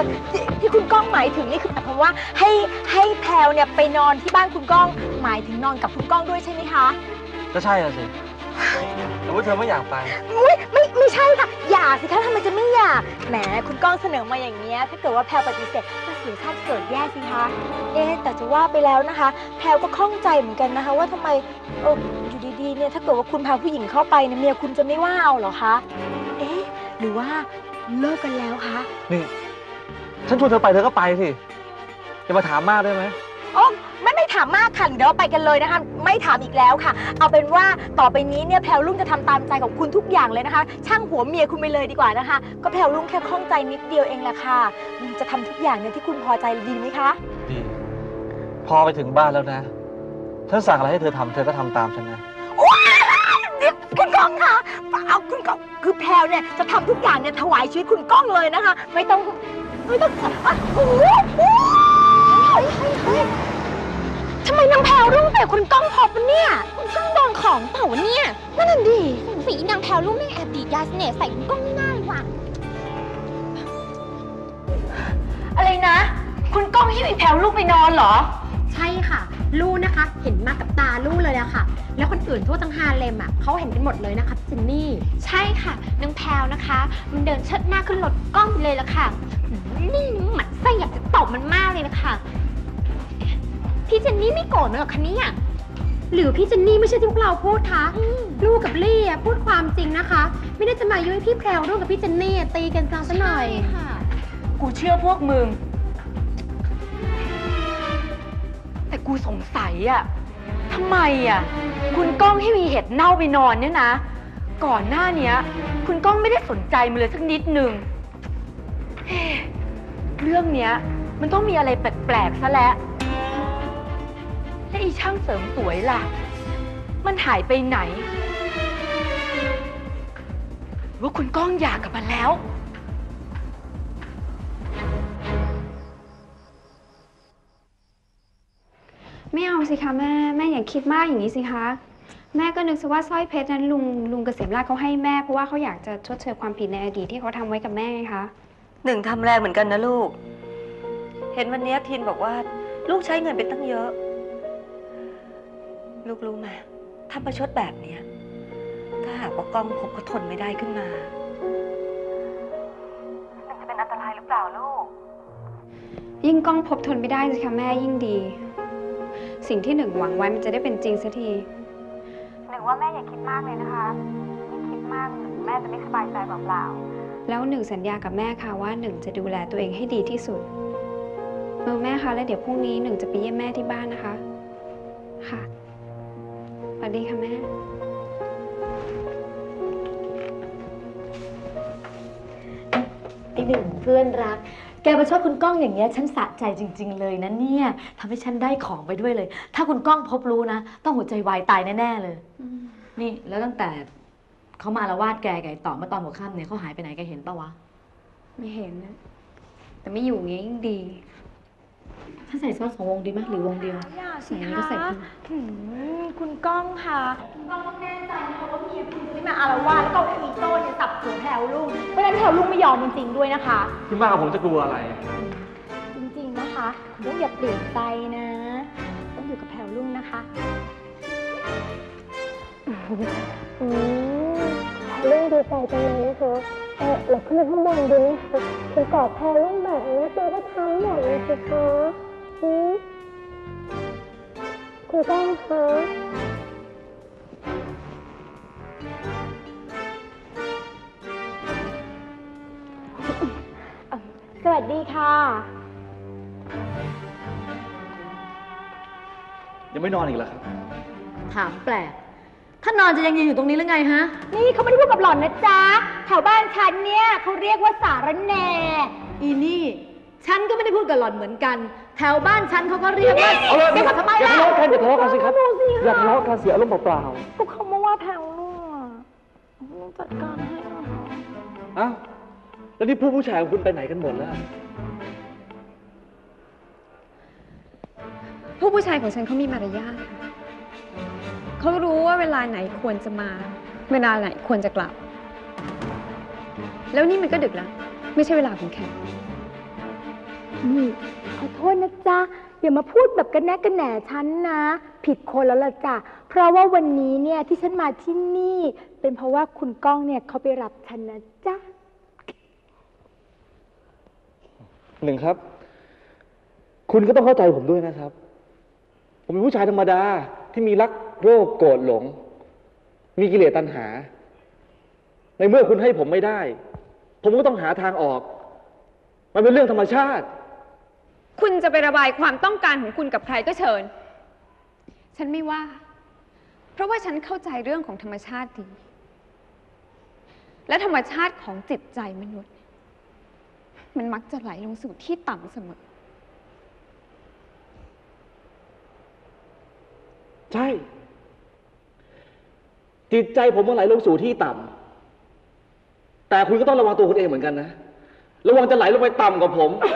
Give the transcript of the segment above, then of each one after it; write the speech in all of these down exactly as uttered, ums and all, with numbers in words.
อที่คุณก้องหมายถึงนี่คือหมายความว่าให้ให้แพลวเนี่ยไปนอนที่บ้านคุณก้องหมายถึงนอนกับคุณก้องด้วยใช่ไหมคะก็ใช่ละสิแต่ว่าเธอไม่อยากไปไม่ไม่ไม่ใช่ค่ะอยากสิคะทำไมจะไม่อยากแหมคุณก้องเสนอมาอย่างเงี้ยถ้าเกิดว่าแพลวปฏิเสธก็เสียชาติเกิดแย่สิคะเอ๊ะแต่จะว่าไปแล้วนะคะแพลวก็ข้องใจเหมือนกันนะคะว่าทำไมเอออยู่ดีๆเนี่ยถ้าเกิดว่าคุณพาผู้หญิงเข้าไปเนี่ยเมียคุณจะไม่ว่าเอาเหรอคะเอ๊ะหรือว่าเลิกกันแล้วคะนี่ฉันชวนเธอไปเธอก็ไปสิจะมาถามมากได้ไหมอ๋อไม่ไม่ถามมากค่ะเดี๋ยวไปกันเลยนะคะไม่ถามอีกแล้วค่ะเอาเป็นว่าต่อไปนี้เนี่ยแพลวลุงจะทำตามใจของคุณทุกอย่างเลยนะคะช่างหัวเมียคุณไปเลยดีกว่านะคะก็แพลวลุงแค่ข้องใจนิดเดียวเองแหละค่ะลุงจะทำทุกอย่างเนี่ยที่คุณพอใจดีไหมคะดีพอไปถึงบ้านแล้วนะฉันสั่งอะไรให้เธอทำเธอก็ทำตามฉันนะว้าวคุณก้องค่ะเอาคุณก้องคือแพลวเนี่ยจะทำทุกอย่างเนี่ยถวายชีวิตคุณก้องเลยนะคะไม่ต้องไม่ต้องโอ้โหทำไมนางแพลวรุ่งแต่คุณก้องพบเนี่ยคุณก้องโดนของเปล่าวะเนี่ยนั่นน่ะดิสีนางแพลวรุ่งแม่แอบดีดยาเสน่ห์ใส่คุณก้องง่ายว่ะอะไรนะคุณก้องให้อีแพลวลูกไปนอนเหรอใช่ค่ะลูกนะคะเห็นมากับตาลูกเลยอะค่ะแล้วคนอื่นทั่วทั้งฮาเลมอะเขาเห็นกันหมดเลยนะคะจินนี่ใช่ค่ะนางแพลวนะคะมันเดินเชิดหน้าขึ้นรถก้องไปเลยละค่ะนี่หมันไส้อยากจะตบมันมากเลยนะคะพี่เจนนี่ไม่โกรธหรอกคะเนี่ยหรือพี่เจนนี่ไม่ใช่ที่พวกเราพูดคะลูกกับลี่อะพูดความจริงนะคะไม่ได้จะมายุ่ยพี่แพรวร่วมกับพี่เจนนี่ตีกันซะหน่อยค่ะกูเชื่อพวกมึงแต่กูสงสัยอะทำไมอะคุณก้องให้มีเห็ดเน่าไปนอนเนี่ยนะก่อนหน้านี้คุณก้องไม่ได้สนใจมันเลยสักนิดนึงเรื่องเนี้ยมันต้องมีอะไรแปลกๆซะแล้วและอีช่างเสริมสวยล่ะมันหายไปไหนว่าคุณก้องหย่ากับมันแล้วไม่เอาสิคะแม่แม่อย่าคิดมากอย่างนี้สิคะแม่ก็นึกซะว่าสร้อยเพชรนั้นลุงลุงเกษมราชเขาให้แม่เพราะว่าเขาอยากจะชดเชยความผิดในอดีตที่เขาทำไว้กับแม่ไงคะหนึ่งทำแรงเหมือนกันนะลูกเห็นวันนี้ทินบอกว่าลูกใช้เงินไปตั้งเยอะลูกรู้ไหมถ้าประชดแบบนี้ถ้าหากว่าก้องพบเขาทนไม่ได้ขึ้นมามันจะเป็นอันตรายหรือเปล่าลูกยิ่งก้องพบทนไม่ได้สิคะแม่ยิ่งดีสิ่งที่หนึ่งหวังไว้มันจะได้เป็นจริงสักทีหนึ่งว่าแม่อย่าคิดมากเลยนะคะยิ่งคิดมากแม่จะไม่สบายใจเปล่าๆแล้วหนึ่งสัญญากับแม่ค่ะว่าหนึ่งจะดูแลตัวเองให้ดีที่สุดเออแม่คะแล้วเดี๋ยวพรุ่งนี้หนึ่งจะไปเยี่ยมแม่ที่บ้านนะคะค่ะสวัสดีค่ะแม่ไอ้หนึ่งเพื่อนรักแกมาชอบคุณก้องอย่างเงี้ยฉันสะใจจริงๆเลยนะเนี่ยทำให้ฉันได้ของไปด้วยเลยถ้าคุณก้องพบรู้นะต้องหัวใจวายตายแน่ๆเลยนี่แล้วตั้งแต่เขามาละวาดแกไก่ต่อเมื่อตอนหัวค่ำเนี่ยเขาหายไปไหนแกเห็นปะวะไม่เห็นนะแต่ไม่อยู่งี้ยิ่งดีถ้าใส่ซอสของวงดีไหมหรือวงเดียวใส่ก็ใส่คุณก้องค่ะคุณก้องต้องแน่ใจนะคะว่าเมียคุณจะไม่มาอารวาสแล้วก็อีโต้เนี่ยสับหัวแพลวลุงเพราะฉะนั้นแพลวลุงไม่ยอมจริงๆด้วยนะคะที่มากกับผมจะกลัวอะไรจริงๆนะคะคุณต้องอย่าเปลี่ยนใจนะต้องอยู่กับแพลวลุงนะคะอืมแพลวลุงดีใจจังเลยนะคะเออเราขึ้นไปข้างบนดูนะคะคุณกอดแพลวลุงแบบนี้ตัวก็ทำหมดเลยสิคะคุณก้องคะสวัสดีค่ะยังไม่นอนอีกเหรอครับถามแปลกถ้านอนจะยังยืนอยู่ตรงนี้หรือไงฮะนี่เขาไม่ได้พูดกับหล่อนนะจ๊ะแถวบ้านฉันเนี่ยเขาเรียกว่าสารแหน่อีนี่ฉันก็ไม่ได้พูดกับหล่อนเหมือนกันแถวบ้านฉันเขาก็เรียกว่าเดี๋ยวทำไมล่ะอย่าทะเลาะกันอย่าทะเลาะกันสิครับอย่าทะเลาะกันเสียอารมณ์เปล่าๆก็เขามาว่าแพลวลูกจัดการให้อ้าวแล้วนี่ผู้ผู้ชายของคุณไปไหนกันหมดแล้วผู้ผู้ชายของฉันเขามีมารยาทเขารู้ว่าเวลาไหนควรจะมาเวลาไหนควรจะกลับแล้วนี่มันก็ดึกแล้วไม่ใช่เวลาของแขกนี่ขอโทษนะจ๊ะอย่ามาพูดแบบกันแน่กันแหน่ฉันนะ ผิดคนแล้วล่ะจ้ะเพราะว่าวันนี้เนี่ยที่ฉันมาที่นี่ เป็นเพราะว่าคุณก้องเนี่ยเขาไปรับฉันนะจ๊ะหนึ่งครับ คุณก็ต้องเข้าใจผมด้วยนะครับ ผมเป็นผู้ชายธรรมดาที่มีรักโรคโกรธหลง มีกิเลสตัณหา ในเมื่อคุณให้ผมไม่ได้ ผมก็ต้องหาทางออก มันเป็นเรื่องธรรมชาติคุณจะไประบายความต้องการของคุณกับใครก็เชิญ ฉันไม่ว่า เพราะว่าฉันเข้าใจเรื่องของธรรมชาติดี และธรรมชาติของจิตใจมนุษย์ มันมักจะไหลลงสู่ที่ต่ำเสมอใช่ จิตใจผมมันไหลลงสู่ที่ต่ำ แต่คุณก็ต้องระวังตัวคุณเองเหมือนกันนะ ระวังจะไหลลงไปต่ำกว่าผม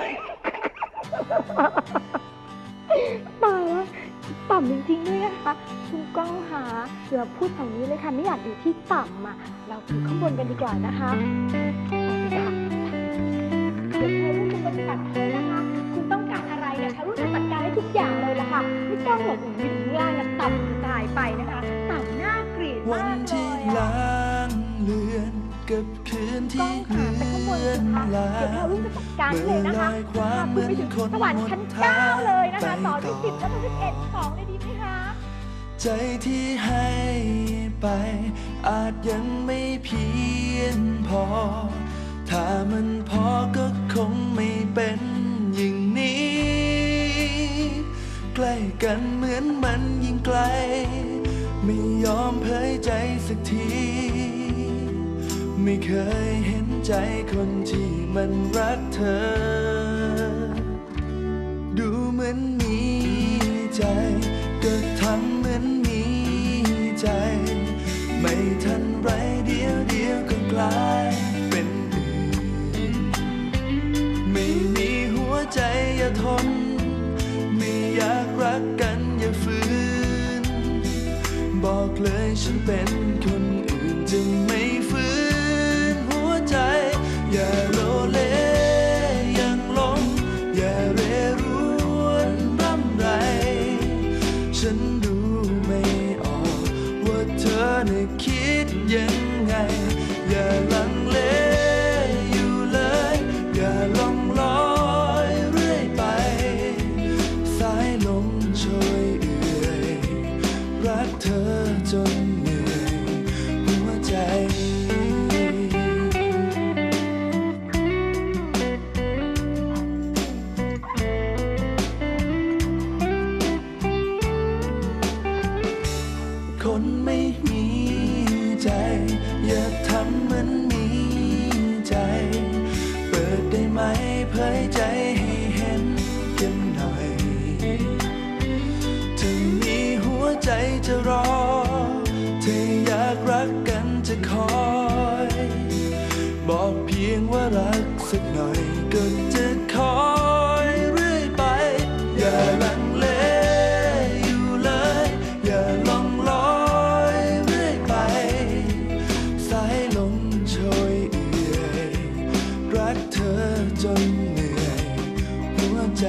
ตายแล้วต่ำจริงๆด้วยนะคะคุณก้องหาอย่ามาพูดแบบนี้เลยค่ะไม่อยากอยู่ที่ต่ำอ่ะเราอยู่ข้างบนกันดีกว่านะคะไปค่ะเดี๋ยวแพรรุ่นจะปฏิบัติให้นะคะคุณต้องการอะไรเนี่ยแพรรุ่นจะจัดการให้ทุกอย่างเลยละค่ะไม่ต้องหลบหนีอยู่ข้างล่างนะต่ำจะตายไปนะคะต่ำหน้าเกลียดวัมาน กเลที่ยอ่ะล้างเลือนกับคืนก้อที่งเลืหาไปข้างบนอสินคะลาเดี๋ยวแพรรุ่นจะจัดการให้เลยนะคะพาคุณไปถึงสวรรค์ชั้นเก้าเลยนะคะต่อด้วยสิบแล้วก็สิบเอ็ดสองเลยดีไหมคะใจที่ให้ไปอาจยังไม่เพียงพอ ถ้ามันพอก็คงไม่เป็นอย่างนี้ ใกล้กันเหมือนมันยิ่งไกล ไม่ยอมเผยใจสักที ไม่เคยเห็นใจคนที่มันรักเธอ ดูเหมือนมีใจก็ทำเหมือนมีใจ ไม่ทันไรเดียวเดียวก็กลายเป็นอื่น ไม่มีหัวใจอย่าทน ไม่อยากรักกันอย่าฝืน บอกเลยฉันเป็นคนอื่นจะไม่ฝืนหัวใจ อย่าโลเลยังหลงอย่าเรรวนรำไร ฉันดูไม่ออกว่าเธอน่ะคิดยังไง อย่าลังเลอยู่เลยอย่าลองลอยเรื่อยไป สายลมโชยเอื่อยรักเธอจนเหนื่อยหัวใจ คนไม่มีใจ อย่าทำเหมือนมีใจ เปิดได้ไหมเผยใจให้เห็นกันหน่อยถ้ามีหัวใจจะรอเธออยากรักกันจะคอย บอกเพียงว่ารักสักหน่อยก็จะคอยเรื่อยไป อย่าลังเลอยู่เลยอย่าลองลอยเรื่อยไป สายลมโชยเอื่อยรักเธอจนเหนื่อยหัวใจ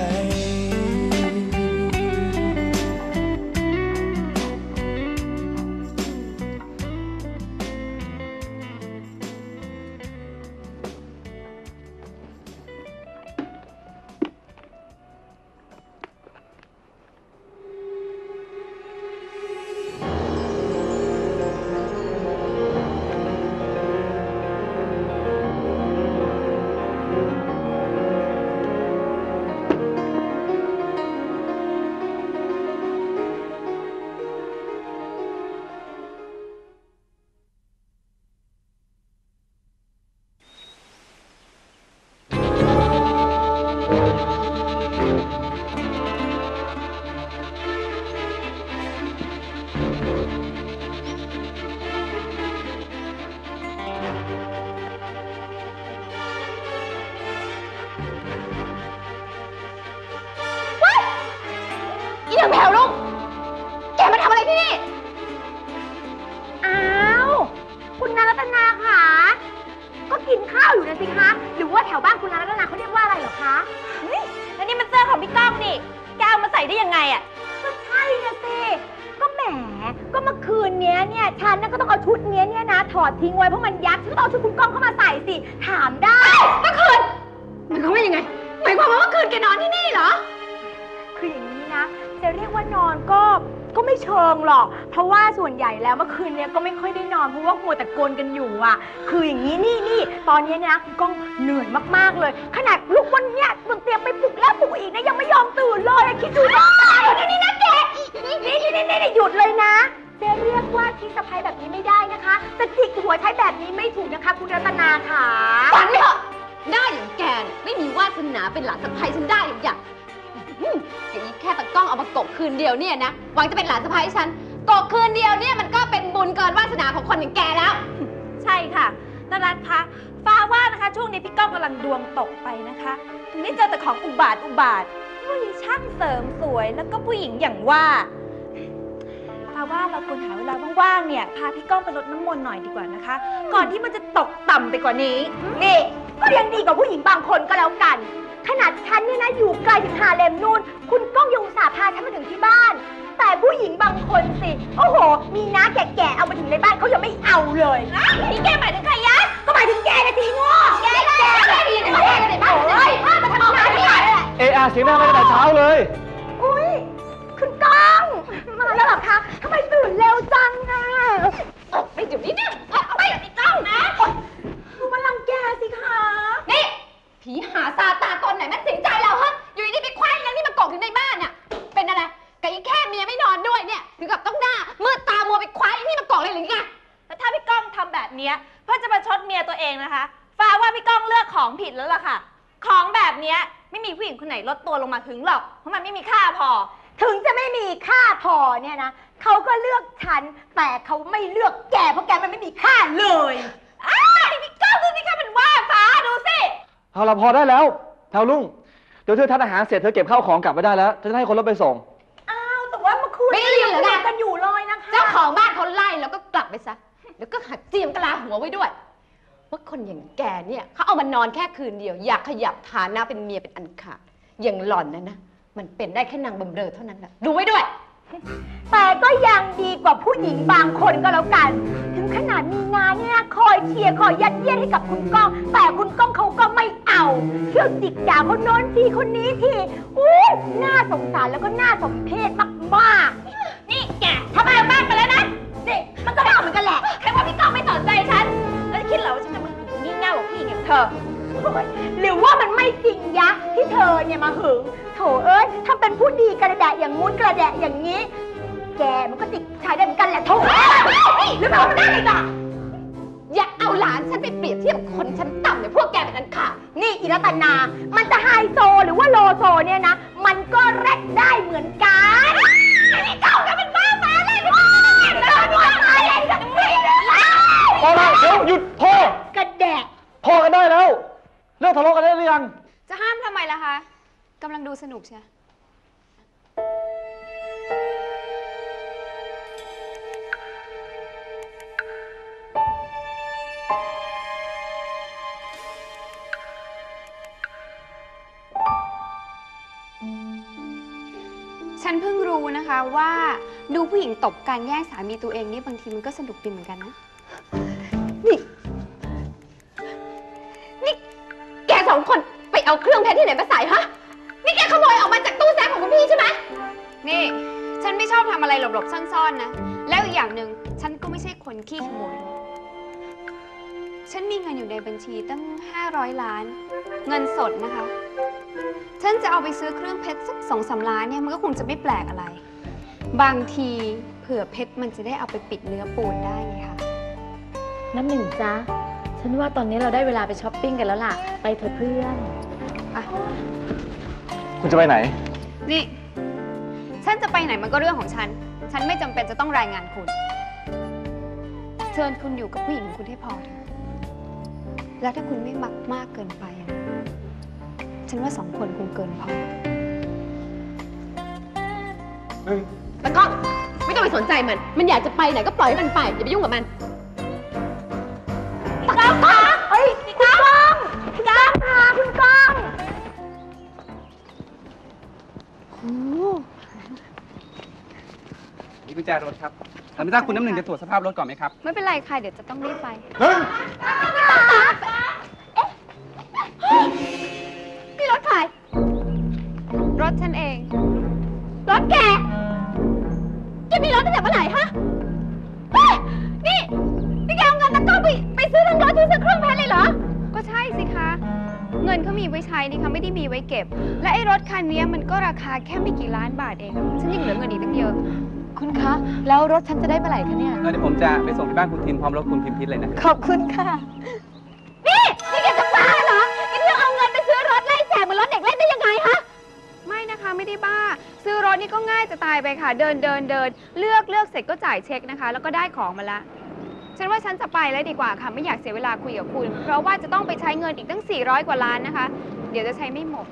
อีนางแพรวลูกแกมาทำอะไรที่นี่ อ้าว คุณนรัตนาค่ะ ก็กินข้าวอยู่นะสิคะ หรือว่าแถวบ้านคุณนรัตนาเขาเรียกว่าอะไรเหรอคะ เฮ้ยแล้วนี่มันเสื้อของพี่ก้องนี่แกเอามาใส่ได้ยังไงอ่ะก็ใช่นะสิก็แหมก็เมื่อคืนเนี้ยเนี่ยฉันน่ะก็ต้องเอาชุดเนี้ยเนี่ยนะถอดทิ้งไว้เพราะมันยับฉันก็ต้องเอาชุดคุณก้องเข้ามาใส่สิถามได้เมื่อคืนมันเขาว่ายังไงหมายความว่าเมื่อคืนแกนอนที่นี่เหรอคืออย่างนี้นะจะเรียกว่านอนก็ก็ไม่เชิงหรอกเพราะว่าส่วนใหญ่แล้วเมื่อคืนเนี้ยก็ไม่ค่อยได้นอนเพราะว่ามัวแต่กลกันอยู่อ่ะคืออย่างนี้นี่นี่ตอนนี้นะคุณก้องเหนื่อยมากๆเลยขนาดลูกวันเนี้ยบนเตียงไปปลุกแล้วปลุกอีกนะยังไม่ยอมตื่นเลยคิดดูนะเดี๋ยวนี้นะแกนี่นี่นี่นี่หยุดเลยนะจะเรียกว่าที่สะพ้ายแบบนี้ไม่ได้นะคะจะจิกหัวใช้แบบนี้ไม่ถูกนะคะคุณรัตนาค่ะฝันไม่เถอะได้อย่างแกนไม่มีวาสนาเป็นหลานสะใภ้ฉันได้อย่างอย่างอย่างนี้แค่ตะก้องเอามากกคืนเดียวเนี่ยนะหวังจะเป็นหลานสะใภ้ฉันกกคืนเดียวเนี่ยมันก็เป็นบุญเกินวาสนาของคนอย่างแกแล้วใช่ค่ะนรัตน์คะฟ้าว่านะคะช่วงนี้พี่ก้องกำลังดวงตกไปนะคะถึงได้เจอแต่ของอุบาทอุบาทผู้หญิงช่างเสริมสวยแล้วก็ผู้หญิงอย่างว่าฟ้าว่าเราควรหาเวลาว่างๆเนี่ยพาพี่ก้องไปรดน้ำมนต์หน่อยดีกว่านะคะก่อนที่มันจะตกต่ำไปกว่านี้นี่ก็ยังดีกว่าผู้หญิงบางคนก็แล้วกันขนาดฉันเนี่ยนะอยู่ไกลถึงฮาเลมนู่นคุณก้องยังอุตส่าห์พาฉันมาถึงที่บ้านแต่ผู้หญิงบางคนสิโอ้โหมีน้าแก่ๆเอามาถึงในบ้านเขายังไม่เอาเลยนี่แกหมายถึงใครยะก็หมายถึงแกนะทีโง่แกแกแกดีนะแกในบ้านเลยพามาทำงานที่ไหนเออาเสียงดังมาตั้งแต่เช้าเลยอุ้ยคุณก้องมาแล้วหรอคะทำไมตื่นเร็วจังอ่ะไปอยู่นี่นะเอาไปกับพี่ก้องนะดูมาลังแกสิคะนี่ผีหาซาตาตนไหนมันสิงใจเราฮะอยู่ดีไปคว้าอย่างนี้มากกถึงในบ้านเนี่ยเป็นอะไรกับอีแค่เมียไม่นอนด้วยเนี่ยถึงกับต้องหน้ามืดตามัวไปคว้าอย่างนี้มากกเลยหรือไงแล้วถ้าพี่ก้องทำแบบนี้เพื่อจะมาชดเมียตัวเองนะคะฟ้าว่าพี่ก้องเลือกของผิดแล้วล่ะค่ะของแบบนี้ไม่มีผู้หญิงคนไหนลดตัวลงมาถึงหรอกเพราะมันไม่มีค่าพอถึงจะไม่มีค่าพอเนี่ยนะเขาก็เลือกฉันแต่เขาไม่เลือกแกเพราะแกมันไม่มีค่าเลยอ้าวพี่ก้องดูสิคะมันว่าฟ้าดูสิเอาละพอได้แล้วแถวลุงเดี๋ยวเธอทานอาหารเสร็จเธอเก็บข้าวของกลับไปได้แล้วฉันจะให้คนรถไปส่งอ้าวแต่ว่าเมื่อคืนไม่ได้ยินเหรอเนี่ยกันอยู่เลยนะคะเจ้าของบ้านเขาไล่แล้วก็กลับไปซะแล้วก็หักเจียมกะลาหัวไว้ด้วยว่าคนอย่างแกเนี่ยเขาเอามานอนแค่คืนเดียวอยากขยับฐานะเป็นเมียเป็นอันขาดอย่างหล่อนนะนะมันเป็นได้แค่นางบำเรอเท่านั้นแหละดูไว้ด้วยแต่ก็ยังดีกว่าผู้หญิงบางคนก็แล้วกันถึงขนาดมีงานเนี่ยคอยเชียร์คอยยัดเยียดให้กับคุณก้องแต่คุณก้องเขาก็ไม่เอาเที่ยวจิกด่าคนโน้นทีคนนี้ทีอู้น่าสงสารแล้วก็น่าสมเพชมากๆนี่แกทำไมบ้านไปแล้วนะนี่มันก็ไม่เอาเหมือนกันแหละแค่ว่าพี่ก้องไม่สนใจฉันแล้วคิดเหรอว่าฉันจะมาหึงงี่เง่ากับผู้หญิงอย่างเธอหรือว่ามันไม่จริงยะที่เธอเนี่ยมาหึงโถเอ้ยทำเป็นผู้ดีกระแดะอย่างงู้นกระแดะอย่างนี้แกมันก็ติดชายได้เหมือนกันแหละโถหรือเปล่ามันได้อีกอ่ะอย่าเอาหลานฉันไปเปรียบเทียบคนชั้นต่ำเนี่ยพวกแกเป็นอันขาดนี่อิรัตนามันจะไฮโซหรือว่าโลโซเนี่ยนะมันก็แรดได้เหมือนกันนี่เก่าแล้วมันบ้ามาเลยพี่แล้วมันบ้ามาเลยแบบนี้พอแล้วเดี๋ยวหยุดพอกระแดะพอกันได้แล้วเลิกทะเลาะกันได้หรือยังจะห้ามทำไมล่ะคะกำลังดูสนุกใช่ฉันเพิ่งรู้นะคะว่าดูผู้หญิงตบกันแย่งสามีตัวเองนี่บางทีมันก็สนุกดีเหมือนกันนะนี่นี่แกสองคนไปเอาเครื่องเพชรที่ไหนมาใส่ฮะนี่แกขโมยออกมาจากตู้แซฟของคุณพี่ใช่ไหมนี่ฉันไม่ชอบทำอะไรหลบๆซ่อนๆนะแล้วอีกอย่างหนึ่งฉันก็ไม่ใช่คนขี้ขโมยฉันมีเงินอยู่ในบัญชีตั้งห้าร้อยล้านเงินสดนะคะฉันจะเอาไปซื้อเครื่องเพชรสักสองสามล้านเนี่ยมันก็คงจะไม่แปลกอะไรบางทีเผื่อเพชรมันจะได้เอาไปปิดเนื้อปูนได้ไงคะน้ำหนึ่งจ๊ะฉันว่าตอนนี้เราได้เวลาไปช้อปปิ้งกันแล้วล่ะไปเถอะเพื่อนคุณจะไปไหนนี่ฉันจะไปไหนมันก็เรื่องของฉันฉันไม่จำเป็นจะต้องรายงานคุณเชิญคุณอยู่กับผู้หญิงของคุณให้พอเถอะแล้วถ้าคุณไม่มักมากเกินไปนะฉันว่าสองคนคงเกินพอตะก้องไม่ต้องไปสนใจมันมันอยากจะไปไหนก็ปล่อยให้มันไปอย่าไปยุ่งกับมันตะก้องคะเฮ้ยคุณก้องคุณก้องค่ะคุณก้องนี่กุญแจรถครับแล้วไม่ทราบคุณน้ำหนึ่งจะตรวจสภาพรถก่อนไหมครับไม่เป็นไรค่ะ เดี๋ยวจะต้องรีบไปนี่รถใครรถฉันเองรถแกแกมีรถตั้งแต่เมื่อไหร่ฮะเฮ้ยนี่นี่แกเอาเงินตะก้อไปไปซื้อทั้งรถที่ซื้อเครื่องเพชรเลยเหรอก็ใช่สิคะ เงินเขามีไว้ใช้นี่ค่ะไม่ได้มีไว้เก็บ และไอ้รถคันนี้มันก็ราคาแค่ไม่กี่ล้านบาทเอง ฉันยังเหลือเงินอีกตั้งเยอะคุณคะ แล้วรถฉันจะได้เมื่อไหร่คะเนี่ยเออเดี๋ยวผมจะไปส่งที่บ้านคุณทินพร้อมรถคุณพิมพิษเลยนะขอบคุณค่ะนี่นี่แกจะบ้าเหรอแกเลือกเอาเงินไปซื้อรถไล่แจกเหมือนรถเด็กเล่นได้ยังไงฮะไม่นะคะไม่ได้บ้า ซื้อรถนี่ก็ง่ายจะตายไปค่ะ เดินเดินเดินเลือกเลือกเสร็จก็จ่ายเช็คนะคะ แล้วก็ได้ของมาละฉันว่าฉันจะไปแล้วดีกว่าค่ะไม่อยากเสียเวลาคุยกับคุณ เพราะว่าจะต้องไปใช้เงินอีกตั้งสี่ร้อยกว่าล้านนะคะ เดี๋ยวจะใช้ไม่หมด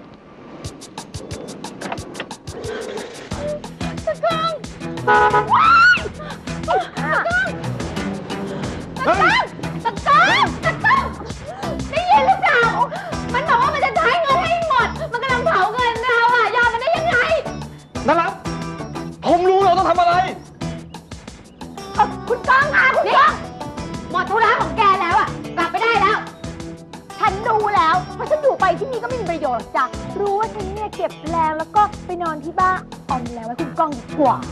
ตะก้องว้ายตะก้องตะก้องตะก้องตะก้องได้ยินหรือเปล่ามันบอกว่ามันจะใช้เงินให้หมด มันกำลังเผาเงินเราอ่ะยอมมันได้ยังไงนะครับ ผมรู้เราต้องทำอะไรเอ่อคุณก้องค่ะคุณก้องหมดธุระของแกแล้วอ่ะกลับไปได้แล้ว ฉันรู้แล้วเพราะฉันอยู่ไปที่นี่ก็ไม่มีประโยชน์หรอกจ้ะรู้ว่าฉันเนี่ยเก็บแรงแล้วก็ไปนอนที่บ้านเอาแล้วไว้คุณก้องดีกว่า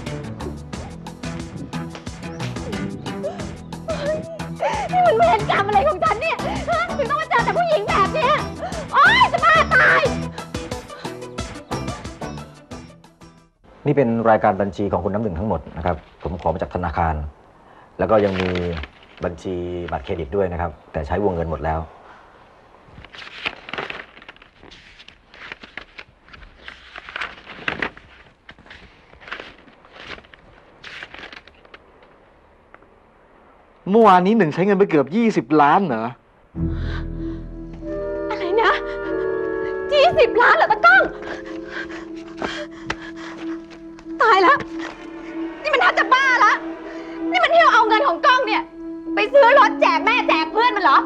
นี่มันเวรกรรมอะไรของฉันเนี่ยฮะถึงต้องมาเจอแต่ผู้หญิงแบบเนี้ยโอ๊ยจะบ้าตายนี่เป็นรายการบัญชีของคุณน้ำหนึ่งทั้งหมดนะครับ ผมขอมาจากธนาคาร แล้วก็ยังมีบัญชีบัตรเครดิตด้วยนะครับ แต่ใช้วงเงินหมดแล้วเมื่อวานนี้หนึ่งใช้เงินไปเกือบยี่สิบล้านเหรออะไรนะยี่สิบล้านเหรอตะก้อง ตายแล้ว นี่มันทัดจะบ้าละนี่มันเที่ยวเอาเงินของก้องเนี่ย ไปซื้อรถแจกแม่แจกเพื่อนมันเหรอ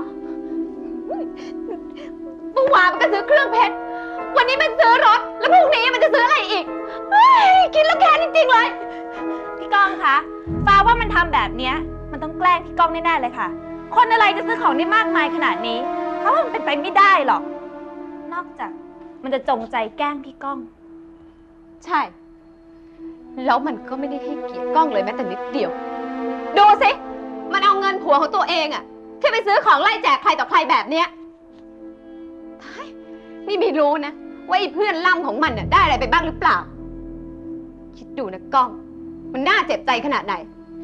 เมื่อวานมันก็ซื้อเครื่องเพชร วันนี้มันซื้อรถ แล้วพรุ่งนี้มันจะซื้ออะไรอีกเฮ้ยคิดแล้วแค้นจริงๆเลยพี่ก้องคะฟ้าว่ามันทำแบบเนี้ยมันต้องแกล้งพี่ก้องแน่ๆเลยค่ะ คนอะไรจะซื้อของได้มากมายขนาดนี้เพราะว่ามันเป็นไปไม่ได้หรอก นอกจากมันจะจงใจแกล้งพี่ก้องใช่ แล้วมันก็ไม่ได้ให้เกียรติก้องเลยแม้แต่นิดเดียว ดูสิ มันเอาเงินผัวของตัวเองอะที่ไปซื้อของไล่แจกใครต่อใครแบบเนี้ยท้ายนี่ไม่รู้นะว่าไอ้เพื่อนล่ำของมันน่ะได้อะไรไปบ้างหรือเปล่า คิดดูนะก้อง มันน่าเจ็บใจขนาดไหน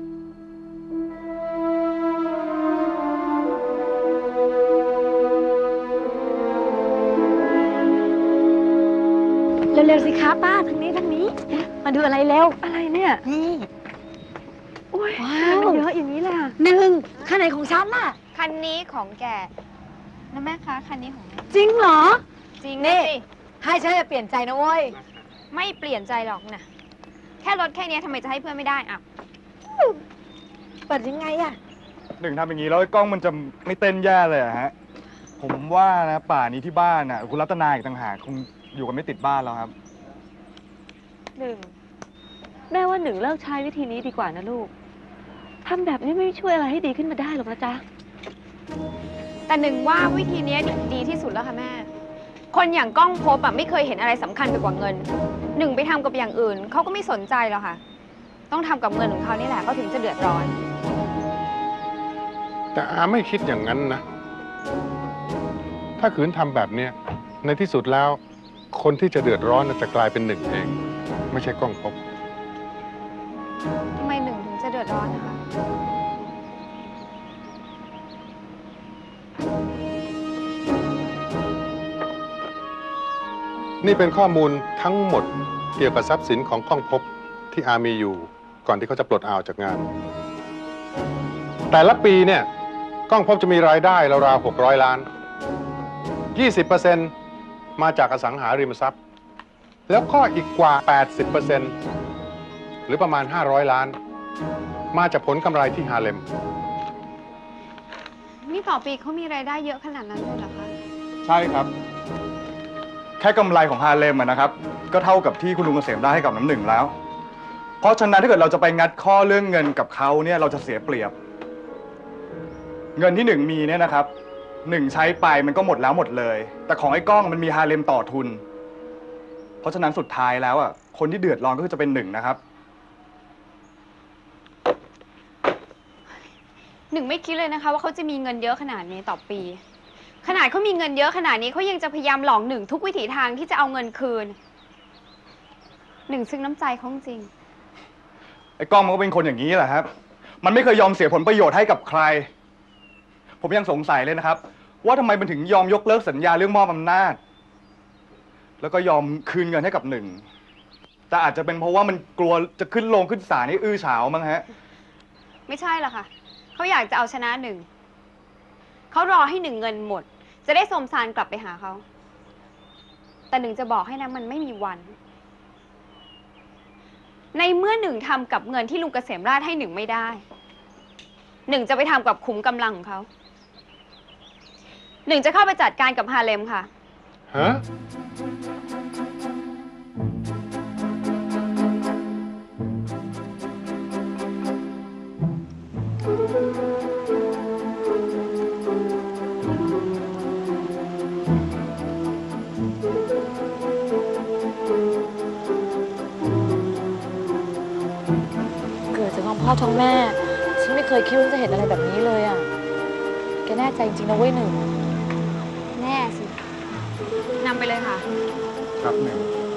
เร็วๆสิคะป้าทางนี้ทางนี้ มาดูอะไรเร็ว อะไรเนี่ย นี่โอ้ยว้าวมันเยอะอย่างนี้เลยอะหนึ่งคันไหนของฉันล่ะคันนี้ของแกนะแม่คะคันนี้ของแม่จริงเหรอจริงนี่สิให้ฉันจะเปลี่ยนใจนะเว้ยไม่เปลี่ยนใจหรอกนะแค่รถแค่นี้ทำไมจะให้เพื่อนไม่ได้อ่ะเปิดยังไงอะหนึ่งทำอย่างนี้แล้วไอ้กล้องมันจะไม่เต้นแย่เลยอะฮะ ผมว่านะป่านี้ที่บ้านน่ะคุณรัตนาอีกต่างหากคงอยู่กันไม่ติดบ้านแล้วครับหนึ่งแม่ว่าหนึ่งเลิกใช้วิธีนี้ดีกว่านะลูกทำแบบนี้ไม่ช่วยอะไรให้ดีขึ้นมาได้หรอกนะจ๊ะแต่หนึ่งว่าวิธีนี้ดีที่สุดแล้วค่ะแม่ คนอย่างก้องภพอะไม่เคยเห็นอะไรสำคัญไปกว่าเงิน หนึ่งไปทำกับอย่างอื่นเขาก็ไม่สนใจหรอกค่ะ ต้องทำกับเงินของเขานี่แหละเขาถึงจะเดือดร้อนแต่อาไม่คิดอย่างนั้นนะ ถ้าขืนทำแบบเนี้ยในที่สุดแล้ว คนที่จะเดือดร้อนน่ะจะกลายเป็นหนึ่งเอง ไม่ใช่กล้องภพทำไมหนึ่งถึงจะเดือดร้อนนะคะนี่เป็นข้อมูลทั้งหมดเกี่ยวกับทรัพย์สินของกล้องภพที่อามีอยู่ก่อนที่เขาจะปลดอาออกจากงาน แต่ละปีเนี่ยกล้องภพจะมีรายได้ราวๆหกร้อยล้าน ยี่สิบเปอร์เซ็นต์ มาจากอสังหาริมทรัพย์ แล้วก็อีกกว่า แปดสิบเปอร์เซ็นต์ หรือประมาณห้าร้อยล้าน มาจากผลกำไรที่ฮาเลมนี่ต่อปีเขามีรายได้เยอะขนาดนั้นเลยเหรอคะใช่ครับ แค่กำไรของฮาเลมอะนะครับ ก็เท่ากับที่คุณลุงเกษมได้ให้กับน้ำหนึ่งแล้วเพราะฉะนั้นถ้าเกิดเราจะไปงัดข้อเรื่องเงินกับเขาเนี่ยเราจะเสียเปรียบ เงินที่หนึ่งมีเนี่ยนะครับหนึ่งใช้ไปมันก็หมดแล้วหมดเลย แต่ของไอ้ก้องมันมีฮาเลมต่อทุน เพราะฉะนั้นสุดท้ายแล้วอ่ะคนที่เดือดร้อนก็คือจะเป็นหนึ่งนะครับหนึ่งไม่คิดเลยนะคะว่าเขาจะมีเงินเยอะขนาดนี้ต่อปี ขนาดเขามีเงินเยอะขนาดนี้เขายังจะพยายามหลอกหนึ่งทุกวิถีทางที่จะเอาเงินคืนหนึ่งซึ่งน้ำใจเขาจริงไอ้ก้องมันก็เป็นคนอย่างนี้แหละครับ มันไม่เคยยอมเสียผลประโยชน์ให้กับใคร ผมยังสงสัยเลยนะครับ ว่าทำไมมันถึงยอมยกเลิกสัญญาเรื่องมอบอำนาจ แล้วก็ยอมคืนเงินให้กับหนึ่ง แต่อาจจะเป็นเพราะว่ามันกลัวจะขึ้นลงขึ้นศาลให้อื้อฉาวมั้งฮะๆไม่ใช่หรอกค่ะเขาอยากจะเอาชนะหนึ่งเขารอให้หนึ่งเงินหมดจะได้สมสารกลับไปหาเขาแต่หนึ่งจะบอกให้นะมันไม่มีวันในเมื่อหนึ่งทำกับเงินที่ลุงเกษมราชให้หนึ่งไม่ได้หนึ่งจะไปทำกับขุมกำลังของเขาหนึ่งจะเข้าไปจัดการกับฮาเลมค่ะฮะเกิดจากท้องพ่อท้องแม่ฉันไม่เคยคิดว่าจะเห็นอะไรแบบนี้เลยอ่ะแกแน่ใจจริงๆนะเว้ยหนึ่งแน่สินำไปเลยค่ะครับหนึ่ง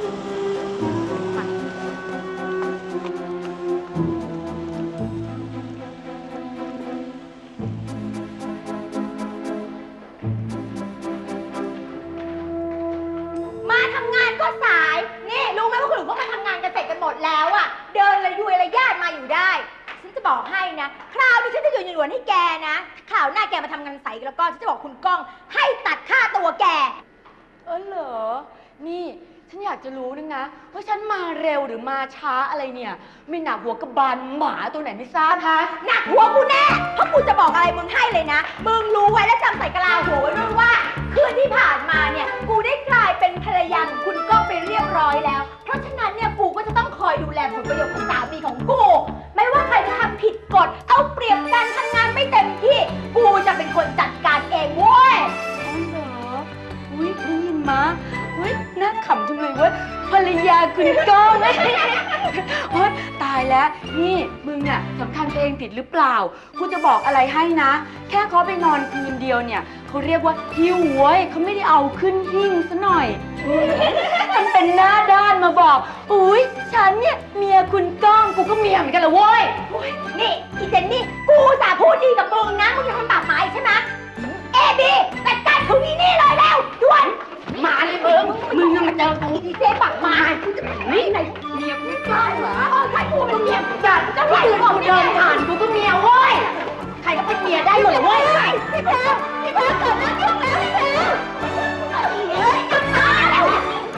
มาทำงานก็สายนี่รู้ไหมว่าคนอื่นเขามาทำงานกันเสร็จกันหมดแล้วอ่ะเดินเลยยุยระยาดมาอยู่ได้ฉันจะบอกให้นะคราวนี้ฉันจะอยู่หยวนให้แกนะคราวหน้าแกมาทำงานใสแล้วก็ฉันจะบอกคุณก้องให้ตัดค่าตัวแกเออเหรอนี่ฉันอยากจะรู้นึงนะว่าฉันมาเร็วหรือมาช้าอะไรเนี่ยไม่หนักหัวกระบาลหมาตัวไหนไม่ทราบฮะหนักหัวกูแน่เพราะกูจะบอกอะไรมึงให้เลยนะมึงรู้ไว้และจำใส่กะลาหัวไว้ด้วยว่าคืนที่ผ่านมาเนี่ยกูได้กลายเป็นภรรยาของคุณก้องไปเรียบร้อยแล้วเพราะฉะนั้นเนี่ยกูก็จะต้องคอยดูแลผลประโยชน์ของสามีของกูไม่ว่าใครจะทำผิดกฎเอาเปรียบกันทำงานไม่เต็มที่กูจะเป็นคนจัดการเองเว้ยอ๋อเหรออุ้ยได้ยินมาเฮ้ยน่าขำจังเลยเว้ยภรรยาคุณก้องโอ๊ยตายแล้วนี่มึงเนี่ยสำคัญตัวเองผิดหรือเปล่ากูจะบอกอะไรให้นะแค่เขาไปนอนคืนเดียวเนี่ยเขาเรียกว่าหิวเว้ยเขาไม่ได้เอาขึ้นหิ้งซะหน่อยมันเป็นหน้าด้านมาบอกอุ้ยฉันเนี่ยเมียคุณก้องกูก็เมียเหมือนกันเหรอเว้ยนี่อีเจนนี่กูสาพูดดีกับมึงนะมึงยังทำปากหมายใช่ไหมเอบีจัดการคุณนี่นี่เลยแล้วด่วนมาเลยมึงมึงมาเจอกูอีเจ๊ปากมากูจะไม่ไหนเมียกูไม่กล้าเหรอใครกูเป็นเมียกูจะจะไหลกูเดินผ่านกูก็เมียเว้ยใครก็เป็นเมียได้หมดเลยเว้ยพี่แพรพี่แพรเกิดเรื่องยุ่งแล้วพี่แพรเฮ้ยกลับมาแล้ว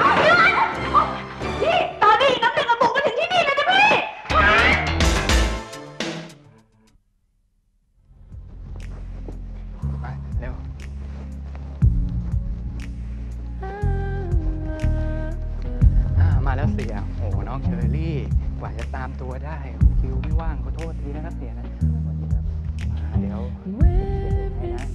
นี่ตอนนี้น้ำหนึ่งกระปุกมาถึงที่นี่แล้วจ้ะพี่ไปเร็วมาแล้วเสียโอ้น้องเชอรี่กว่าจะตามตัวได้คิวไม่ว่างขอโทษทีนะครับเสียนะเดี๋ยวให้นะ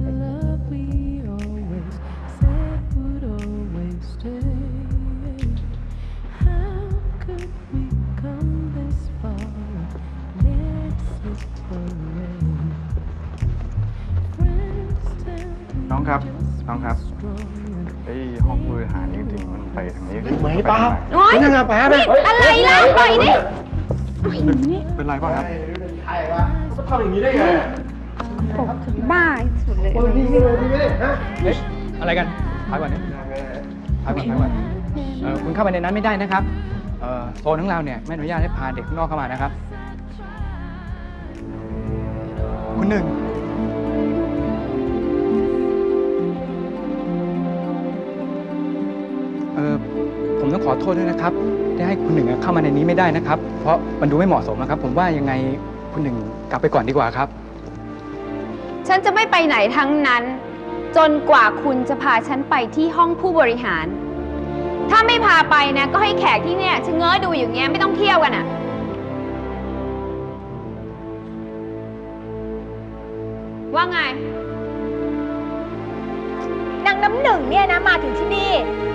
น้องครับน้องครับไอ้ห้องบริหารจริงๆมันไปทางนี้ไหมป้านั่งกับป้าแบบอะไรล่ะปล่อยดิเป็นไรป่ะครับใครวะเขาทำอย่างนี้ได้ไงบ้าสุดเลยอะไรกันพักก่อนนะพักก่อนพักก่อนคุณเข้าไปในนั้นไม่ได้นะครับโซนของเราเนี่ยไม่อนุญาตให้พาเด็กนอกเข้ามานะครับคุณหนึ่งเออผมต้องขอโทษด้วยนะครับที่ให้คุณหนึ่งเข้ามาในนี้ไม่ได้นะครับเพราะมันดูไม่เหมาะสมนะครับผมว่ายังไงคุณหนึ่งกลับไปก่อนดีกว่าครับฉันจะไม่ไปไหนทั้งนั้นจนกว่าคุณจะพาฉันไปที่ห้องผู้บริหารถ้าไม่พาไปนะก็ให้แขกที่เนี่ยชะเง้อดูอย่างเงี้ยไม่ต้องเที่ยวกันอ่ะว่าไงนางน้ำหนึ่งเนี่ยนะมาถึงที่นี่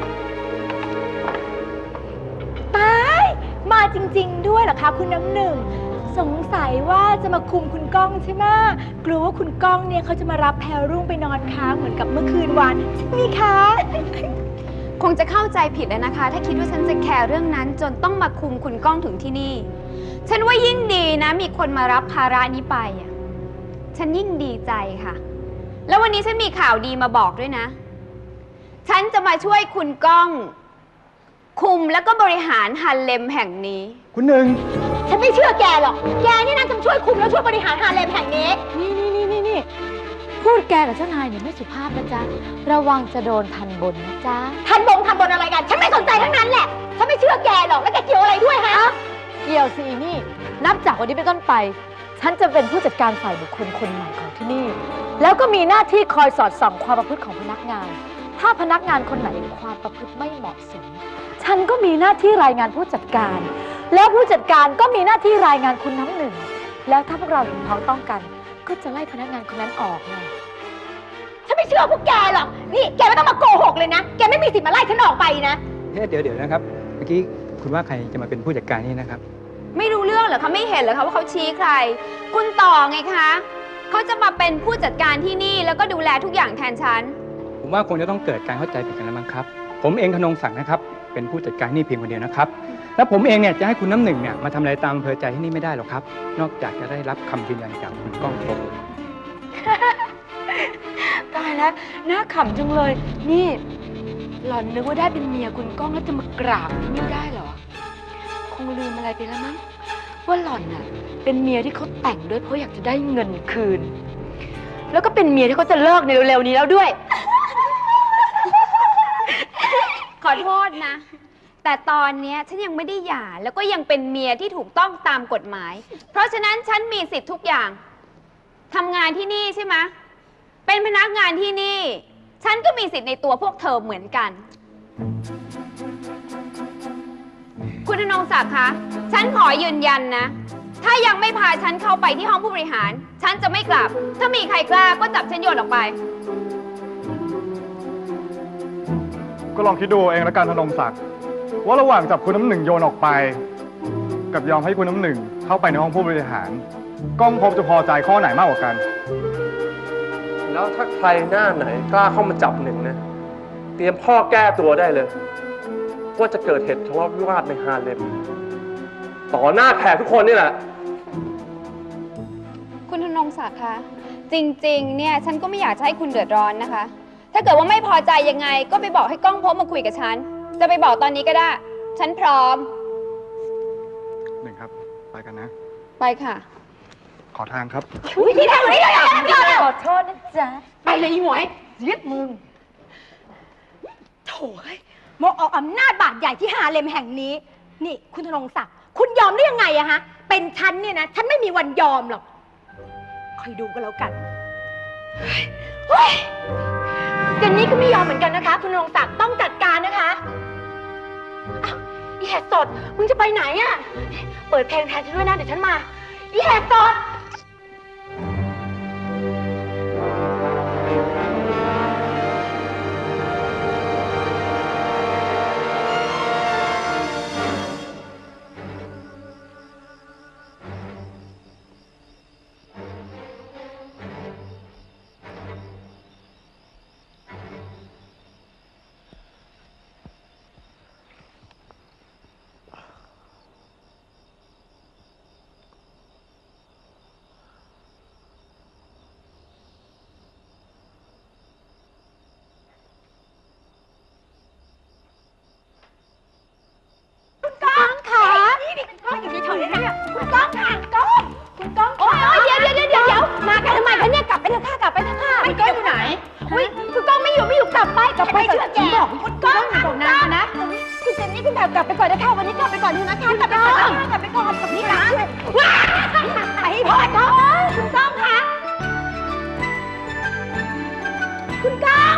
ตายมาจริงๆด้วยเหรอคะคุณน้ำหนึ่งสงสัยว่าจะมาคุมคุณก้องใช่ไหมกลัวว่าคุณก้องเนี่ยเขาจะมารับแพรรุ่งไปนอนค้างเหมือนกับเมื่อคืนวานใช่ไหมคะคงจะเข้าใจผิดแล้วนะคะ ถ้าคิดว่าฉันจะแคร์เรื่องนั้นจนต้องมาคุมคุณก้องถึงที่นี่ ฉันว่ายิ่งดีนะมีคนมารับภาระนี้ไปอ่ะฉันยิ่งดีใจค่ะ แล้ววันนี้ฉันมีข่าวดีมาบอกด้วยนะ ฉันจะมาช่วยคุณก้อง คุมแล้วก็บริหารฮันเลมแห่งนี้คุณหนึ่งฉันไม่เชื่อแกหรอกแกนี่น่าจะช่วยคุมแล้วช่วยบริหารฮาเลมแห่งนี้นี่นี่นี่นี่นี่พูดแกกับเจ้านายเนี่ยไม่สุภาพนะจ๊ะระวังจะโดนทันบนนะจ๊ะทันบงทันบนอะไรกันฉันไม่สนใจทั้งนั้นแหละฉันไม่เชื่อแกหรอกแล้วแกเกี่ยวอะไรด้วยฮะเกี่ยวสินี่นับจากวันนี้เป็นต้นไปฉันจะเป็นผู้จัดการฝ่ายบุคคลคนใหม่ของที่นี่แล้วก็มีหน้าที่คอยสอดส่องความประพฤติของพนักงานถ้าพนักงานคนไหนความประพฤติไม่เหมาะสมฉันก็มีหน้าที่รายงานผู้จัดการแล้วผู้จัดการก็มีหน้าที่รายงานคุณน้ำหนึ่งแล้วถ้าพวกเราเห็นพ้องต้องกันก็จะไล่พนักงานคนนั้นออกไงฉันไม่เชื่อพวกแกหรอกนี่แกไม่ต้องมาโกหกเลยนะแกไม่มีสิทธิ์มาไล่ฉันออกไปนะเดี๋ยวเดี๋ยวนะครับเมื่อกี้คุณว่าใครจะมาเป็นผู้จัดการนี่นะครับไม่รู้เรื่องเหรอคะไม่เห็นเหรอคะว่าเขาชี้ใครคุณต่อไงคะเขาจะมาเป็นผู้จัดการที่นี่แล้วก็ดูแลทุกอย่างแทนฉันผมว่าคงจะต้องเกิดการเข้าใจผิดกันแล้วมั้งครับผมเองธนงศักดิ์นะครับเป็นผู้จัดการนี่เพียงคนเดียวนะครับแล้วผมเองเนี่ยจะให้คุณน้ำหนึ่งเนี่ยมาทำอะไรตามอำเภอใจที่นี่ไม่ได้หรอกครับนอกจากจะได้รับคำยืนยันจากคุณก้องพบตายแล้วน่าขำจังเลยนี่หล่อนนึกว่าได้เป็นเมียคุณก้องแล้วจะมากราบที่นี่ได้เหรอคงลืมอะไรไปแล้วมั้งว่าหล่อนน่ะเป็นเมียที่เขาแต่งด้วยเพราะอยากจะได้เงินคืนแล้วก็เป็นเมียที่เขาจะเลิกในเร็วๆนี้แล้วด้วยขอโทษนะ แต่ตอนนี้ฉันยังไม่ได้หย่าแล้วก็ยังเป็นเมียที่ถูกต้องตามกฎหมายเพราะฉะนั้นฉันมีสิทธิ์ทุกอย่างทำงานที่นี่ใช่ไหมเป็นพนักงานที่นี่ฉันก็มีสิทธิ์ในตัวพวกเธอเหมือนกันคุณธนงศักดิ์คะฉันขอยืนยันนะถ้ายังไม่พาฉันเข้าไปที่ห้องผู้บริหารฉันจะไม่กลับถ้ามีใครกล้าก็จับฉันโยนออกไปก็ลองคิดดูเองแล้วกันธนงศักดิ์ว่าระหว่างจับคุณน้ำหนึ่งโยนออกไปกับยอมให้คุณน้ำหนึ่งเข้าไปในห้องผู้บริหารก้องพบจะพอใจข้อไหนมากกว่ากันแล้วถ้าใครหน้าไหนกล้าเข้ามาจับหนึ่งนะเตรียมพ่อแก้ตัวได้เลยว่าจะเกิดเหตุทะเลาะวิวาทในฮาเลมต่อหน้าแขกทุกคนนี่แหละคุณธนงศักดิ์คะจริงๆเนี่ยฉันก็ไม่อยากจะให้คุณเดือดร้อนนะคะถ้าเกิดว่าไม่พอใจยังไงก็ไปบอกให้ก้องพบมาคุยกับฉันจะไปบอกตอนนี้ก็ได้ฉันพร้อมหนึ่งครับไปกันนะไปค่ะขอทางครับอุ้ยที่ทางนี้เลยขอโทษนะจ๊ะไปเลยหวยเย็ดมึงโถ่โมเอาอำนาจบาดใหญ่ที่ฮาเลมแห่งนี้นี่คุณธนงศักดิ์คุณยอมได้ยังไงอะฮะเป็นฉันเนี่ยนะฉันไม่มีวันยอมหรอกคอยดูก็แล้วกันเฮ้ยเจนนี่ก็ไม่ยอมเหมือนกันนะคะคุณธนงศักดิ์ต้องจัดการนะคะอ้าวอีแหกสดมึงจะไปไหนอะเปิดเพลงแทนฉันด้วยนะเดี๋ยวฉันมาอีแหกสดคุณก้องค่ะก้องคุณก้องค่ะเดี๋ยวเดี๋ยวเดี๋ยวเดี๋ยวมากันทำไมคะเนี่ยกลับไปเถอะค่ะกลับไปเถอะค่ะคุณก้องอยู่ไหนอุ้ยคุณก้องไม่อยู่ไม่อยู่กลับไปกลับไปเถอะแกบอกคุณก้องอยู่ตรงนั้นนะคุณเจนนี่คุณแบบกลับไปก่อนนะคะวันนี้กลับไปก่อนเถอะนะคะกลับไปก่อนกลับไปก่อนกับนี่นะว้าไปให้พ้นเถอะคุณก้องค่ะคุณก้อง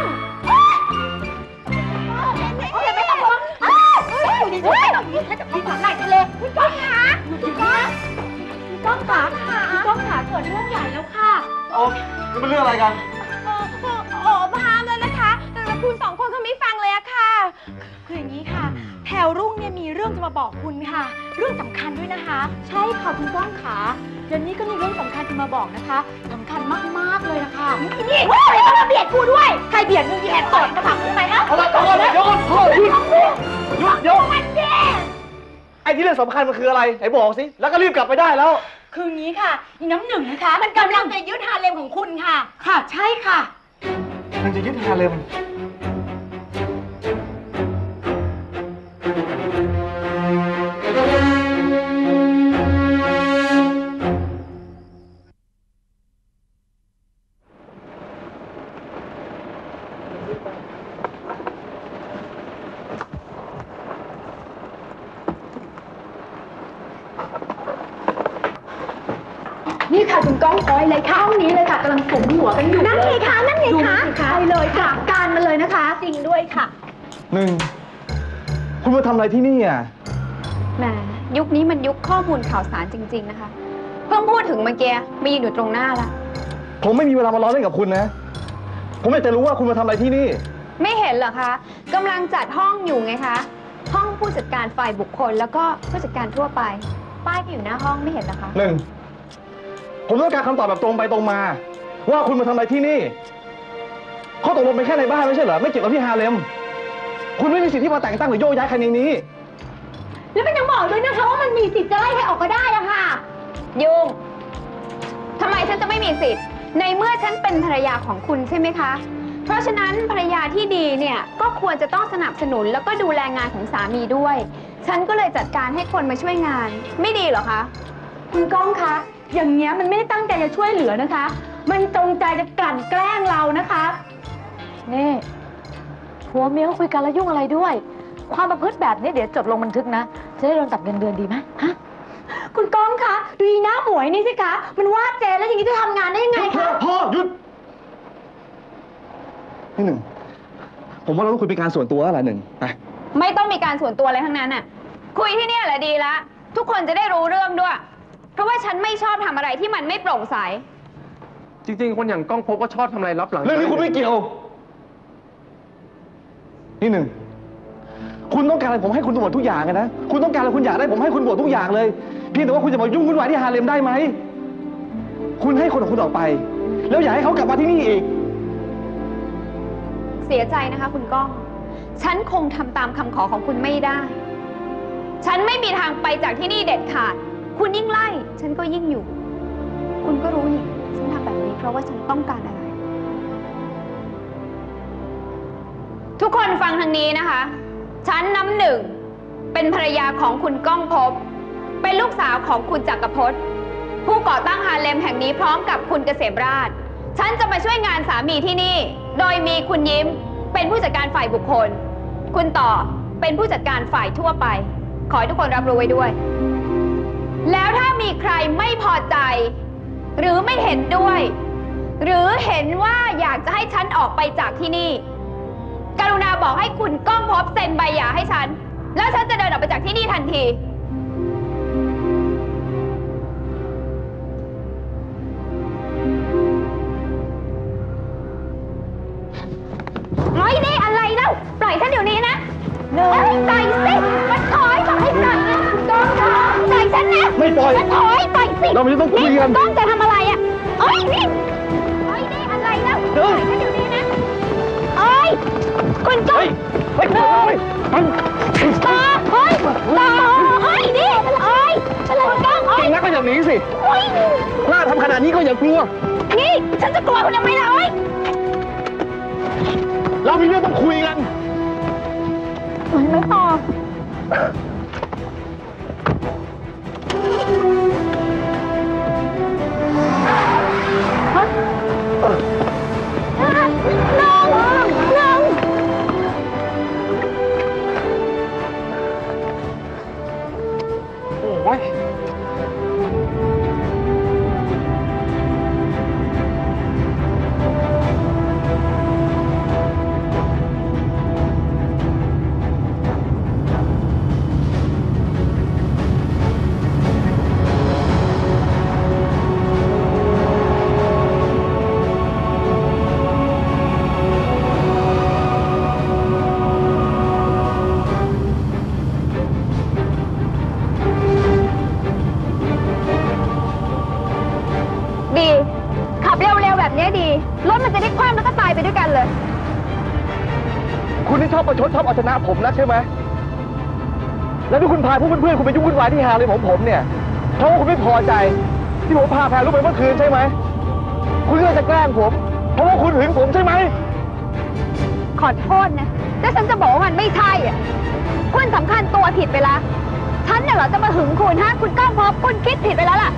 ไม่ต้องห่วงอยู่ดีๆไม่ต้องยิ้มให้กับพี่สอนไหลไปเลยคุณก้องค่ะคุณก้องก้องขาคุณก้องขาเกิดเรื่องใหญ่แล้วค่ะเอานี่มันเรื่องอะไรกันโอ้โอ้พามแล้วนะคะแต่คุณสองคนเขาไม่ฟังเลยอะค่ะคืออย่างนี้ค่ะ แพรวรุ่งเนี่ยมีเรื่องจะมาบอกคุณค่ะ เรื่องสำคัญด้วยนะคะ ใช่ค่ะคุณก้องขาเดี๋ยวนี้ก็มีเรื่องสำคัญจะมาบอกนะคะสำคัญมากๆเลยนะคะนี่ว้าวอย่ามาเบียดกูด้วยใครเบียดมึงแย่ตดมาถามทำไมคะเอาละเอาละเดี๋ยวก่อนพ่อหยุดหยุดเดี๋ยวมันเด้ไอ้ที่เรื่องสำคัญมันคืออะไรไหนบอกสิแล้วก็รีบกลับไปได้แล้วคืออย่างนี้ค่ะอีน้ำหนึ่งนะคะ มันกำลังจะยึดฮาเลมของคุณค่ะ ค่ะใช่ค่ะมันจะยึดฮาเลมนี่ค่ะคุณก้องคอยเลยค่ะห้องนี้เลยค่ะกำลังสมหัวกันอยู่นั่นไงคะนั่นไงคะไปเลยค่ะการมาเลยนะคะจริงด้วยค่ะหนึ่งคุณมาทำอะไรที่นี่อ่ะแหมยุคนี้มันยุคข้อมูลข่าวสารจริงๆนะคะเพิ่งพูดถึงเมื่อกี้มายืนอยู่ตรงหน้าละผมไม่มีเวลามาล้อเล่นกับคุณนะ ผมอยากจะรู้ว่าคุณมาทำอะไรที่นี่ไม่เห็นเหรอคะกำลังจัดห้องอยู่ไงคะห้องผู้จัดการฝ่ายบุคคลแล้วก็ผู้จัดการทั่วไปป้ายก็อยู่หน้าห้องไม่เห็นเหรอคะหนึ่งผมต้องการคำตอบแบบตรงไปตรงมา ว่าคุณมาทำอะไรที่นี่ข้อตกลงเป็นแค่ในบ้านไม่ใช่เหรอไม่เกี่ยวกับที่ฮาเลมคุณไม่มีสิทธิ์ที่มาแต่งตั้งหรือโยกย้ายใครในนี้แล้วมันยังบอกด้วยนะคะว่ามันมีสิทธิ์จะไล่ใครออกก็ได้อะค่ะยุงทำไมฉันจะไม่มีสิทธิ์ในเมื่อฉันเป็นภรรยาของคุณใช่ไหมคะเพราะฉะนั้นภรรยาที่ดีเนี่ยก็ควรจะต้องสนับสนุนแล้วก็ดูแลงานของสามีด้วย ฉันก็เลยจัดการให้คนมาช่วยงานไม่ดีเหรอคะคุณก้องคะอย่างเงี้ยมันไม่ได้ตั้งใจจะช่วยเหลือนะคะ มันจงใจจะกลั่นแกล้งเรานะคะนี่ผัวเมียเขาคุยกันแล้วยุ่งอะไรด้วย ความประพฤติแบบนี้เดี๋ยวจดลงบันทึกนะจะได้โดนตัดเงินเดือนดีไหมฮะคุณก้องคะดูอีหน้าหมวยนี่สิคะมันว่าเจแล้วอย่างนี้จะทำงานได้ยังไงคะพ่อหยุดนี่หนึ่งผมว่าเราต้องคุยเป็นการส่วนตัวอะไรหนึ่งไปไม่ต้องมีการส่วนตัวอะไรทั้งนั้นน่ะคุยที่เนี่ยแหละดีละทุกคนจะได้รู้เรื่องด้วยเพราะว่าฉันไม่ชอบทำอะไรที่มันไม่โปร่งใสจริงๆ คนอย่างก้องพบก็ชอบทำอะไรลับหลังเรื่องนี้คุณไม่เกี่ยวนี่หนึ่งคุณต้องการอะไรผมให้คุณหมดทุกอย่างเลยนะคุณต้องการอะไรคุณอยากได้ผมให้คุณหมดทุกอย่างเลยเพียงแต่ว่าคุณจะมายุ่งวุ่นวายที่ฮาเลมได้ไหมคุณให้คนของคุณออกไปแล้วอย่าให้เขากลับมาที่นี่อีกเสียใจนะคะคุณก้องฉันคงทำตามคำขอของคุณไม่ได้ ฉันไม่มีทางไปจากที่นี่เด็ดขาดคุณยิ่งไล่ฉันก็ยิ่งอยู่คุณก็รู้นี่ฉันทำแบบนี้เพราะว่าฉันต้องการอะไรทุกคนฟังทางนี้นะคะฉันน้ำหนึ่งเป็นภรรยาของคุณก้องภพเป็นลูกสาวของคุณจักรพจน์ผู้ก่อตั้งฮาเลมแห่งนี้พร้อมกับคุณเกษมราชฉันจะมาช่วยงานสามีที่นี่โดยมีคุณยิ้มเป็นผู้จัดการฝ่ายบุคคลคุณต่อเป็นผู้จัดการฝ่ายทั่วไปขอให้ทุกคนรับรู้ไว้ด้วยแล้วถ้ามีใครไม่พอใจหรือไม่เห็นด้วยหรือเห็นว่าอยากจะให้ฉันออกไปจากที่นี่กรุณาบอกให้คุณก้องภพเซ็นใบหย่าให้ฉันแล้วฉันจะเดินออกไปจากที่นี่ทันทีเฮ้ยนี่อะไรเล่าปล่อยฉันเดี๋ยวนี้นะเฮ้ยปล่อยสิมันถอยบอกให้ปล่อยนะก้องก้องปล่อยฉันนะไม่ปล่อยมันถอยปล่อยสิเราไม่ต้องคุยกันก้องจะทำอะไรอ่ะเอ้ยนี่เฮ้ยนี่อะไรเล่าปล่อยฉันเดี๋ยวนี้นะเอ้ยคุณก้องเฮ้ยเฮ้ยต่อเฮ้ยต่อเฮ้ยนี่เอ้ยอะไรคุณก้องเอ้ยนักก็อย่างนี้สิกล้าทำขนาดนี้ก็อย่ากลัวนี่ฉันจะกลัวคุณทำไมล่ะเอ้ยเรามีเรื่องต้องคุยกันมันไม่ตอบฮะน้องน้องโอ้ยดี ขับเร็วๆแบบนี้ดี รถมันจะได้คว่ำแล้วก็ตายไปด้วยกันเลยคุณที่ชอบประชดชอบเอาชนะผมนะใช่ไหมแล้วที่คุณพาพวกเพื่อนๆคุณไปยุ่งวุ่นวายที่หาเลยผมผมเนี่ยเพราะว่าคุณไม่พอใจที่ผมพาแพรลูกไปเมื่อคืนใช่ไหมคุณก็จะแกล้งผมเพราะว่าคุณหึงผมใช่ไหมขอโทษนะแต่ฉันจะบอกว่ามันไม่ใช่อ่ะคุณสำคัญตัวผิดไปละฉันเนี่ยเหรอจะมาหึงคุณฮะคุณก้องพบคุณคิดผิดไปแล้วล่ะ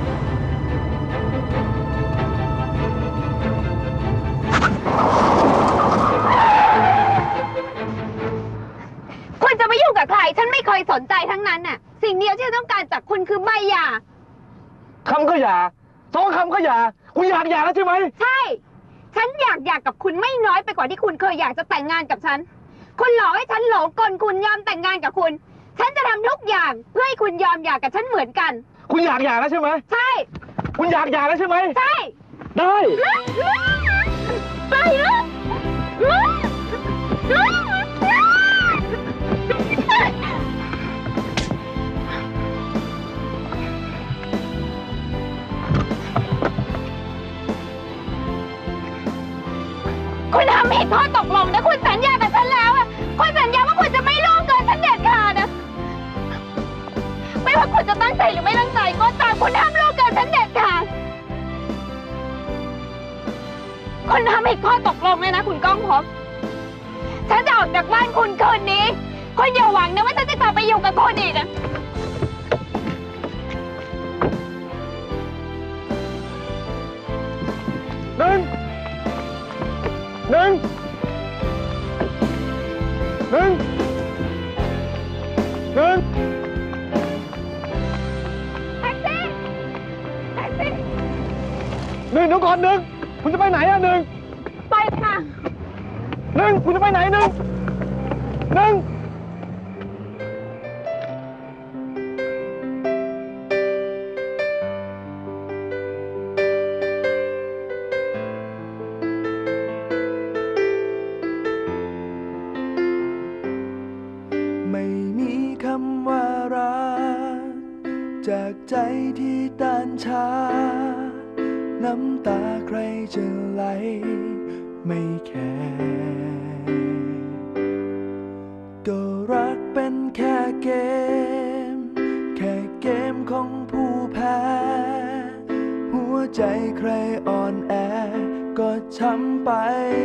คุณจะไม่ยุ่งกับใครฉันไม่เคยสนใจทั้งนั้นน่ะสิ่งเดียวที่ฉันต้องการจากคุณคือใบหย่าคำก็หย่าสองคำก็หย่าคุณอยากหย่าแล้วใช่ไหมใช่ฉันอยากหย่ากับคุณไม่น้อยไปกว่าที่คุณเคยอยากจะแต่งงานกับฉันคุณหลอกให้ฉันหลงกลคุณยอมแต่งงานกับคุณฉันจะทำทุกอย่างเพื่อให้คุณยอมหย่ากับฉันเหมือนกันคุณอยากหย่าแล้วใช่ไหมใช่คุณอยากหย่าแล้วใช่ไหมใช่ได้ไปเลยคุณทำผิดข้อตกลงนะคุณสัญญากับฉันแล้วอะคุณสัญญาว่าคุณจะไม่ล่วงเกินฉันเด็ดขาดนะไม่ว่าคุณจะตั้งใจหรือไม่ตั้งใจก็ตามคุณห้ามล่วงเกินฉันเด็ดขาดคุณทำผิดข้อตกลงเลยนะคุณก้องพบฉันจะออกจากบ้านคุณคืนนี้คุณอย่าหวังนะว่าฉันจะกลับไปอยู่กับคุณอีกนะหนึ่งหนึ่งหนึ่งหนึ่งแท็กซี่แท็กซี่หนึ่งเดี๋ยวก่อนหนึ่งคุณจะไปไหนอะหนึ่งไปค่ะหนึ่งคุณจะไปไหนหนึ่งหนึ่งจากใจที่ต้านชาน้ำตาใครจะไหลไม่แคร์ก็รักเป็นแค่เกมแค่เกมของผู้แพ้หัวใจใครอ่อนแอก็ช้ำไป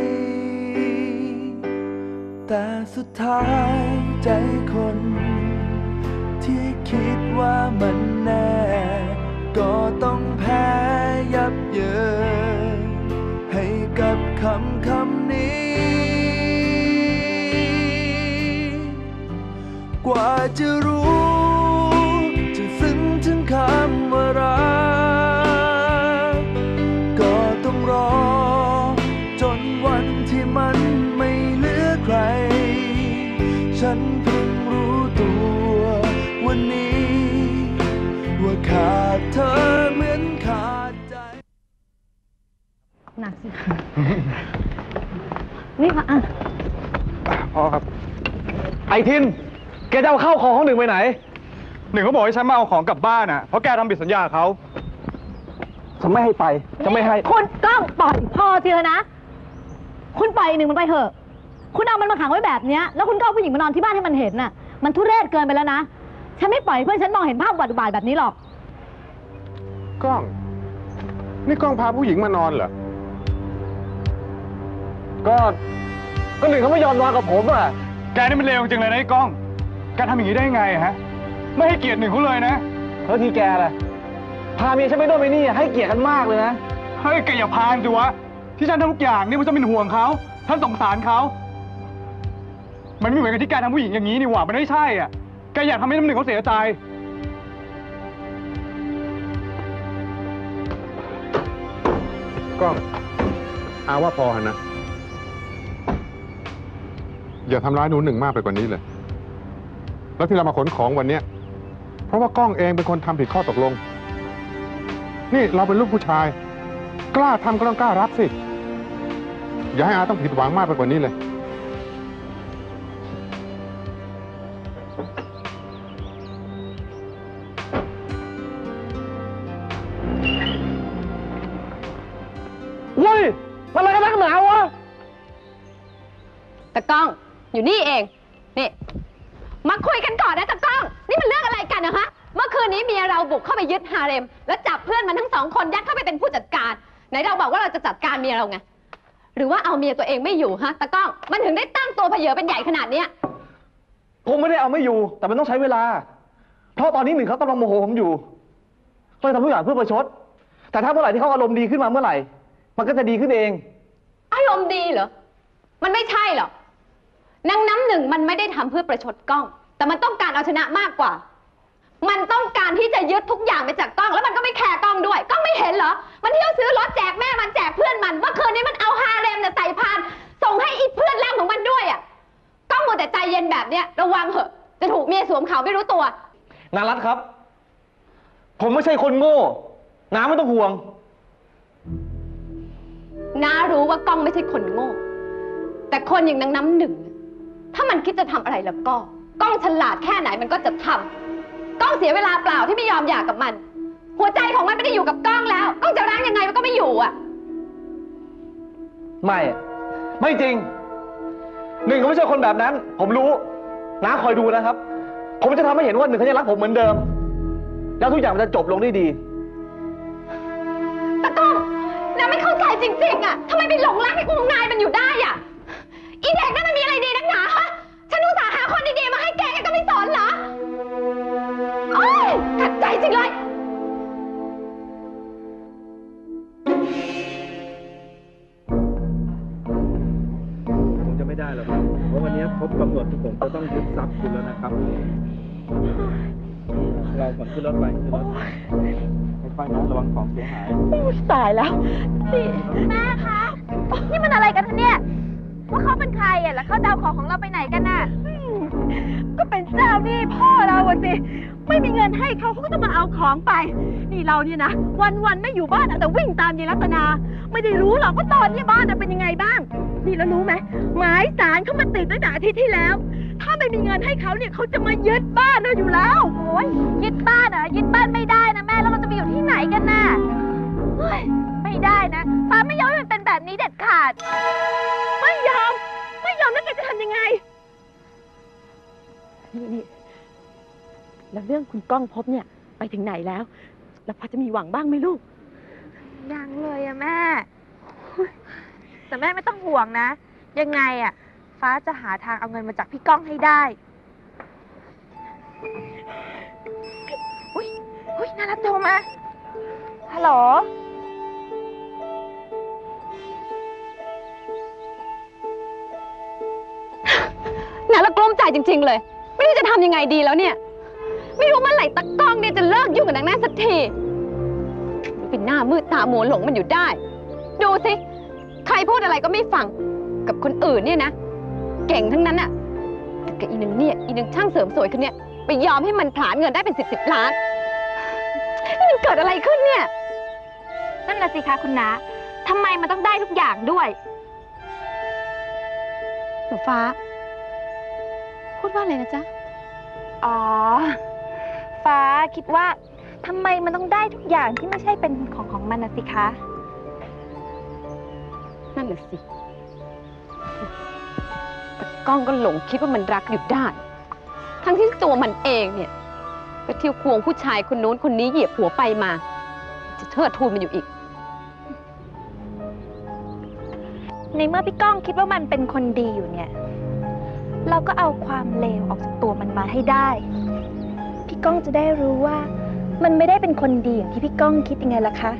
แต่สุดท้ายใจคนที่คิดว่ามันแน่ก็ต้องแพ้ยับเยินให้กับคำคำนี้กว่าจะรู้จะซึ้งถึงคำว่ารักก็ต้องรอจนวันที่มันไม่เหลือใครฉันเพิ่งรู้ตัววันนี้ว่าขาดเธอเหมือนขาดใจหนักสิ นี่ค่ะอ่ะพอครับไอ้ทินแกจะเอาเข้าของของหนึ่งไปไหนหนึ่งเขาบอกให้ฉันมาเอาของกลับบ้านอ่ะเพราะแกทำผิดสัญญาเขาฉันไม่ให้ไปจะไม่ให้คุณก้องปล่อยพอเถอะนะคุณปล่อยหนึ่งมันไปเถอะคุณเอามันมาขังไว้แบบนี้แล้วคุณก็เอาผู้หญิงมานอนที่บ้านให้มันเห็นน่ะมันทุเรศเกินไปแล้วนะฉันไม่ปล่อยเพื่อนฉันมองเห็นภาพอุบัติบาทแบบนี้หรอกก้องนี่ก้องพาผู้หญิงมานอนเหรอก็ก็หนึ่งเขาไม่ยอมนอนกับผมอ่ะแกนี่มันเลวจริงเลยนะไอ้ก้องแกทำอย่างนี้ได้ไงฮะไม่ให้เกียรติหนึ่งเขาเลยนะแล้วทีแกล่ะพาเมียฉันไปโน่นไปนี่ให้เกียรติกันมากเลยนะเฮ้ยแกอย่าพานสิวะที่ฉันทำทุกอย่างนี่มันจะเป็นห่วงเขาฉันสงสารเขามันไม่เหมือนกับที่แกทำผู้หญิงอย่างนี้นี่หว่ามันไม่ใช่อ่ะแกอยากทำให้น้ำหนึ่งเขาเสียใจก้องอาว่าพอนะอย่าทำร้ายหนูหนึ่งมากไปกว่านี้เลยแล้วที่เรามาขนของวันนี้เพราะว่าก้องเองเป็นคนทำผิดข้อตกลงนี่เราเป็นลูกผู้ชายกล้าทำก็ต้องกล้ารับสิอย่าให้อาต้องผิดหวังมากไปกว่านี้เลยเว้ยมันอะไรกันนักหนาวะตะก้องอยู่นี่เองนี่มาคุยกันก่อนนะตะก้องนี่มันเรื่องอะไรกันนะฮะเมื่อคืนนี้เมียเราบุกเข้าไปยึดฮาเร็มแล้วจับเพื่อนมันทั้งสองคนยัดเข้าไปเป็นผู้จัดการไหนเราบอกว่าเราจะจัดการเมียเราไงหรือว่าเอาเมียตัวเองไม่อยู่ฮะตะก้องมันถึงได้ตั้งตัวเพเยอเป็นใหญ่ขนาดเนี้ยผมไม่ได้เอาไม่อยู่แต่มันต้องใช้เวลาเพราะตอนนี้หนึ่งเขากำลังโมโหผมอยู่ก็เลยทำทุกอย่างเพื่อประชดแต่ถ้าเมื่อไหร่ที่เขาอารมณ์ดีขึ้นมาเมื่อไหร่มันก็จะดีขึ้นเองอารมณ์ดีเหรอมันไม่ใช่หรอกนางน้ำหนึ่งมันไม่ได้ทำเพื่อประชดก้องแต่มันต้องการเอาชนะมากกว่ามันต้องการที่จะยึดทุกอย่างไปจากก้องแล้วมันก็ไม่แคร์ก้องด้วยก้องไม่เห็นเหรอมันเที่ยวซื้อรถแจกแม่มันแจกเพื่อนมันเมื่อคืนนี้มันเอาฮาเร็มเนี่ยใส่พานส่งให้อีเพื่อนร่างของมันด้วยอ่ะก้องมัวแต่ใจเย็นแบบเนี้ยระวังเหอะจะถูกเมียสวมเขาไม่รู้ตัวนารัตครับผมไม่ใช่คนโง่น้าไม่ต้องห่วงน้ารู้ว่าก้องไม่ใช่คนโง่แต่คนอย่างนางน้ำหนึ่งถ้ามันคิดจะทำอะไรแล้วก็ก้องฉลาดแค่ไหนมันก็จะทำก้องเสียเวลาเปล่าที่ไม่ยอมหย่ากับมันหัวใจของมันไม่ได้อยู่กับก้องแล้วก้องจะร้างยังไงมันก็ไม่อยู่อ่ะไม่ไม่จริงหนึ่งเขาไม่ใช่คนแบบนั้นผมรู้น้าคอยดูนะครับผมจะทำให้เห็นว่าหนึ่งเขาจะรักผมเหมือนเดิมแล้วทุกอย่างมันจะจบลงได้ดีตะก้องน้าไม่เข้าใจจริงๆอ่ะทำไมไปหลงรักในวงนายมันอยู่ได้อ่ะอีเด็กนั่นมันมีอะไรดีนักหนาฮะฉันอุตส่าห์หาคนดีๆมาให้แกแกก็ไม่สอนเหรอโอ๊ยขัดใจจริงเลยคงจะไม่ได้หรอกครับเพราะวันนี้ครบกำหนดที่ผมจะต้องยึดทรัพย์คุณแล้วนะครับเราก่อนขึ้นรถไปขึ้นรถค่อยๆนะระวังของเสียหายตายแล้วนี่แม่คะนี่มันอะไรกันเนี่ยว่าเขาเป็นใครอ่ะแล้วเขาจะเอาของของเราไปไหนกันน่ะก็เป็นเจ้านี่พ่อเราสิไม่มีเงินให้เขาเขาก็จะมาเอาของไปนี่เราเนี่ยนะวันๆไม่อยู่บ้านแต่วิ่งตามยายรัตนาไม่ได้รู้หรอกว่าตอนนี้บ้านเป็นยังไงบ้างนี่แล้วรู้ไหมหมายศาลเขามาติดตั้งแต่อาทิตย์ที่แล้วถ้าไม่มีเงินให้เขาเนี่ยเขาจะมายึดบ้านเราอยู่แล้วโอ้ยยึดบ้านเหรอยึดบ้านไม่ได้นะแม่แล้วเราจะไปอยู่ที่ไหนกันน่ะไม่ได้นะฟ้าไม่ยอมให้มันเป็นแบบนี้เด็ดขาดไม่ยอมไม่ยอมแล้วแกจะทำยังไงนี่นี่แล้วเรื่องคุณก้องพบเนี่ยไปถึงไหนแล้วแล้วพอจะมีหวังบ้างไหมลูกยังเลยอะแม่แต่แม่ไม่ต้องห่วงนะยังไงอะฟ้าจะหาทางเอาเงินมาจากพี่ก้องให้ได้อุ้ยอุ้ยน่ารักโทรมาฮัลโหลน่าละกลุ้มใจจริงๆเลยไม่รู้จะทำยังไงดีแล้วเนี่ยไม่รู้เมื่อไหร่ตะก้องเนี่ยจะเลิกยุ่งกับนางนั่นสักทีเป็นหน้ามืดตามัวหลงมันอยู่ได้ดูสิใครพูดอะไรก็ไม่ฟังกับคนอื่นเนี่ยนะเก่งทั้งนั้นอะแต่กับอีนึงเนี่ยอีนึงช่างเสริมสวยคนเนี้ยไปยอมให้มันผลาญเงินได้เป็นสิบสิบล้านนี่มันเกิดอะไรขึ้นเนี่ยนั่นน่ะสิคะคุณน้าทำไมมันต้องได้ทุกอย่างด้วยหนูฟ้าพูดว่าอะไรนะจ๊ะอ๋อฟ้าคิดว่าทำไมมันต้องได้ทุกอย่างที่ไม่ใช่เป็นของของมันนะสิคะนั่นแหละสิแต่ก้องก็หลงคิดว่ามันรักอยู่ได้ทั้งที่ตัวมันเองเนี่ยก็เที่ยวควงผู้ชายคนโน้นคนนี้เหยียบหัวไปมาจะเทิดทูนมันอยู่อีกในเมื่อพี่ก้องคิดว่ามันเป็นคนดีอยู่เนี่ยเราก็เอาความเลวออกจากตัวมันมาให้ได้พี่ก้องจะได้รู้ว่ามันไม่ได้เป็นคนดีอย่างที่พี่ก้องคิดยังไงล่ะคะ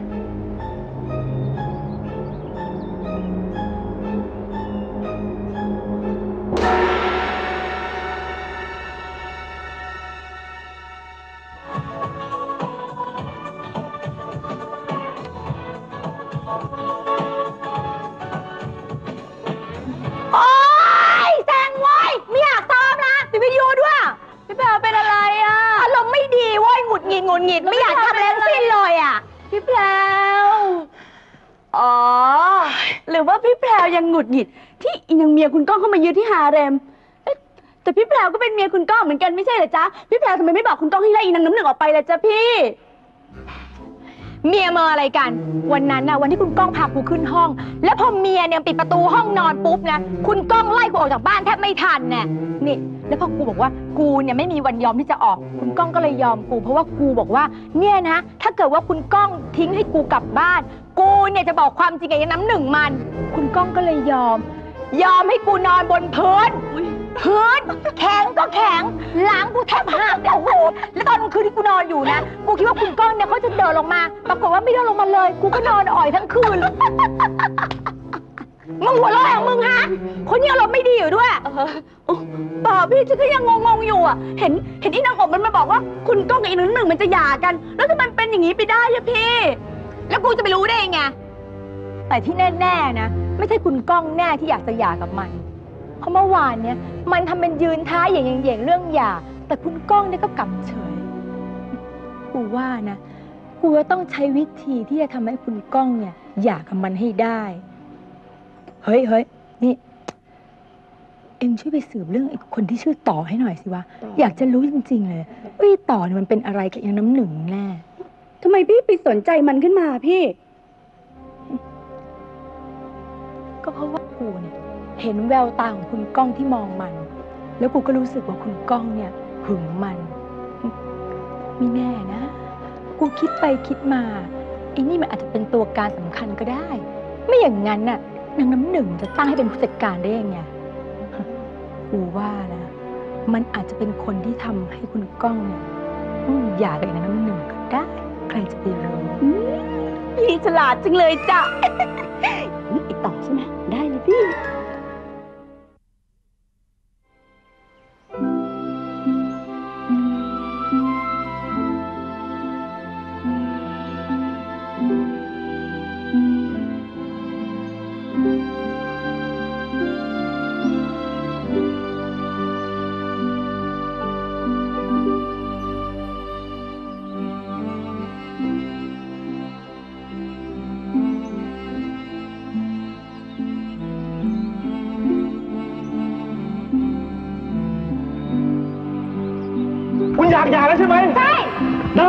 หงุดหงิดไม่อยากทำอะไรทั้งสิ้นเลยอ่ะพี่แพรวอ๋อหรือว่าพี่แพรวยังหงุดหงิดที่อีนางเมียคุณก้องเข้ามายืนที่ฮาเร็มแต่พี่แพรวก็เป็นเมียคุณก้องเหมือนกันไม่ใช่เหรอจ๊ะพี่แพรวทำไมไม่บอกคุณก้องให้ไล่อีนางน้ำหนึ่งออกไปล่ะจ๊ะพี่เมียเมออะไรกันวันนั้นน่ะวันที่คุณก้องพากูขึ้นห้อง แล้วพอเมียเนี่ยปิดประตูห้องนอนปุ๊บนะคุณก้องไล่กูออกจากบ้านแทบไม่ทันแน่นี่แล้วพอกูบอกว่ากูเนี่ยไม่มีวันยอมที่จะออกคุณก้องก็เลยยอมกูเพราะว่ากูบอกว่าเนี่ยนะถ้าเกิดว่าคุณก้องทิ้งให้กูกลับบ้านกูเนี่ยจะบอกความจริงกับยายน้ำหนึ่งมันคุณก้องก็เลยยอมยอมให้กูนอนบนพื้นพื้นแข็งก็แข็งหลังกูแทบหักเนี่ยโอ้โหแล้วตอนกลางคืนที่กูนอนอยู่นะกูคิดว่าคุณก้องเนี่ยเขาจะเดินลงมาปรากฏว่าไม่เดินลงมาเลยกูก็นอนอ่อยทั้งคืนมึงหัวเราะอย่างมึงฮะคนนี้อารมณ์ไม่ดีอยู่ด้วยเปล่าพี่ฉันก็ยังงงๆอยู่อ่ะเห็นเห็นอีนางอบมันมาบอกว่าคุณก้องกับอีหนึ่งหนึ่งมันจะหย่ากันแล้วถ้ามันเป็นอย่างนี้ไปได้อะพี่แล้วกูจะไปรู้ได้ไงแต่ที่แน่ๆนะไม่ใช่คุณก้องแน่ที่อยากจะหย่ากับมันเพราะเมื่อวานเนี้ยมันทำเป็นยืนท้ายอย่างเย่งๆเรื่องหย่าแต่คุณก้องเนี่ยก็กลับเฉยกูว่านะกูว่าต้องใช้วิธีที่จะทำให้คุณก้องเนี่ยหย่ากับมันให้ได้เฮ้ยเฮ้ยนี่เอ็งช่วยไปสืบเรื่องไอ้คนที่ชื่อต่อให้หน่อยสิวะอยากจะรู้จริงๆเลยว่าไอ้ต่อเนี่ยมันเป็นอะไรกับอย่างน้ำหนึ่งแน่ทำไมพี่ไปสนใจมันขึ้นมาพี่ก็เพราะว่ากูเนี่ยเห็นแววตาของคุณก้องที่มองมันแล้วกูก็รู้สึกว่าคุณก้องเนี่ยหึงมันไม่แน่นะกูคิดไปคิดมาไอ้นี่มันอาจจะเป็นตัวการสำคัญก็ได้ไม่อย่างนั้นน่ะนางน้ำหนึ่งจะตั้งให้เป็นผู้จัดการได้ยังไงกูว่านะมันอาจจะเป็นคนที่ทำให้คุณก้องเนี่ยอยากกับนางน้ำหนึ่งก็ได้ใครจะไปรู้พี่ฉลาดจังเลยจ้ะนี่ไอ้ต่อใช่ไหมได้เลยพี่คุณอยากหย่าแล้วใช่ไหมใช่ได้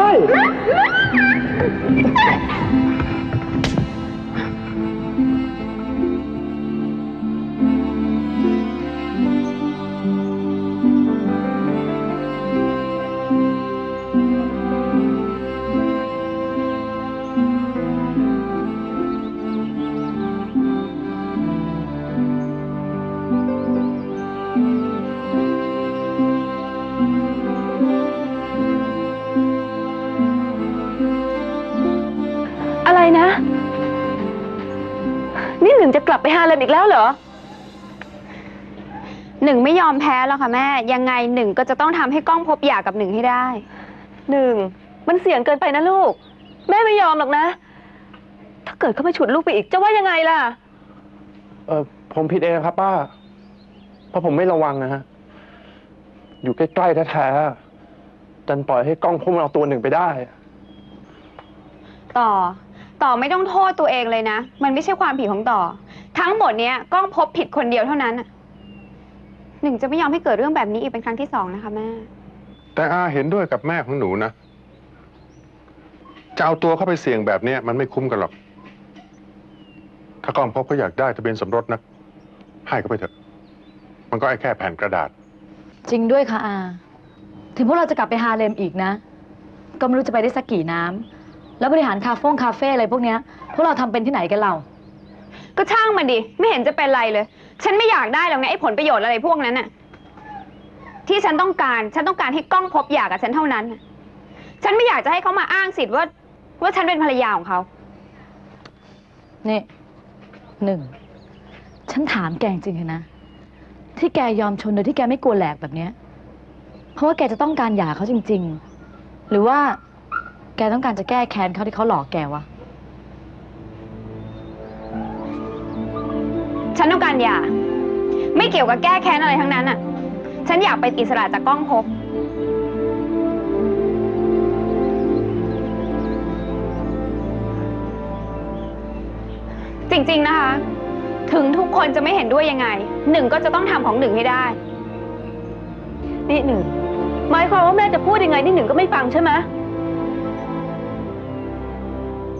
อะไรนะนี่หนึ่งจะกลับไปฮาเลมอีกแล้วเหรอหนึ่งไม่ยอมแพ้แล้วค่ะแม่ยังไงหนึ่งก็จะต้องทำให้ก้องพบหย่ากับหนึ่งให้ได้หนึ่งมันเสี่ยงเกินไปนะลูกแม่ไม่ยอมหรอกนะถ้าเกิดเขามาฉุดลูกไปอีกจะว่ายังไงล่ะเออผมผิดเองครับป้าเพราะผมไม่ระวังนะฮะอยู่ใกล้ๆแท้ๆดันปล่อยให้กล้องพบมันเอาตัวหนึ่งไปได้ต่อต่อไม่ต้องโทษตัวเองเลยนะมันไม่ใช่ความผิดของต่อทั้งหมดเนี้ยก้องพบผิดคนเดียวเท่านั้นหนึ่งจะไม่ยอมให้เกิดเรื่องแบบนี้อีกเป็นครั้งที่สองนะคะแม่แต่อาเห็นด้วยกับแม่ของหนูนะจะเอาตัวเข้าไปเสี่ยงแบบนี้มันไม่คุ้มกันหรอกถ้ากล้องพบเขาอยากได้ทะเบียนสมรสนะให้เขาไปเถอะมันก็ไอ้แค่แผ่นกระดาษจริงด้วยค่ะอาถึงพวกเราจะกลับไปฮาเลมอีกนะก็ไม่รู้จะไปได้สักกี่น้ำแล้วบริหารคาเฟ่คาเฟ่อะไรพวกเนี้ยพวกเราทำเป็นที่ไหนกันเราก็ช่างมันดิไม่เห็นจะเป็นไรเลยฉันไม่อยากได้หรอกนะไอ้ผลประโยชน์อะไรพวกนั้นน่ะที่ฉันต้องการฉันต้องการให้ก้องพบหย่ากับฉันเท่านั้นฉันไม่อยากจะให้เขามาอ้างสิทธิ์ว่าว่าฉันเป็นภรรยาของเขานี่หนึ่งฉันถามแกจริงๆนะที่แกยอมชนโดยที่แกไม่กลัวแหลกแบบเนี้ยเพราะว่าแกจะต้องการหย่าเขาจริงๆหรือว่าแกต้องการจะแก้แค้นเขาที่เขาหลอกแกวะฉันต้องการหย่าไม่เกี่ยวกับแก้แค้นอะไรทั้งนั้นอ่ะฉันอยากเป็นอิสระจากก้องพบจริงๆนะคะถึงทุกคนจะไม่เห็นด้วยยังไงหนึ่งก็จะต้องทำของหนึ่งให้ได้นี่หนึ่งหมายความว่าแม่จะพูดยังไงนี่หนึ่งก็ไม่ฟังใช่ไหม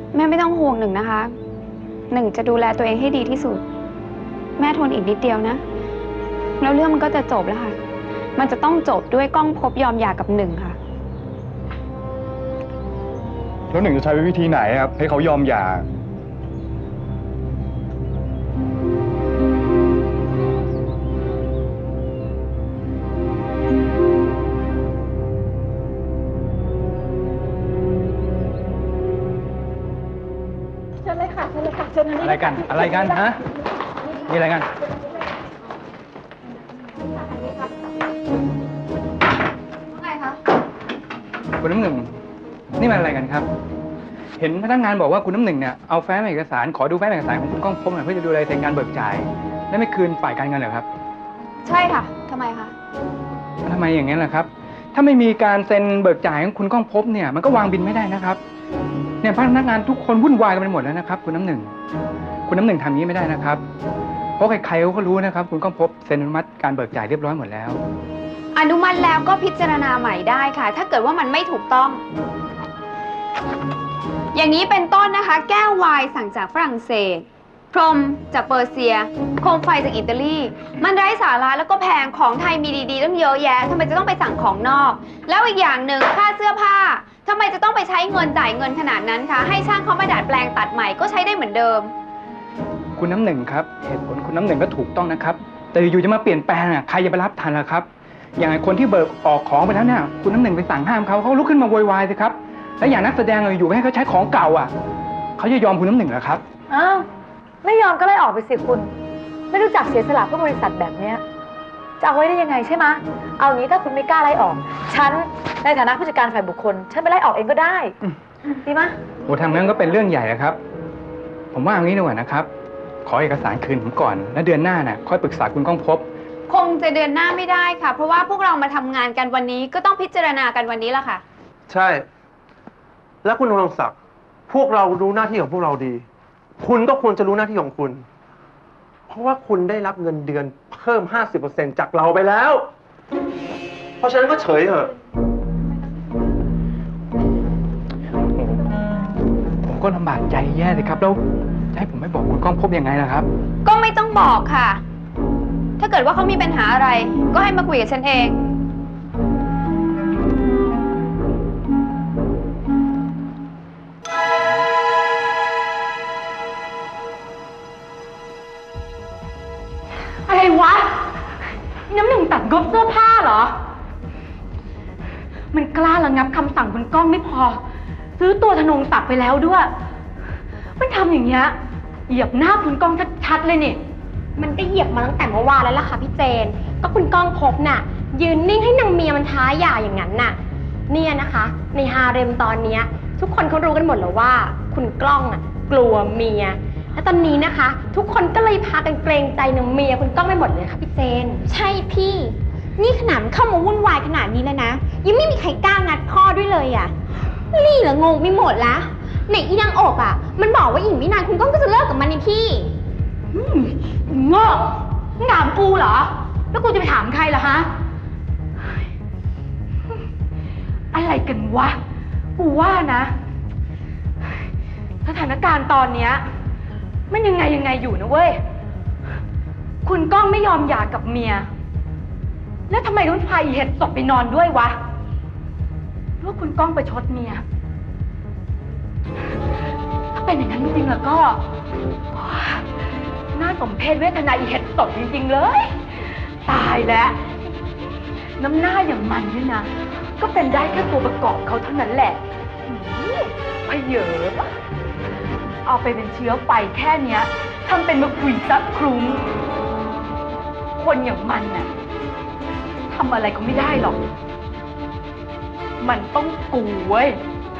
แม่ไม่ต้องห่วงหนึ่งนะคะ หนึ่งจะดูแลตัวเองให้ดีที่สุด แม่ทนอีกนิดเดียวนะ แล้วเรื่องมันก็จะจบแล้วค่ะ มันจะต้องจบด้วยก้องภพยอมหย่ากับหนึ่งค่ะแล้วหนึ่งจะใช้วิธีไหนครับให้เขายอมหย่าเชิญเลยค่ะเชิญเลยค่ะเชิญทางนี้อะไรกันอะไรกันฮะมีอะไรกันไงคะคุณน้ำหนึ่งนี่มันอะไรกันครับ เห็นพนักงานบอกว่าคุณน้ำหนึ่งเนี่ยเอาแฟ้มเอกสารขอดูแฟ้มเอกสารของคุณก้องภพเพื่อจะดูรายเซ็นการเบิกจ่ายและไม่คืนฝ่ายการเงินเหรอครับใช่ค่ะทำไมคะทำไมอย่างนี้ล่ะครับถ้าไม่มีการเซ็นเบิกจ่ายของคุณก้องภพเนี่ยมันก็วางบินไม่ได้นะครับเนี่ยพนักงานทุกคนวุ่นวายกันไปหมดแล้วนะครับคุณน้ำหนึ่งคุณน้ำหนึ่งทำอย่างนี้ไม่ได้นะครับเพราะใครๆเขาก็รู้นะครับคุณก้องภพเซ็นอนุมัติการเบิกจ่ายเรียบร้อยหมดแล้วอนุมัติแล้วก็พิจารณาใหม่ได้ค่ะถ้าเกิดว่ามันไม่ถูกต้องอย่างนี้เป็นต้นนะคะแก้วไวน์สั่งจากฝรั่งเศสพรมจากเปอร์เซียโคมไฟจากอิตาลีมันไร้สาระแล้วก็แพงของไทยมีดีๆต้องเยอะแยะทำไมจะต้องไปสั่งของนอกแล้วอีกอย่างหนึ่งค่าเสื้อผ้าทำไมจะต้องไปใช้เงินจ่ายเงินขนาดนั้นคะให้ช่างเขามาดัดแปลงตัดใหม่ก็ใช้ได้เหมือนเดิมคุณน้ำหนึ่งครับเหตุผลคุณน้ำหนึ่งก็ถูกต้องนะครับแต่อยู่จะมาเปลี่ยนแปลงอ่ะใครจะไปรับทันล่ะครับอย่างคนที่เบิกออกของไปแล้วเนี่ยคุณน้ำหนึ่งไปสั่งห้ามเขาเขาลุกขึ้นมาโวยวายสิครับแล้วอย่างนักแสดงอยู่ให้เขาใช้ของเก่าอ่ะเขาจะยอมคุณน้ำหนึ่งเหรอครับอ้าวไม่ยอมก็ไล่ออกไปสิคุณไม่รู้จักเสียสละเพื่อบริษัทแบบเนี้ยจะเอาไว้ได้ยังไงใช่ไหมเอางี้ถ้าคุณไม่กล้าไล่ออกฉันในฐานะผู้จัดการฝ่ายบุคคลฉันไปไล่ออกเองก็ได้ดีไหมโอ้ทางนั้นก็เป็นเรื่องใหญ่ครับผมว่าเอางี้ดีกว่านะครับขอเอกสารคืนผมก่อนแล้วเดือนหน้าน่ะค่อยปรึกษาคุณก้องภพคงจะเดือนหน้าไม่ได้ค่ะเพราะว่าพวกเรามาทำงานกันวันนี้ก็ต้องพิจารณากันวันนี้ละค่ะใช่แล้วคุณรงศักดิ์พวกเรารู้หน้าที่ของพวกเราดีคุณก็ควรจะรู้หน้าที่ของคุณเพราะว่าคุณได้รับเงินเดือนเพิ่ม ห้าสิบเปอร์เซ็นต์ จากเราไปแล้วเพราะฉะนั้นก็เฉยเถอะผมก็ลำบากใจแย่เลยครับแล้วจะให้ผมไม่บอกคุณก้องภพยังไงล่ะครับก็ไม่ต้องบอกค่ะถ้าเกิดว่าเขามีปัญหาอะไรก็ให้มาคุยกับฉันเองอะไรวะน้ำหนึ่งตัดงบเสื้อผ้าเหรอมันกล้าระงับคำสั่งคุณก้องไม่พอซื้อตัวธนงศักดิ์ไปแล้วด้วยมันทำอย่างเงี้ยเหยียบหน้าคุณก้องชัดๆเลยนี่มันก็เหยียบมาตั้งแต่เมื่อวานแล้วล่ะค่ะพี่เจนก็คุณก้องภพน่ะยืนนิ่งให้นางเมียมันท้าหย่าอย่างนั้นน่ะเนี่ยนะคะในฮาเร็มตอนนี้ทุกคนเขารู้กันหมดแล้วว่าคุณกล้องอ่ะกลัวเมียและตอนนี้นะคะทุกคนก็เลยพากันเกรงใจนางเมียคุณก้องไปหมดเลยค่ะพี่เจนใช่พี่นี่ขนาดเข้ามาวุ่นวายขนาดนี้แล้วนะยังไม่มีใครกล้างัดข้อด้วยเลยอ่ะนี่เหรองงไม่หมดละไหนอีนางอกอ่ะมันบอกว่าอีกไม่นานคุณก้องก็จะเลิกกับมันนี่พี่โง่มึงถามกูเหรอแล้วกูจะไปถามใครล่ะฮะอะไรกันวะกูว่านะสถานการณ์ตอนเนี้ยมันยังไงยังไงอยู่นะเว้ยคุณก้องไม่ยอมหย่ากับเมียแล้วทำไมต้องพาอีเห็ดศพไปนอนด้วยวะว่าคุณก้องไปชดเมียถ้าเป็นอย่างนั้นจริงๆแล้วก็น่าสมเพชเวทนาอีเห็ดศพจริงๆเลยตายแล้วน้ำหน้าอย่างมันเนี่ยนะก็เป็นได้แค่ตัวประกอบเขาเท่านั้นแหละพเยอะเอาไปเป็นเชื้อไฟแค่เนี้ยทำเป็นมาคุยซักคลุ้งคนอย่างมันน่ะทำอะไรก็ไม่ได้หรอกมันต้องกูเว้ย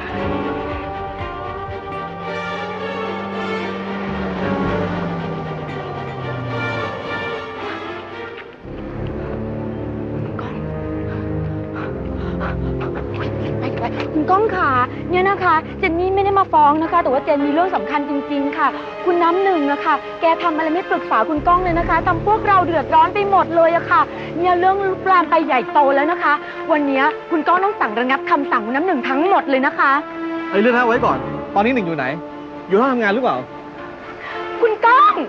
คุณก้องค่ะเนี่ยนะคะเจนนี่ไม่ได้มาฟ้องนะคะแต่ว่าเจนมีเรื่องสำคัญจริงๆค่ะคุณน้ำหนึ่งอะค่ะแกทำอะไรไม่ปรึกษาคุณก้องเลยนะคะทำพวกเราเดือดร้อนไปหมดเลยอะค่ะเนี่ยเรื่องลุกลามไปใหญ่โตแล้วนะคะวันนี้คุณก้องต้องสั่งระงับคำสั่งคุณน้ำหนึ่งทั้งหมดเลยนะคะไอ้เรื่องนั้นไว้ก่อนตอนนี้หนึ่งอยู่ไหนอยู่ห้องทำงานหรือเปล่าคุณก้อง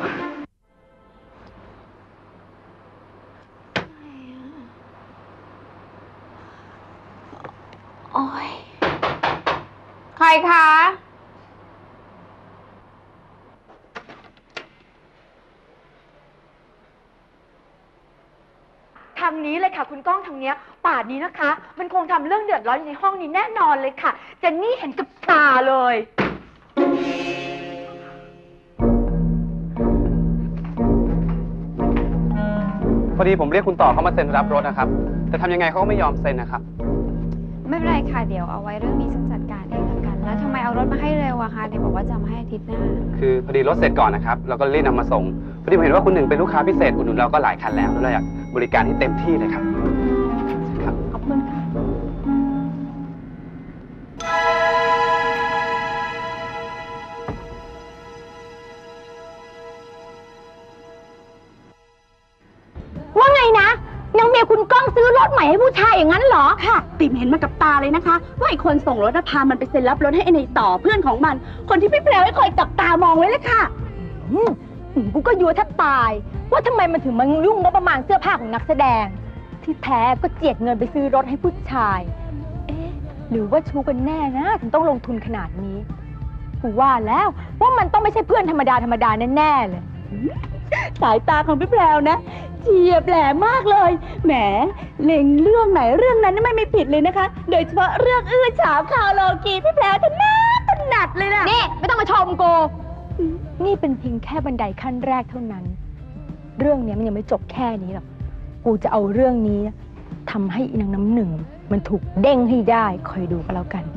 โอ้ยใครคะทางนี้เลยค่ะคุณก้องทางเนี้ยป่านนี้นะคะ มันคงทำเรื่องเดือดร้อนอยู่ในห้องนี้แน่นอนเลยค่ะเจนนี่เห็นกับตาเลยพอดีผมเรียกคุณต่อเขามาเซ็นรับรถนะครับแต่ทำยังไงเขาก็ไม่ยอมเซ็นนะครับไม่เป็นไรค่ะเดี๋ยวเอาไว้เรื่องนี้ฉันจัดการเองละกัน แล้วทำไมเอารถมาให้เร็วอะคะเดี๋ยวบอกว่าจะมาให้อาทิตย์หน้าคือพอดีรถเสร็จก่อนนะครับแล้วก็รีบนำมาส่งพอดีผมเห็นว่าคุณหนึ่งเป็นลูกค้าพิเศษอุดหนุนเราก็หลายคันแล้วแล้วเราอยากบริการให้เต็มที่เลยครับครับขอบคุณค่ะว่าไงนะนางเมียคุณก้องซื้อรถใหม่ให้ผู้ชายอย่างนั้นเหรอค่ะติ๋มเห็นมากับตาเลยนะคะว่าไอ้คนส่งรถพามันไปเซ็นรับรถให้ไอ้ในต่อเพื่อนของมันคนที่พี่แพรวให้คอยจับตามองไว้เลยค่ะอืมกูก็ยัวแทบตายว่าทำไมมันถึงมายุ่งงบประมาณเสื้อผ้าของนักแสดงที่แท้ก็เจียดเงินไปซื้อรถให้ผู้ชายเอ๊ะหรือว่าชูกันแน่นะถึงต้องลงทุนขนาดนี้กูว่าแล้วว่ามันต้องไม่ใช่เพื่อนธรรมดาธรรมดาแน่ๆเลยสายตาของพี่แพรวนะเฉียบแหลมมากเลยแหมเล็งเรื่องไหนเรื่องนั้นไม่ไม่ผิดเลยนะคะโดยเฉพาะเรื่องอื้อฉาวข่าวโลกีพี่แพรวถนัดถนัดเลยนะนี่ไม่ต้องมาชมกูนี่เป็นเพียงแค่บันไดขั้นแรกเท่านั้นเรื่องนี้มันยังไม่จบแค่นี้หรอกกูจะเอาเรื่องนี้ทำให้อีนางน้ำหนึ่งมันถูกเด้งให้ได้คอยดูกันแล้วกัน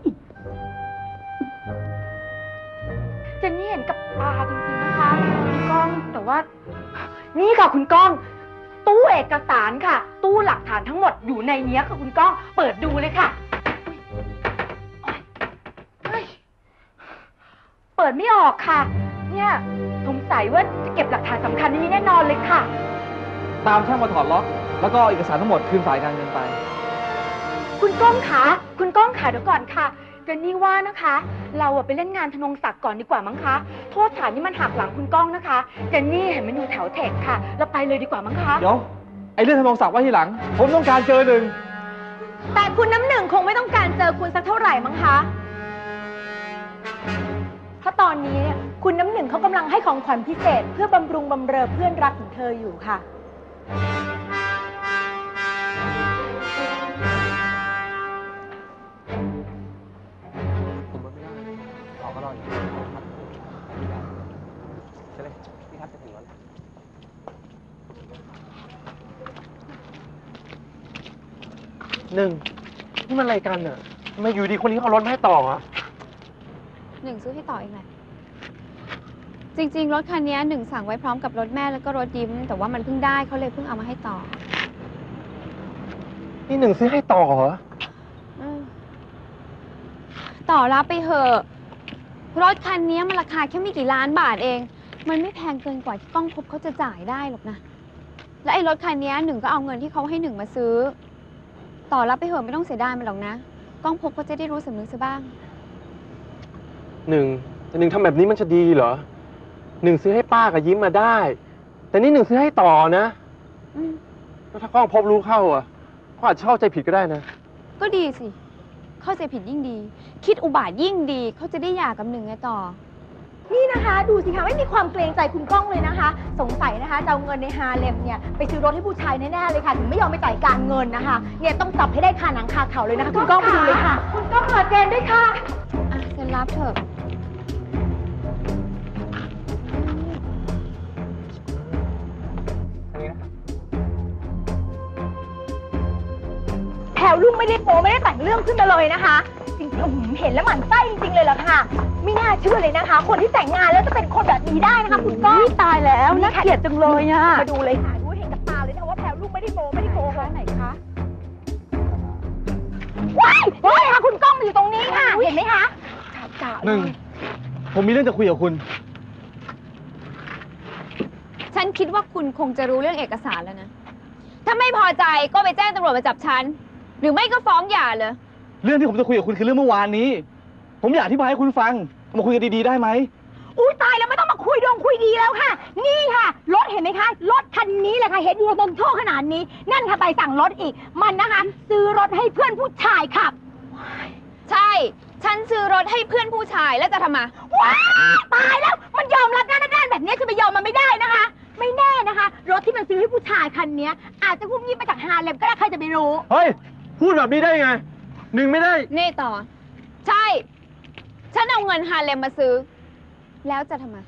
เจนนี่เห็นกับตาจริงๆนะคะคุณก้องแต่ว่านี่ค่ะคุณก้องตู้เอกสารค่ะตู้หลักฐานทั้งหมดอยู่ในนี้ค่ะคุณก้องเปิดดูเลยค่ะเปิดไม่ออกค่ะเนี่ยสงสัยว่าจะเก็บหลักฐานสำคัญในนี้แน่นอนเลยค่ะตามช่างมาถอดล็อกแล้วก็เอกสารทั้งหมดคืนฝ่ายการเงินไปคุณก้องคะคุณก้องค่ะเดี๋ยวก่อนค่ะเจนนี่ว่านะคะเราอะไปเล่นงานธนงศักดิ์ก่อนดีกว่ามั้งคะโทษฐานนี่มันหักหลังคุณก้องนะคะเจนนี่เห็นมันอยู่แถวเทคค่ะเราไปเลยดีกว่ามั้งคะเดี๋ยวไอ้เรื่องธนงศักดิ์ไว้ทีหลังผมต้องการเจอหนึ่งแต่คุณน้ำหนึ่งคงไม่ต้องการเจอคุณสักเท่าไหร่มั้งคะเพราะตอนนี้คุณน้ำหนึ่งเขากำลังให้ของขวัญพิเศษเพื่อบำรุงบำเรอเพื่อนรักของเธออยู่ค่ะหนึ่งนี่มันอะไรกันอ่ะทำไมอยู่ดีคนนี้เขาเอารถมาให้ต่ออ่ะหนึ่งซื้อให้ต่อเองแหละจริงๆรถคันนี้หนึ่งสั่งไว้พร้อมกับรถแม่แล้วก็รถยิ้มแต่ว่ามันเพิ่งได้เขาเลยเพิ่งเอามาให้ต่อนี่หนึ่งซื้อให้ต่อเหรอต่อรับไปเถอะรถคันนี้มันราคาแค่ไม่กี่ล้านบาทเองมันไม่แพงเกินกว่าที่ก้องพบเขาจะจ่ายได้หรอกนะและไอ้รถคันนี้หนึ่งก็เอาเงินที่เขาให้หนึ่งมาซื้อต่อรับไปเถอะไม่ต้องเสียดายมันหรอกนะก้องพบก็จะได้รู้สำนึกซะบ้างหนึ่งแต่หนึ่งทำแบบนี้มันจะดีเหรอหนึ่งซื้อให้ป้ากับยิ้มมาได้แต่นี่หนึ่งซื้อให้ต่อนะแล้วถ้าก้องพบรู้เข้าอ่ะเขาอาจจะเข้าใจผิดก็ได้นะก็ดีสิเข้าใจผิดยิ่งดีคิดอุบาทยิ่งดีเขาจะได้หย่ากับหนึ่งไงต่อนี่นะคะดูสิคะไม่มีความเกรงใจคุณก้องเลยนะคะสงสัยนะคะจะเอาเงินในฮาเลมเนี่ยไปซื้อรถให้ผู้ชายแน่ๆเลยค่ะถึงไม่ยอมไปจ่ายการเงินนะคะเนี่ยต้องจับให้ได้คาหนังคาเขาเลยนะคะคุณก้องไปดูเลยค่ะคุณก้องขอเจนด้วยค่ะอ่ะเซ็นรับเถอะแถวลุงไม่ได้โป๊ไม่ได้แต่งเรื่องขึ้นมาเลยนะคะจริงๆเห็นแล้วหมั่นไส้จริงๆเลยล่ะค่ะไม่น่าเชื่อเลยนะคะคนที่แต่งงานแล้วจะเป็นคนแบบนี้ได้นะคะคุณก้องตายแล้วน่าเกลียดจังเลยอ่ะมาดูเลยค่ะดูเห็นกับตาเลยนะว่าแถวลุงไม่ได้โป๊ไม่ได้โกหกไหนคะว้ายว้ายค่ะคุณก้องอยู่ตรงนี้ค่ะเห็นไหมคะหนึ่งผมมีเรื่องจะคุยกับคุณฉันคิดว่าคุณคงจะรู้เรื่องเอกสารแล้วนะถ้าไม่พอใจก็ไปแจ้งตำรวจมาจับฉันหรือไม่ก็ฟ้องหย่าเลยเรื่องที่ผมจะคุยกับคุณคือเรื่องเมื่อวานนี้ผมอยากอธิบายให้คุณฟังมาคุยกันดีๆได้ไหมอุ้ยตายแล้วไม่ต้องมาคุยดงคุยดีแล้วค่ะ นี่ค่ะรถเห็นไหมคะรถคันนี้แหละค่ะเห็นอยู่ตรงโชว์ขนาดนี้นั่นค่ะใบสั่งรถอีกมันนะคะซื้อรถให้เพื่อนผู้ชายขับใช่ ฉันซื้อรถให้เพื่อนผู้ชายแล้วจะทำไมว้าตายแล้วมันยอมรับหน้าด้านแบบนี้จะไปยอมมันไม่ได้นะคะ ไม่แน่นะคะ รถที่มันซื้อให้ผู้ชายคันนี้อาจจะพุ่งยิบมาจากฮาเลมก็ได้ใครจะไปรู้เฮ้ย พูดแบบนี้ได้ไง หนึ่งไม่ได้นี่ต่อ ใช่ ฉันเอาเงินฮาเลมมาซื้อ แล้วจะทำไม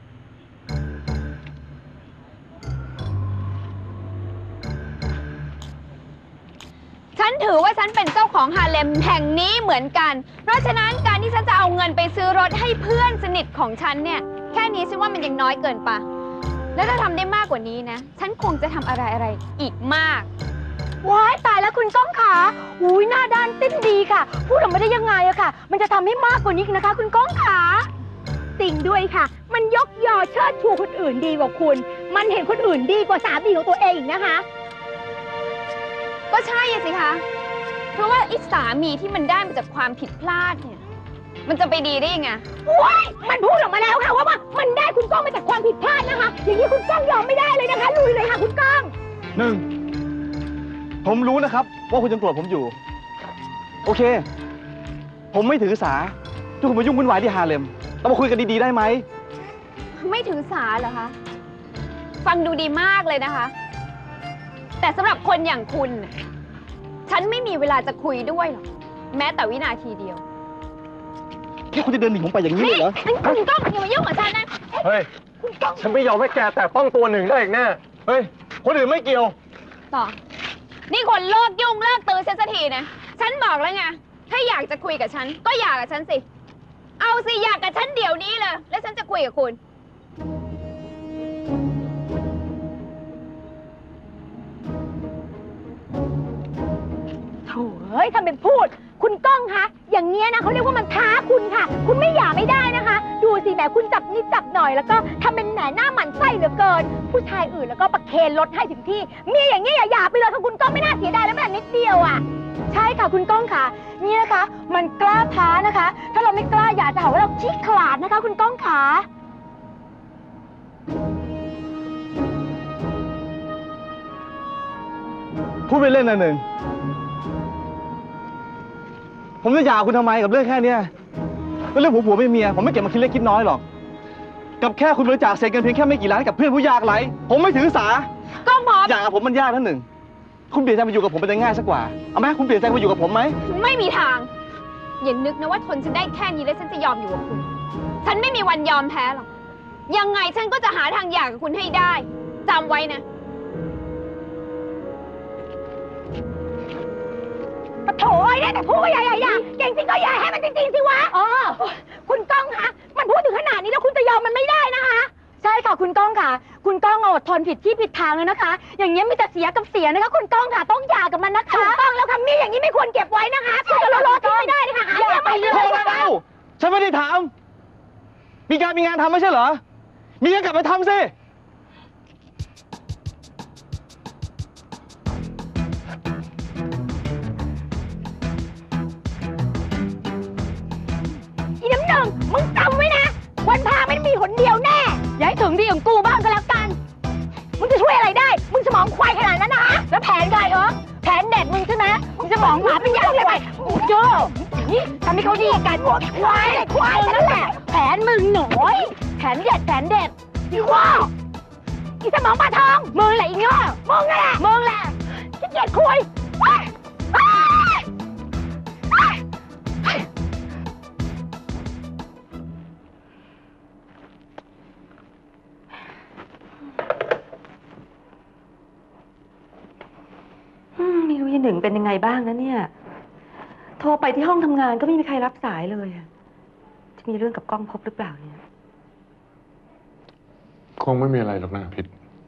ฉันถือว่าฉันเป็นเจ้าของฮาเลมแห่งนี้เหมือนกัน เพราะฉะนั้นการที่ฉันจะเอาเงินไปซื้อรถให้เพื่อนสนิทของฉันเนี่ย แค่นี้ฉันว่ามันยังน้อยเกินไป แล้วถ้าทำได้มากกว่านี้นะ ฉันคงจะทำอะไรอะไรอีกมากว้ายตายแล้วคุณก้องขาอุ้ยหน้าด้านติ้นดีค่ะ พูดออกมาได้ยังไงอะค่ะ มันจะทำให้มากกว่านี้นะคะ คุณก้องขาจริงด้วยค่ะ มันยกยอเชิดชูคนอื่นดีกว่าคุณ มันเห็นคนอื่นดีกว่าสามีของตัวเองอีกนะคะก็ใช่สิคะ เพราะว่าไอ้สามีที่มันได้มาจากความผิดพลาดเนี่ย มันจะไปดีได้ยังไงว้ายมันพูดออกมาแล้วค่ะว่ามันได้คุณก้องมาจากความผิดพลาดนะคะ อย่างนี้คุณก้องยอมไม่ได้เลยนะคะลุยเลยค่ะคุณก้องหนึ่ง ผมรู้นะครับว่าคุณยังโกรธผมอยู่ โอเค ผมไม่ถือสาที่คุณมายุ่งวุ่นวายที่ฮาเลมเรามาคุยกันดีๆได้ไหมไม่ถือสาเหรอคะ ฟังดูดีมากเลยนะคะ แต่สำหรับคนอย่างคุณน่ะฉันไม่มีเวลาจะคุยด้วยหรอก แม้แต่วินาทีเดียวแค่คุณจะเดินหนีผมไปอย่างนี้เลยเหรอคุณก้องอย่ามายุ่งกับฉันนะเฮ้ย ฉันไม่ยอมให้แกแตะต้องตัวหนึ่งได้อีกแน่ เฮ้ย คนอื่นไม่เกี่ยวต่อ นี่คนเลิกยุ่งเลิกตือฉันสักทีนะ ฉันบอกแล้วไง ถ้าอยากจะคุยกับฉัน ก็อยากกับฉันสิ เอาสิอยากกับฉันเดี๋ยวนี้เลย แล้วฉันจะคุยกับคุณโถ่เฮ้ยทำเป็นพูด คุณก้องคะอย่างเงี้ยนะเขาเรียกว่ามันท้าคุณค่ะ คุณไม่หย่าไม่ได้นะคะ ดูสิแบบคุณจับนิดจับหน่อยแล้วก็ทำเป็นแหนหน้าหมันไส้เหลือเกิน ผู้ชายอื่นแล้วก็ประเคนรถให้ถึงที่เมียอย่างเงี้ยอย่าหย่าไปเลยค่ะคุณก้องไม่น่าเสียดายแล้วแม้แต่นิดเดียวอ่ะใช่ค่ะคุณก้องค่ะนี่นะคะ มันกล้าท้านะคะ ถ้าเราไม่กล้าหย่าจะหาว่าเราขี้ขลาดนะคะ คุณก้องค่ะพูดไปเล่นนะหนึ่ง ผมจะหย่าคุณทำไมกับเรื่องแค่เนี้ยเรื่องผัวผัวไม่เมียผมไม่เก็บมาคิดเล็กคิดน้อยหรอก กับแค่คุณบริจาคเศษเงินเพียงแค่ไม่กี่ล้านกับเพื่อนผู้ยากไร้ผมไม่ถือสาก็หมอหย่ากับผมมันยากนะหนึ่ง คุณเปลี่ยนใจมาอยู่กับผมเป็นง่ายสักกว่าเอาไหมคุณเปลี่ยนใจมาอยู่กับผมไหมไม่มีทาง อย่านึกนะว่าทนฉันได้แค่นี้แล้วฉันจะยอมอยู่กับคุณ ฉันไม่มีวันยอมแพ้หรอก ยังไงฉันก็จะหาทางหย่ากับคุณให้ได้จำไว้นะปะโถยได้แต่พูดว่าอย่าอย่าอย่าเก่งจริงก็อย่าให้มันจริงๆสิวะอ๋อคุณก้องคะมันพูดถึงขนาดนี้แล้วคุณจะยอมมันไม่ได้นะคะใช่ค่ะคุณก้องค่ะ คุณก้องอดทนผิดที่ผิดทางเลยนะคะ อย่างเงี้ยมีแต่เสียกับเสียนะคะคุณก้องค่ะต้องหย่ากับมันนะคะถูกต้องแล้วค่ะมีอย่างนี้ไม่ควรเก็บไว้นะคะคุณจะรอรอทิ้งไม่ได้เลยค่ะอย่าไปเลยพอแล้วฉันไม่ได้ถามมีการมีงานทำไม่ใช่เหรอ มีงานกลับไปทำสิอีน้ำหนึ่งมึงจำไว้นะวันพาไม่ได้มีหนเดียวแน่อย่าให้ถึงที่ของกูบ้างก็แล้วกันมึงจะช่วยอะไรได้มึงสมองควายขนาดนั้นนะแล้วแผนใครเออแผนเด็ดมึงใช่ไหมมึงสมองหมาเป็นยังไงไปโย่นี่ทำให้เขาดีกันหมดควายควายนั่นแหละแผนมึงหน่อยแผนเด็ดแผนเด็ดอีว่าอีสมองปลาทองมึงแหละอีง้อมึงแหละมึงแหละขี้เกียจคุยไม่รู้ยายหนึ่งเป็นยังไงบ้างนะเนี่ย โทรไปที่ห้องทำงานก็ไม่มีใครรับสายเลยจะมีเรื่องกับก้องพบหรือเปล่าเนี่ยคงไม่มีอะไรหรอกนะพิษ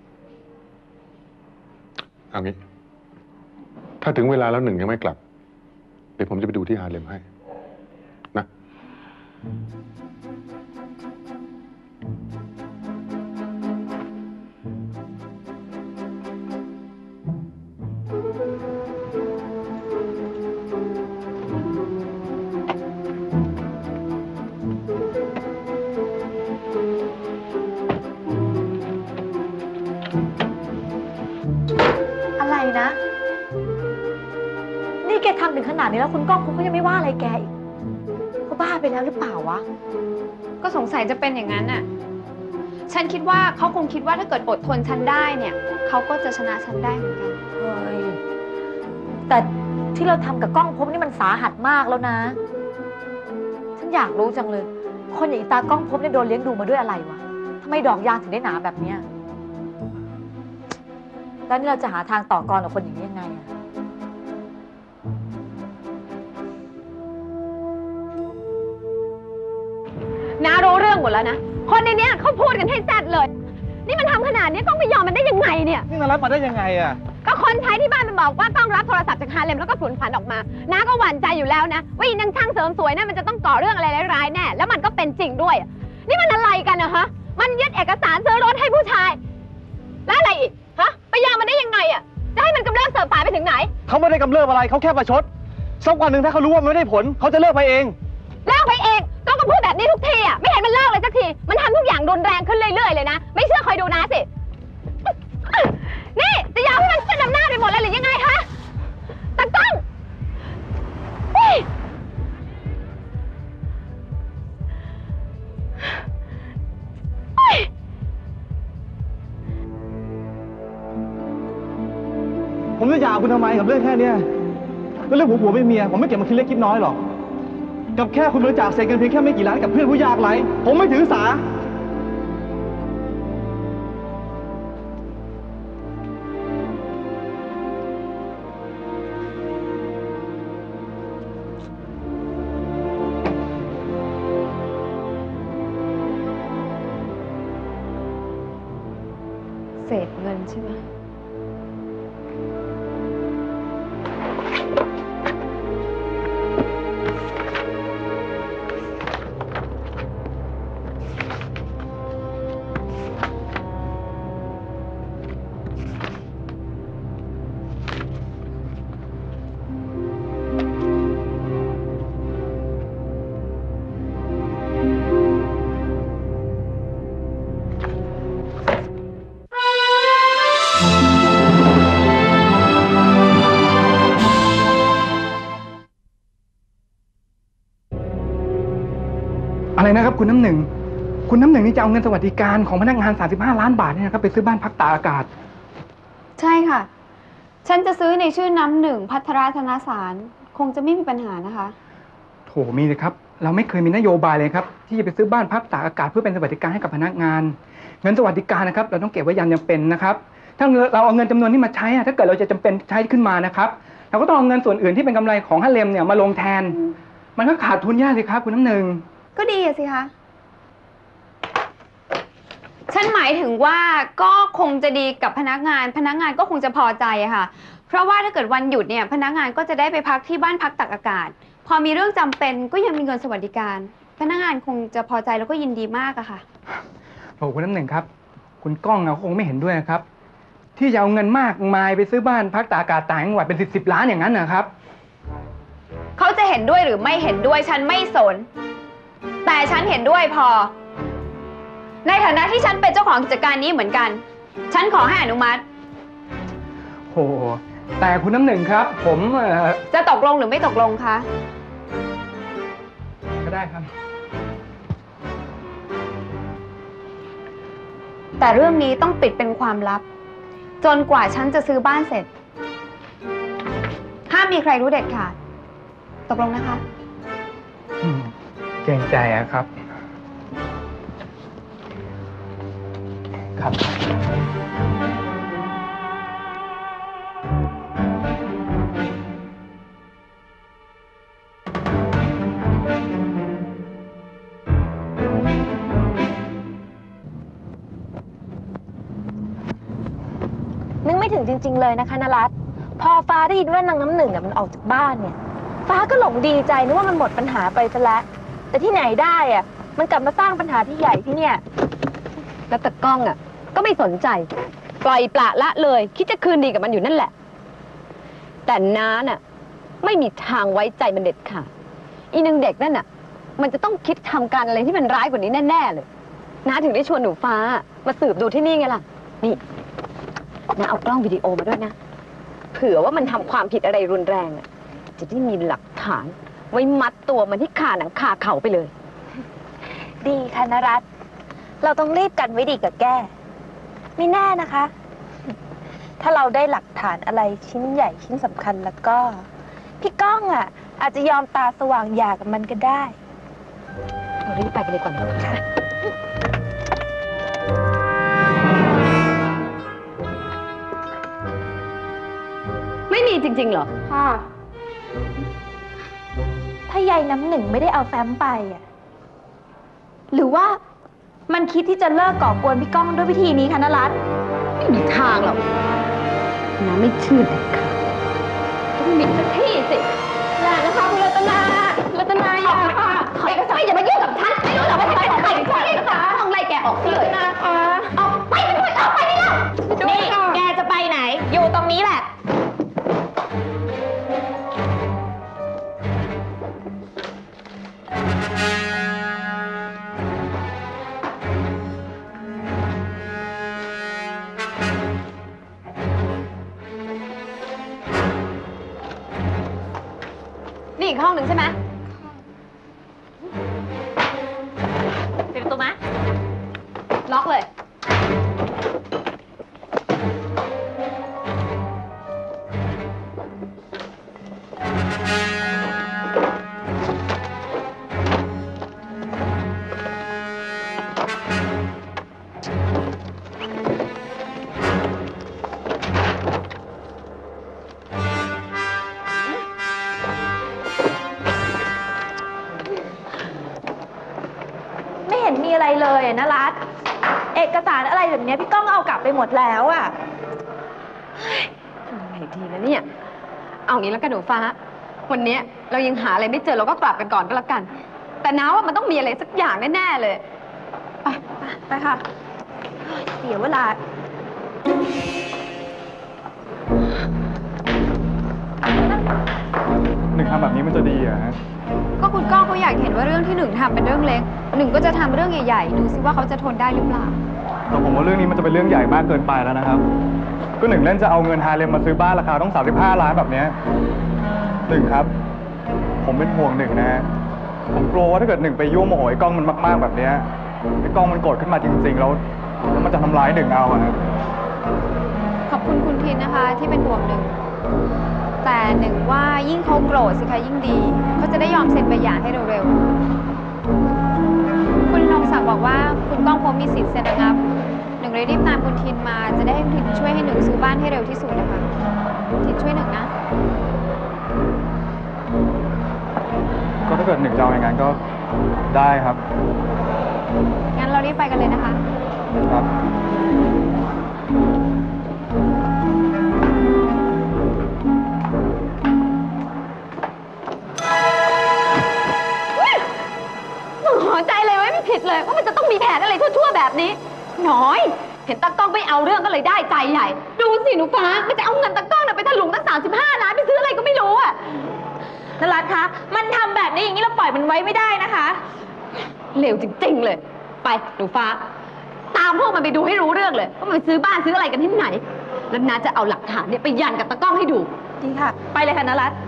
เอางี้ ถ้าถึงเวลาแล้วหนึ่งยังไม่กลับ เดี๋ยวผมจะไปดูที่ฮาเลมให้ นะอนะ นี่แกทำถึงขนาดนี้แล้วคุณก้องคุณก็ยังไม่ว่าอะไรแกอีกก็บ้าไปแล้วหรือเปล่าวะก็สงสัยจะเป็นอย่างนั้นน่ะ ฉันคิดว่าเขาคงคิดว่าถ้าเกิดอดทนฉันได้เนี่ยเขาก็จะชนะฉันได้เหมือนกันเฮ้ย แต่ที่เราทำกับก้องภพนี่มันสาหัสมากแล้วนะ ฉันอยากรู้จังเลย คนอย่างอีตาก้องภพเนี่ยโดนเลี้ยงดูมาด้วยอะไรวะทำไมดอกยางถึงได้หนาแบบเนี้ยแล้วนี่เราจะหาทางต่อกรกับคนอย่างนี้ยังไงอะน้ารู้เรื่องหมดแล้วนะ คนในเนี้ยเขาพูดกันให้แซดเลย นี่มันทำขนาดนี้ก้องไม่ยอมมันได้ยังไงเนี่ยนี่มารับมาได้ยังไงอ่ะก็คนใช้ที่บ้านมันบอกว่าก้องรับโทรศัพท์จากฮาเลมแล้วก็ผุนผันออกมาน้าก็หวั่นใจอยู่แล้วนะว่าอีนางช่างเสริมสวยนั่นมันจะต้องก่อเรื่องอะไรร้ายๆแน่แล้วมันก็เป็นจริงด้วยนี่มันอะไรกันนะฮะมันยึดเอกสารซื้อรถให้ผู้ชายแล้วอะไรอีกฮะไปยอมมันได้ยังไงอ่ะจะให้มันกำเริบเสบสายไปถึงไหนเขาไม่ได้กำเริบอะไรเขาแค่ประชดสักวันหนึ่งถ้าเขารู้ว่ามันไม่ได้ผลเขาจะเลิกไปเองเลิกไปเองก้องก็พูดแบบนี้ทุกทีอ่ะไม่เห็นมันเลิกเลยสักทีมันทำทุกอย่างรุนแรงขึ้นเรื่อยๆเลยนะไม่เชื่อคอยดูนะสินี่จะยาวให้มันขึ้นนำหน้าไปหมดเลยหรือยังไงฮะตะก้องผมจะหย่าคุณทำไมกับเรื่องแค่เนี้ยก็เรื่องผัวผัวไม่เมียผมไม่เก็บมาคิดเล็กคิดน้อยหรอกกับแค่คุณบริจาคเศษเงินเพียงแค่ไม่กี่ล้านกับเพื่อนผู้ยากไร้ผมไม่ถือสาเศษเงินใช่ไหมอะไรนะครับคุณน้ำหนึ่งคุณน้ำหนึ่งนี่จะเอาเงินสวัสดิการของพนักงานสามสิบห้าล้านบาทเนี่ยนะครับไปซื้อบ้านพักตากอากาศใช่ค่ะฉันจะซื้อในชื่อน้ำหนึ่งภัทราธนสารคงจะไม่มีปัญหานะคะโถมีเลยครับเราไม่เคยมีนโยบายเลยครับที่จะไปซื้อบ้านพักตากอากาศเพื่อเป็นสวัสดิการให้กับพนักงานเงินสวัสดิการนะครับเราต้องเก็บไว้ยามจำเป็นนะครับถ้าเราเอาเงินจำนวนนี้มาใช้ถ้าเกิดเราจะจำเป็นใช้ขึ้นมานะครับเราก็ต้องเอาเงินส่วนอื่นที่เป็นกำไรของฮาเลมเนี่ยมาลงแทนมันก็ขาดทุนยากสิครับคุณน้ำหนึ่งก็ดีสิคะฉันหมายถึงว่าก็คงจะดีกับพนักงานพนักงานก็คงจะพอใจอะค่ะเพราะว่าถ้าเกิดวันหยุดเนี่ยพนักงานก็จะได้ไปพักที่บ้านพักตากอากาศพอมีเรื่องจำเป็นก็ยังมีเงินสวัสดิการพนักงานคงจะพอใจแล้วก็ยินดีมากอะค่ะโอ้คุณน้ำหนึ่งครับคุณก้องเขาคงไม่เห็นด้วยนะครับที่จะเอาเงินมากมายไปซื้อบ้านพักตากอากาศต่างจังหวัดเป็นสิบสิบล้านอย่างนั้นนะครับเขาจะเห็นด้วยหรือไม่เห็นด้วยฉันไม่สนแต่ฉันเห็นด้วยพอในฐานะที่ฉันเป็นเจ้าของกิจการนี้เหมือนกันฉันขอให้อนุมัติโอ้แต่คุณน้ำหนึ่งครับผมจะตกลงหรือไม่ตกลงคะก็ได้ครับแต่เรื่องนี้ต้องปิดเป็นความลับจนกว่าฉันจะซื้อบ้านเสร็จห้ามมีใครรู้เด็ดขาดตกลงนะคะเกรงใจอะครับครับนึกไม่ถึงจริงๆเลยนะคะนรัตน์พอฟ้าได้ยินว่านางน้ำหนึ่งมันออกจากบ้านเนี่ยฟ้าก็หลงดีใจนึกว่ามันหมดปัญหาไปซะแล้วแต่ที่ไหนได้อะมันกลับมาสร้างปัญหาที่ใหญ่ที่เนี่ยแล้วตะก้องอ่ะก็ไม่สนใจปล่อยปละละเลยคิดจะคืนดีกับมันอยู่นั่นแหละแต่น้าน่ะไม่มีทางไว้ใจมันเด็ดขาดอีนึงเด็กนั่นน่ะมันจะต้องคิดทำการอะไรที่มันร้ายกว่านี้แน่ๆเลยน้าถึงได้ชวนหนูฟ้ามาสืบดูที่นี่ไงล่ะนี่น้าเอากล้องวิดีโอมาด้วยนะเผื่อว่ามันทำความผิดอะไรรุนแรงอะจะได้มีหลักฐาน ไว้มัดตัวมันที่คาหนังคาเขาไปเลยดีค่ะนรัตน์เราต้องรีบกันไว้ดีกับแก้ไม่แน่นะคะ ถ้าเราได้หลักฐานอะไรชิ้นใหญ่ชิ้นสำคัญแล้วก็ พี่ก้องอ่ะ อาจจะยอมตาสว่างหย่ากับมันก็ได้เรารีบไปกันเลยก่อนค่ะไม่มีจริงๆเหรอค่ะ ถ้ายายน้ำหนึ่งไม่ได้เอาแฟ้มไปอ่ะหรือว่ามันคิดที่จะเลิกก่อกวนพี่ก้องด้วยวิธีนี้คะนรัตน์ไม่มีทางหรอกน้าไม่เชื่อเด็ดขาดต้องมีสักที่สิอย่านะคะคุณรัตนารัตนาอย่าค่ะขอเอกสารอย่ามายุ่งกับฉันไม่รู้หรอกว่าฉันเป็นของใครใช่ไหมคะต้องไล่แกออกเลยนะคะออกไปไปออกไปนี่แล้วนี่แกจะไปไหน อยู่ตรงนี้แหละนี่อีกห้องหนึ่งใช่ไหมปิดประตูมาล็อกเลยไม่เห็นมีอะไรเลยอะนะรัตน์เอกสารอะไรแบบนี้พี่ก้องเอากลับไปหมดแล้วอะทำยังไงดีนะเนี่ย เอางี้แล้วกันหนูฟ้า วันนี้เรายังหาอะไรไม่เจอเราก็กลับกันก่อนก็แล้วกัน แต่น้าว่ามันต้องมีอะไรสักอย่างแน่ๆเลยไปไปไปค่ะเสียเวลาหนึ่งทำแบบนี้มันจะดีเหรอฮะก็คุณก้องเขาอยากเห็นว่าเรื่องที่หนึ่งทำเป็นเรื่องเล็ก หนึ่งก็จะทำเรื่องใหญ่ๆ ดูซิว่าเขาจะทนได้หรือเปล่าแต่ผมว่าเรื่องนี้มันจะเป็นเรื่องใหญ่มากเกินไปแล้วนะครับ ก็หนึ่งเล่นจะเอาเงินฮาเลมมาซื้อบ้านราคาต้องสามสิบห้าล้านแบบเนี้ยหนึ่งครับ ผมเป็นห่วงหนึ่งนะ ผมกลัวว่าถ้าเกิดหนึ่งไปยั่วโมโหไอ้กล้องมันมากๆแบบเนี้ยไอ้กล้องมันโกรธขึ้นมาจริงๆแล้วแล้วมันจะทำร้ายหนึ่งเอาอะครับขอบคุณคุณทินนะคะ ที่เป็นห่วงหนึ่ง แต่หนึ่งว่ายิ่งเขาโกรธสิคะยิ่งดี เขาจะได้ยอมเซ็นใบหย่าให้เร็วๆ คุณนงศักดิ์บอกว่าคุณก้องพบมีสิทธิ์เซ็นระงับ หนึ่งเลยรีบตามคุณทินมา จะได้ให้คุณทินช่วยให้หนึ่งซื้อบ้านให้เร็วที่สุดนะคะทินช่วยหนึ่งนะก็ถ้าเกิดหนึ่งจะเอาอย่างนั้นก็ได้ครับงั้นเรารีบไปกันเลยนะคะครับหัวใจเลยไม่ผิดเลยว่ามันจะต้องมีแผนอะไรชั่วๆแบบนี้น้อย เห็นตากล้องไม่เอาเรื่องก็เลยได้ใจใหญ่ ดูสิหนูฟ้ามันจะเอาเงินตากล้องไปถลุงตั้งสามสิบห้าล้านไปซื้ออะไรก็ไม่รู้อ่ะนรัตน์คะ มันทำแบบนี้อย่างนี้เราปล่อยมันไว้ไม่ได้นะคะเลวจริงๆเลย ไปหนูฟ้า ตามพวกมันไปดูให้รู้เรื่องเลยว่ามันไปซื้อบ้านซื้ออะไรกันที่ไหน แล้วนาจะเอาหลักฐานเนี่ยไปยันกับตากล้องให้ดูดีค่ะ ไปเลยค่ะนรัตน์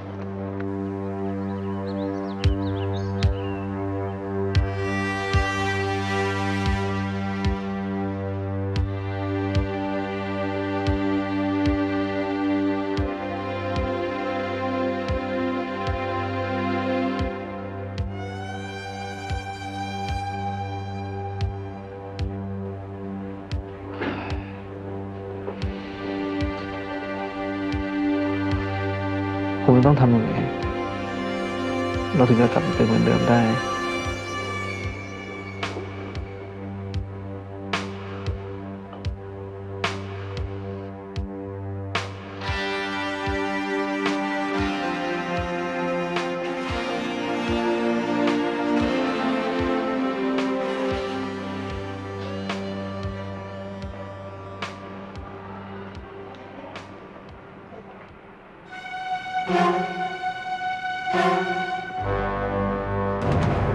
ผมต้องทำยังไงเราถึงจะกลับมาเป็นเหมือนเดิมได้เ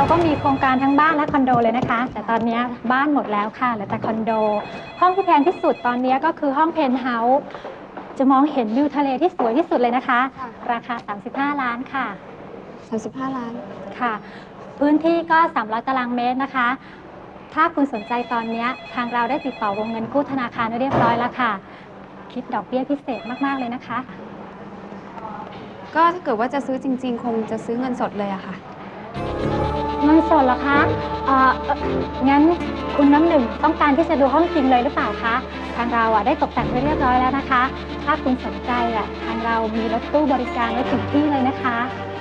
ก็มีโครงการทั้งบ้านและคอนโดเลยนะคะ แต่ตอนนี้บ้านหมดแล้วค่ะเหลือแต่คอนโดห้องที่แพงที่สุดตอนนี้ก็คือห้องเพนท์เฮาส์จะมองเห็นวิวทะเลที่สวยที่สุดเลยนะคะราคาสามสิบห้าล้านค่ะสามสิบห้าล้านค่ะพื้นที่ก็สามร้อยตารางเมตรนะคะถ้าคุณสนใจตอนนี้ทางเราได้ติดต่อวงเงินกู้ธนาคารไว้เรียบร้อยแล้วค่ะคิดดอกเบี้ยพิเศษมากๆเลยนะคะก็ถ้าเกิดว่าจะซื้อจริงๆคงจะซื้อเงินสดเลยอะค่ะเงินสดเหรอคะเอ่องั้นคุณน้ำหนึ่งต้องการที่จะดูห้องจริงเลยหรือเปล่าคะทางเราอ่ะได้ตกแต่งไว้เรียบร้อยแล้วนะคะถ้าคุณสนใจอ่ะทางเรามีรถตู้บริการไว้ถึงที่เลยนะคะ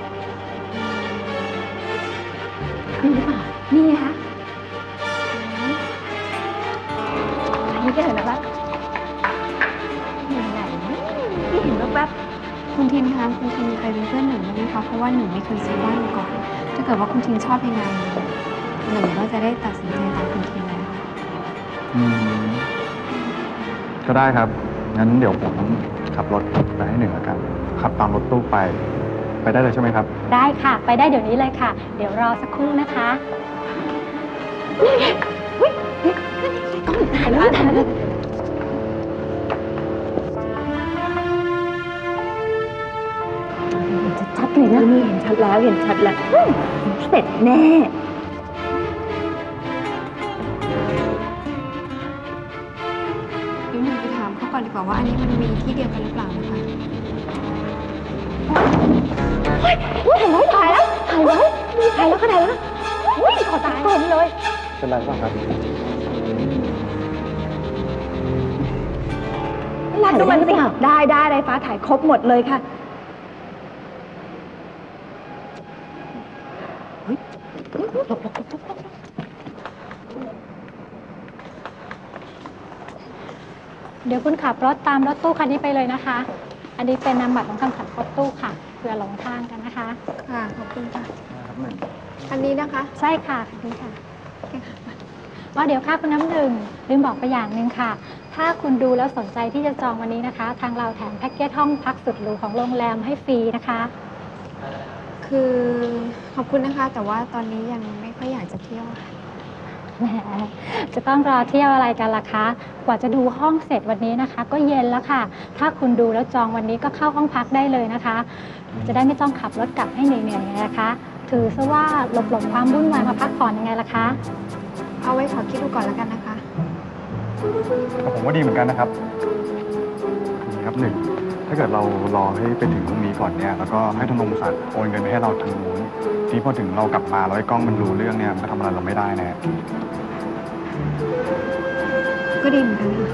นี่หรือเปล่านี่คะอันนี้ก็เห็นแล้วไหนที่เห็นแวบๆคุณทีมคะคุณทีมไปเป็นเพื่อนหนึ่งได้ไหมคะเพราะว่าหนึ่งไม่เคยซื้อบ้านมาก่อนถ้าเกิดว่าคุณทีมชอบยังไงหนึ่งก็จะได้ตัดสินใจตามคุณทีมเลยค่ะอืมก็ได้ครับงั้นเดี๋ยวผมขับรถไปให้หนึ่งแล้วกันขับตามรถตู้ไปไปได้เลยใช่ไหมครับได้ค่ะไปได้เดี๋ยวนี้เลยค่ะเดี๋ยวรอสักครู่นะคะอุ๊ยกล้องถ่ายแล้วถ่ายแล้วชัดเลยนะนี่เห็นชัดแล้วเห็นชัดแล้วเสร็จแน่เดี๋ยวหนึ่งไปถามเขาก่อนดีกว่าว่าอันนี้มันมีที่เดียวกันหรือเปล่านะคะเฮ้ยถ่ายไว้ถ่ายแล้วถ่ายไว้ถ่ายแล้วก็ถ่ายแล้วอุ้ยขอตายผมเลยเป็นไรบ้างครับรัดดูมันสิได้ได้ไรฟ้าถ่ายครบหมดเลยค่ะเดี๋ยวคุณขับรถตามรถตู้คันนี้ไปเลยนะคะอันนี้เป็นนามบัตรของคำสั่งรถตู้ค่ะเพื่อหลงทางกันนะคะค่ะขอบคุณค่ะคันนี้นะคะใช่ค่ะคันนี้ค่ะว่าเดี๋ยวค่ะคุณน้ำหนึ่งลืมบอกไปอย่างหนึ่งค่ะถ้าคุณดูแล้วสนใจที่จะจองวันนี้นะคะทางเราแถมแพ็กเกจห้องพักสุดหรูของโรงแรมให้ฟรีนะคะคือขอบคุณนะคะแต่ว่าตอนนี้ยังไม่ค่อยอยากจะเที่ยวค่ะแหมจะต้องรอเที่ยวอะไรกันล่ะคะกว่าจะดูห้องเสร็จวันนี้นะคะก็เย็นแล้วค่ะถ้าคุณดูแล้วจองวันนี้ก็เข้าห้องพักได้เลยนะคะจะได้ไม่ต้องขับรถกลับให้เหนื่อยๆไงล่ะคะถือซะว่าหลบหลบความวุ่นวายมาพักผ่อนยังไงล่ะคะเอาไว้ขอคิดดูก่อนแล้วกันนะคะผมว่าดีเหมือนกันนะครับนี่ครับหนึ่งถ้าเกิดเรารอให้ไปถึงตรงนี้ก่อนเนี่ยแล้วก็ให้ธนงศักดิ์โอนเงินไปให้เราทางนู้นที่พอถึงเรากลับมาแล้วไอ้กล้องมันรู้เรื่องเนี่ยมันก็ทำอะไรเราไม่ได้นะก็ดีเหมือนกันค่ะ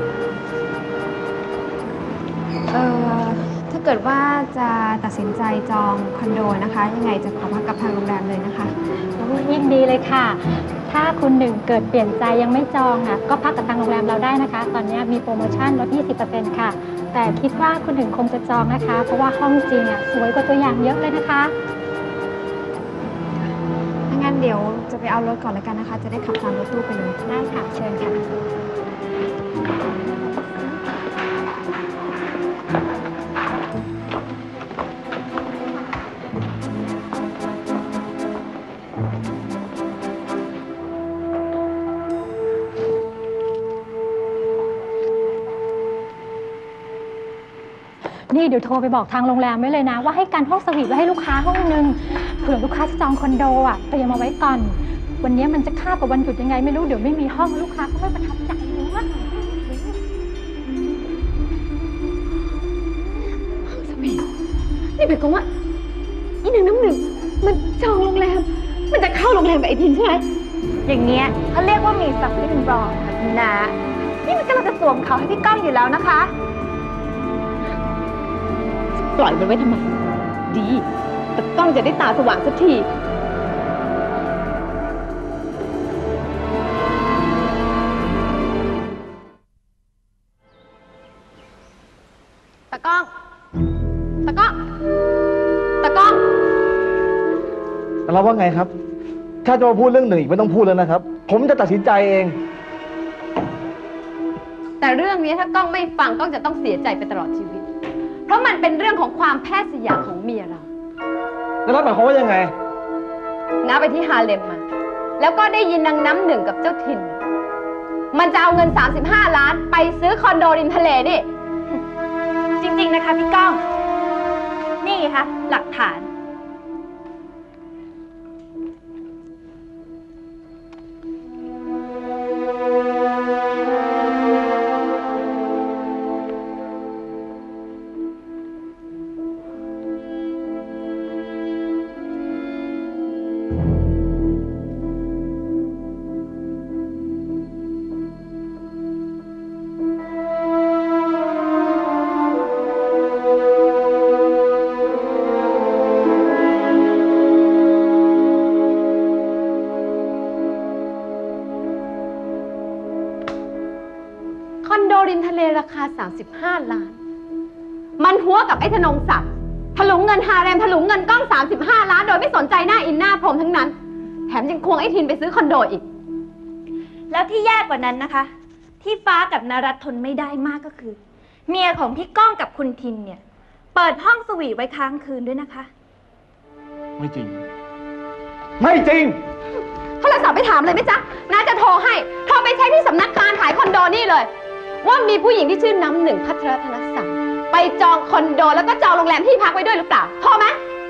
เอ่อถ้าเกิดว่าจะตัดสินใจจองคอนโดนะคะยังไงจะขอพักกับทางโรงแรมเลยนะคะยิ่งดีเลยค่ะถ้าคุณหนึ่งเกิดเปลี่ยนใจยังไม่จองอ่ะก็พักกับทางโรงแรมเราได้นะคะตอนนี้มีโปรโมชั่นลด ยี่สิบเปอร์เซ็นต์ ค่ะแต่คิดว่าคุณหนึ่งคงจะจองนะคะเพราะว่าห้องจริงอ่ะสวยกว่าตัวอย่างเยอะเลยนะคะถ้างั้นเดี๋ยวจะไปเอารถก่อนแล้วกันนะคะจะได้ขับตามรถตู้ไปเลยได้ค่ะเชิญค่ะนี่เดี๋ยวโทรไปบอกทางโรงแรมไว้เลยนะว่าให้กันห้องสวีทไว้ให้ลูกค้าห้องนึงเผื่อลูกค้าจะจองคอนโดอ่ะเตรียมมาไว้ก่อนวันนี้มันจะคาบกับวันหยุดยังไงไม่รู้เดี๋ยวไม่มีห้องลูกค้าก็ไม่ประทับใจรู้ว่าห้องสวีทนี่หมายความว่าอีหนึ่งน้ำหนึ่งมันจองโรงแรมมันจะเข้าโรงแรมกับไอ้ทินใช่ไหมอย่างเงี้ยเขาเรียกว่ามี something wrong ค่ะคุณนานี่มันกำลังจะสวมเขาให้พี่ก้องอยู่แล้วนะคะปล่อยมันไว้ทำไมดีแต่กล้องจะได้ตาสว่างสักทีตะก้องตะก้องตะก้องเราว่าไงครับถ้าจะมาพูดเรื่องหนึ่งอีกไม่ต้องพูดแล้วนะครับผมจะตัดสินใจเองแต่เรื่องนี้ถ้ากล้องไม่ฟังกล้องจะต้องเสียใจไปตลอดชีวิตเพราะมันเป็นเรื่องของความแพทย์สยามของเมียเราแล้วหมายความว่ายังไงน้าไปที่ฮาเลมมา แล้วก็ได้ยินนางน้ำหนึ่งกับเจ้าถิ่น มันจะเอาเงินสามสิบห้าล้านไปซื้อคอนโดริมทะเลนี่จริงๆนะคะพี่ก้อง นี่ไงคะหลักฐานคอนโดริมทะเลราคาสามสิบห้าล้าน มันหัวกับไอ้ธนงศักดิ์ถลุงเงินฮาเร็มถลุงเงินกล้องสามสิบห้าล้านโดยไม่สนใจหน้าอินหน้าพรหมทั้งนั้น แถมยังควงไอ้ทินไปซื้อคอนโดอีกแล้วที่แย่กว่านั้นนะคะ ที่ฟ้ากับนรัตน์ทนไม่ได้มากก็คือ เมียของพี่ก้องกับคุณทินเนี่ย เปิดห้องสวีทไว้ค้างคืนด้วยนะคะไม่จริง ไม่จริงโทรศัพท์ไปถามเลยไหมจ๊ะน้าจะโทรให้ โทรไปเช็คที่สำนักงานขายคอนโดนี่เลย ว่ามีผู้หญิงที่ชื่อน้ำหนึ่งภัทรธนศักดิ์ไปจองคอนโดแล้วก็จองโรงแรมที่พักไว้ด้วยหรือเปล่าโทรไหม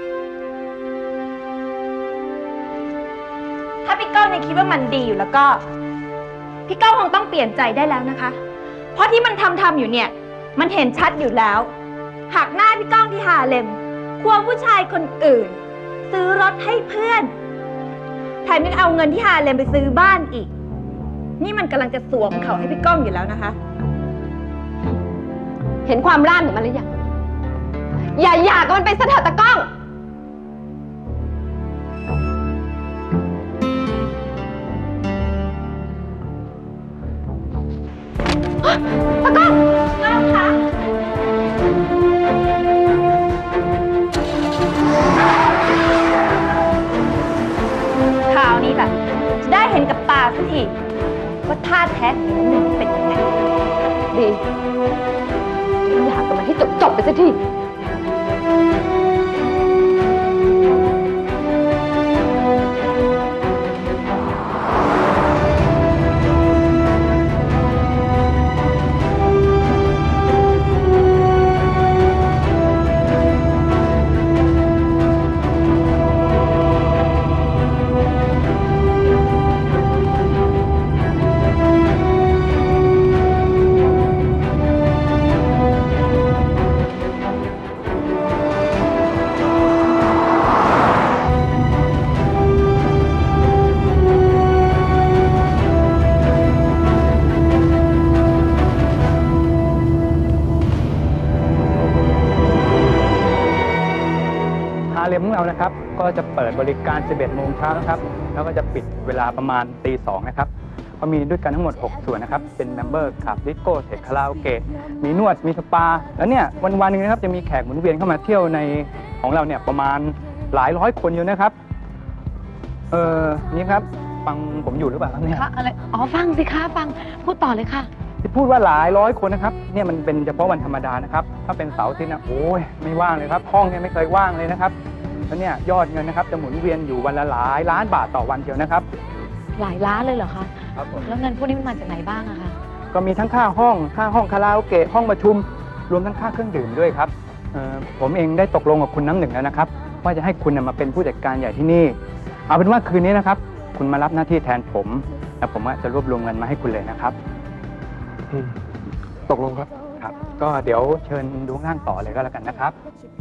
ถ้าพี่ก้องยังคิดว่ามันดีอยู่แล้วก็ พี่ก้องคงต้องเปลี่ยนใจได้แล้วนะคะ เพราะที่มันทำทำอยู่เนี่ย มันเห็นชัดอยู่แล้ว หักหน้าพี่ก้องที่ฮาเลมควงผู้ชายคนอื่น ซื้อรถให้เพื่อนแถมยังเอาเงินที่ฮาเลมไปซื้อบ้านอีก นี่มันกำลังจะสวมเขาให้พี่ก้องอยู่แล้วนะคะเห็นความร่านของมันหรือยังอย่าอยากกับมันไปซะเถอะตะก้องตะก้องก้องคะคราวนี้แหละจะได้เห็นกับตาสักทีว่าท่าแท้ของน้ำหนึ่งเป็นยังไงดีอยากกับมันให้จบจบไปสักทีเร็มของเรานะครับก็จะเปิดบริการ สิบเอ็ด โมงเช้านะครับแล้วก็จะปิดเวลาประมาณตีสองนะครับก็มีด้วยกันทั้งหมดหกส่วนนะครับเป็นเมมเบอร์คลับดิสโก้เทคคาราโอเกะมีนวดมีสปาแล้วเนี่ยวันวันหนึ่งนะครับจะมีแขกหมุนเวียนเข้ามาเที่ยวในของเราเนี่ยประมาณหลายร้อยคนอยู่นะครับเออนี่ครับฟังผมอยู่หรือเปล่าครับเนี่ยอะไรอ๋อฟังสิคะฟังพูดต่อเลยค่ะที่พูดว่าหลายร้อยคนนะครับเนี่ยมันเป็นเฉพาะวันธรรมดานะครับถ้าเป็นเสาร์อาทิตย์นะโอ้ยไม่ว่างเลยครับห้องเนี่ยไม่เคยว่างเลยนะครับแล้วเนี่ยยอดเงินนะครับจะหมุนเวียนอยู่วันละหลายล้านบาทต่อวันเดียวนะครับหลายล้านเลยเหรอคะครับผมแล้วเงินพวกนี้มันมาจากไหนบ้างอะคะก็มีทั้งค่าห้องค่าห้องคาราโอเกะห้องประชุมรวมทั้งค่าเครื่องดื่มด้วยครับผมเองได้ตกลงกับคุณน้ำหนึ่งแล้วนะครับว่าจะให้คุณมาเป็นผู้จัดการใหญ่ที่นี่เอาเป็นว่าคืนนี้นะครับคุณมารับหน้าที่แทนผมแล้วผมจะรวบรวมเงินมาให้คุณเลยนะครับตกลงครับครับก็เดี๋ยวเชิญดูข้างต่อเลยก็แล้วกันนะครับ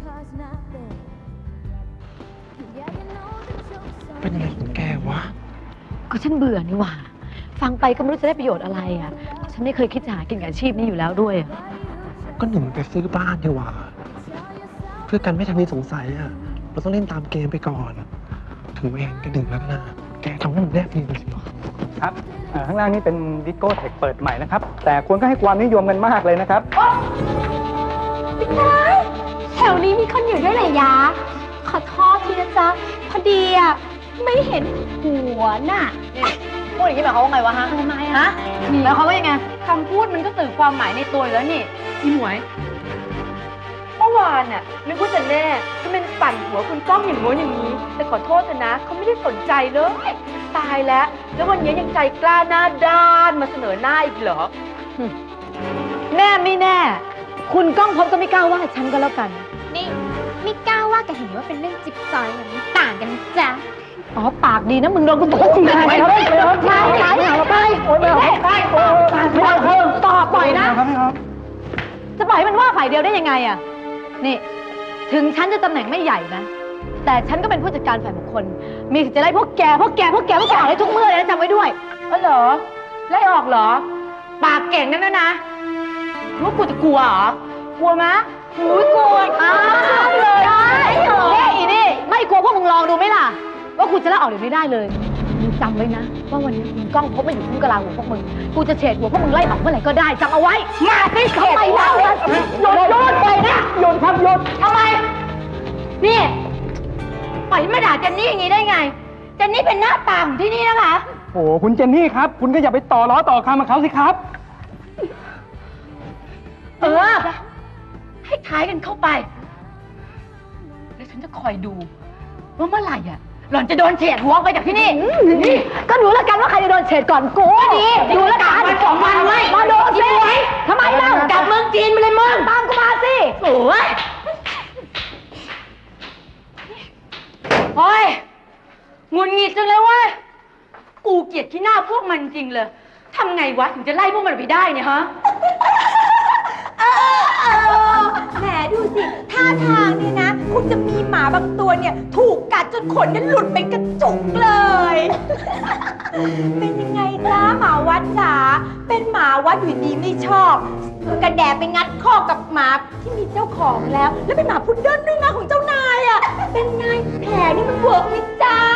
เป็นอะไรของแกวะก็ฉันเบื่อนี่หว่าฟังไปก็ไม่รู้จะได้ประโยชน์อะไรอ่ะฉันไม่เคยคิดจะหากินกับอาชีพนี้อยู่แล้วด้วยก็หนึ่งไปซื้อบ้านนี่หว่าเพื่อกันไม่ทำให้สงสัยอ่ะเราต้องเล่นตามเกมไปก่อนถึงเองก็ดึงแล้วนะแกทำให้มันแนบเนียนไปสิครับข้างล่างนี่เป็นดิโก้เทคเปิดใหม่นะครับแต่ควรก็ให้ความนิยมกันมากเลยนะครับพี่นายแถวนี้มีคนอยู่ด้วยเหรอยะขอโทษทีนะจ๊ะพอดีอ่ะไม่เห็นหัวน่ะพูดอย่างนี้หมายความว่าไงวะฮะทำไมฮะหมายความว่ายังไงคำพูดมันก็สื่อความหมายในตัวอยู่แล้วนี่อีหมวยเมื่อวานน่ะนึกว่าจะแน่ถ้าเป็นปั่นหัวคุณก้องอย่างโน้นอย่างนี้แต่ขอโทษเถอะนะเขาไม่ได้สนใจเลยตายแล้วแล้ววันนี้ยังใจกล้าหน้าด้านมาเสนอหน้าอีกเหรอแน่ไม่แน่คุณก้องพบก็ไม่กล้าว่าฉันก็แล้วกันนี่ไม่กล้าว่าแต่เห็นว่าเป็นเรื่องจิ๊บจอยแบบนี้ต่างกันนะจ๊ะอ๋อปากดีนะมึงโดนกูตบจริงๆไปไปไปไปไปโอ้ยไปไปโอ้ยไปไปต่อปล่อยนะจะปล่อยมันว่าฝ่ายเดียวได้ยังไงอ่ะนี่ถึงฉันจะตำแหน่งไม่ใหญ่นะแต่ฉันก็เป็นผู้จัดการฝ่ายบุคคลมีสิทธิ์จะไล่พวกแกพวกแกพวกแกพวกแกออกได้ทุกเมื่อเลยนะจำไว้ด้วยเออเหรอไล่ออกเหรอปากเก่งนั่นนะนะว่ากูจะกลัวเหรอกลัวไหมอุ้ยกลัวอ้าวเลยได้เหรอนี่อีนี่ไม่กลัวพวกมึงลองดูไหมล่ะว่าคุณจะไล่ออกหรือไม่ได้เลยมึงจำไว้นะว่าวันนี้คุณก้องพบมาอยู่ที่กะลาหัวพวกมึงกูจะเฉดหัวพวกมึงไล่ออกเมื่อไหร่ก็ได้จำเอาไว้มาสิเฉดหัวหยุดหยุดไปนะหยุดครับหยุดทำไมนี่ปล่อยมาด่าเจนนี่อย่างนี้ได้ไงเจนนี่เป็นหน้าตาของที่นี่นะคะโอ้คุณเจนนี่ครับคุณก็อย่าไปต่อล้อต่อคำกับเขาสิครับเออให้ท้ายกันเข้าไปแล้วฉันจะคอยดูว่าเมื่อไหร่อ่ะหล่อนจะโดนเฉดหัวไปจากที่นี่นี่ก็ดูแล้วกันว่าใครจะโดนเฉดก่อนกูดีดูแล้วกันมันสองวันไว้มาโดนสิทำไมเล่ากลับเมืองจีนมาเลยมึงตามกูมาสิโอ้ยโอ้ยงุนงิดจังเลยเว้ยกูเกลียดที่หน้าพวกมันจริงเลยทำไงวะถึงจะไล่พวกมันไปได้เนี่ยฮะแหมดูสิท่าทางเนี่ยนะคุณจะมีหมาบางตัวเนี่ยถูกกัดจนขนนั้นหลุดเป็นกระจุกเลยเป็นยังไงจ้าหมาวัดจ๋าเป็นหมาวัดอยู่ดีไม่ชอบกระแดะไปงัดข้อกับหมาที่มีเจ้าของแล้วแล้วเป็นหมาพุดเดิ้ลด้วยนะของเจ้านายอ่ะเป็นไงแผลนี่มันเวิร์กไหมจ๊ะ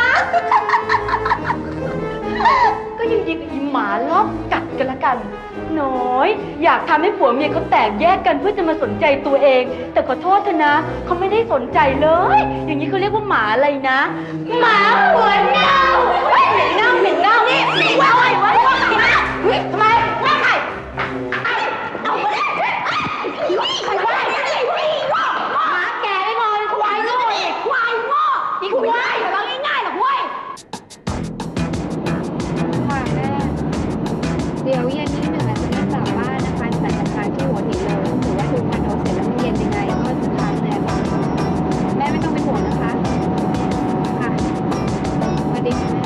ก็ยังดีกับอีหมาล้อบกัดกันละกันน้อยอยากทำให้ผัวเมียเขาแตกแยกกันเพื่อจะมาสนใจตัวเองแต่ขอโทษเถอะนะเขาไม่ได้สนใจเลยอย่างนี้เขาเรียกว่าหมาอะไรนะหมาหัวเน่าเหม็นเน่าเหม็นเน่านี่ว้าวว้าวว้าวทำไมว่าใครเอาไปเลยใครว่าหมาแก่ไม่งอนควายโง่อีกควายโง่อีกควายอย่าว่าง่ายๆหรอกเว้ยเดี๋ยวเย็นนี้หนึ่งอาจจะไม่กลับบ้านนะคะแต่จะทานที่หัวหินเลยถือว่าดูทานโอเสร็จแล้วเย็นยังไงก็จะทานแน่แม่ไม่ต้องเป็นห่วงนะคะค่ะสวัสดีค่ะแม่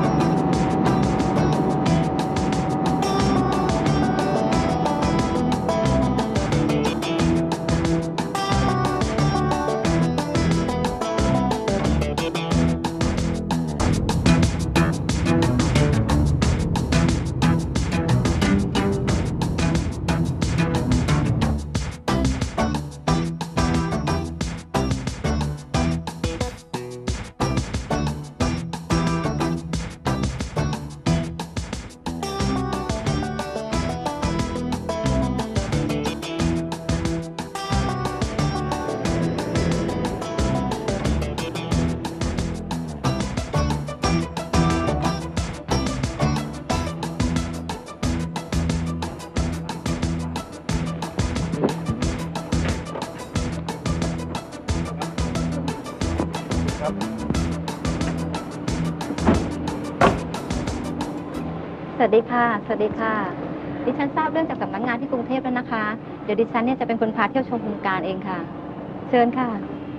สวัสดีค่ะ สวัสดีค่ะ ดิฉันทราบเรื่องจากสำนักงานที่กรุงเทพแล้วนะคะ เดี๋ยวดิฉันเนี่ยจะเป็นคนพาเที่ยวชมโครงการเองค่ะ เชิญค่ะ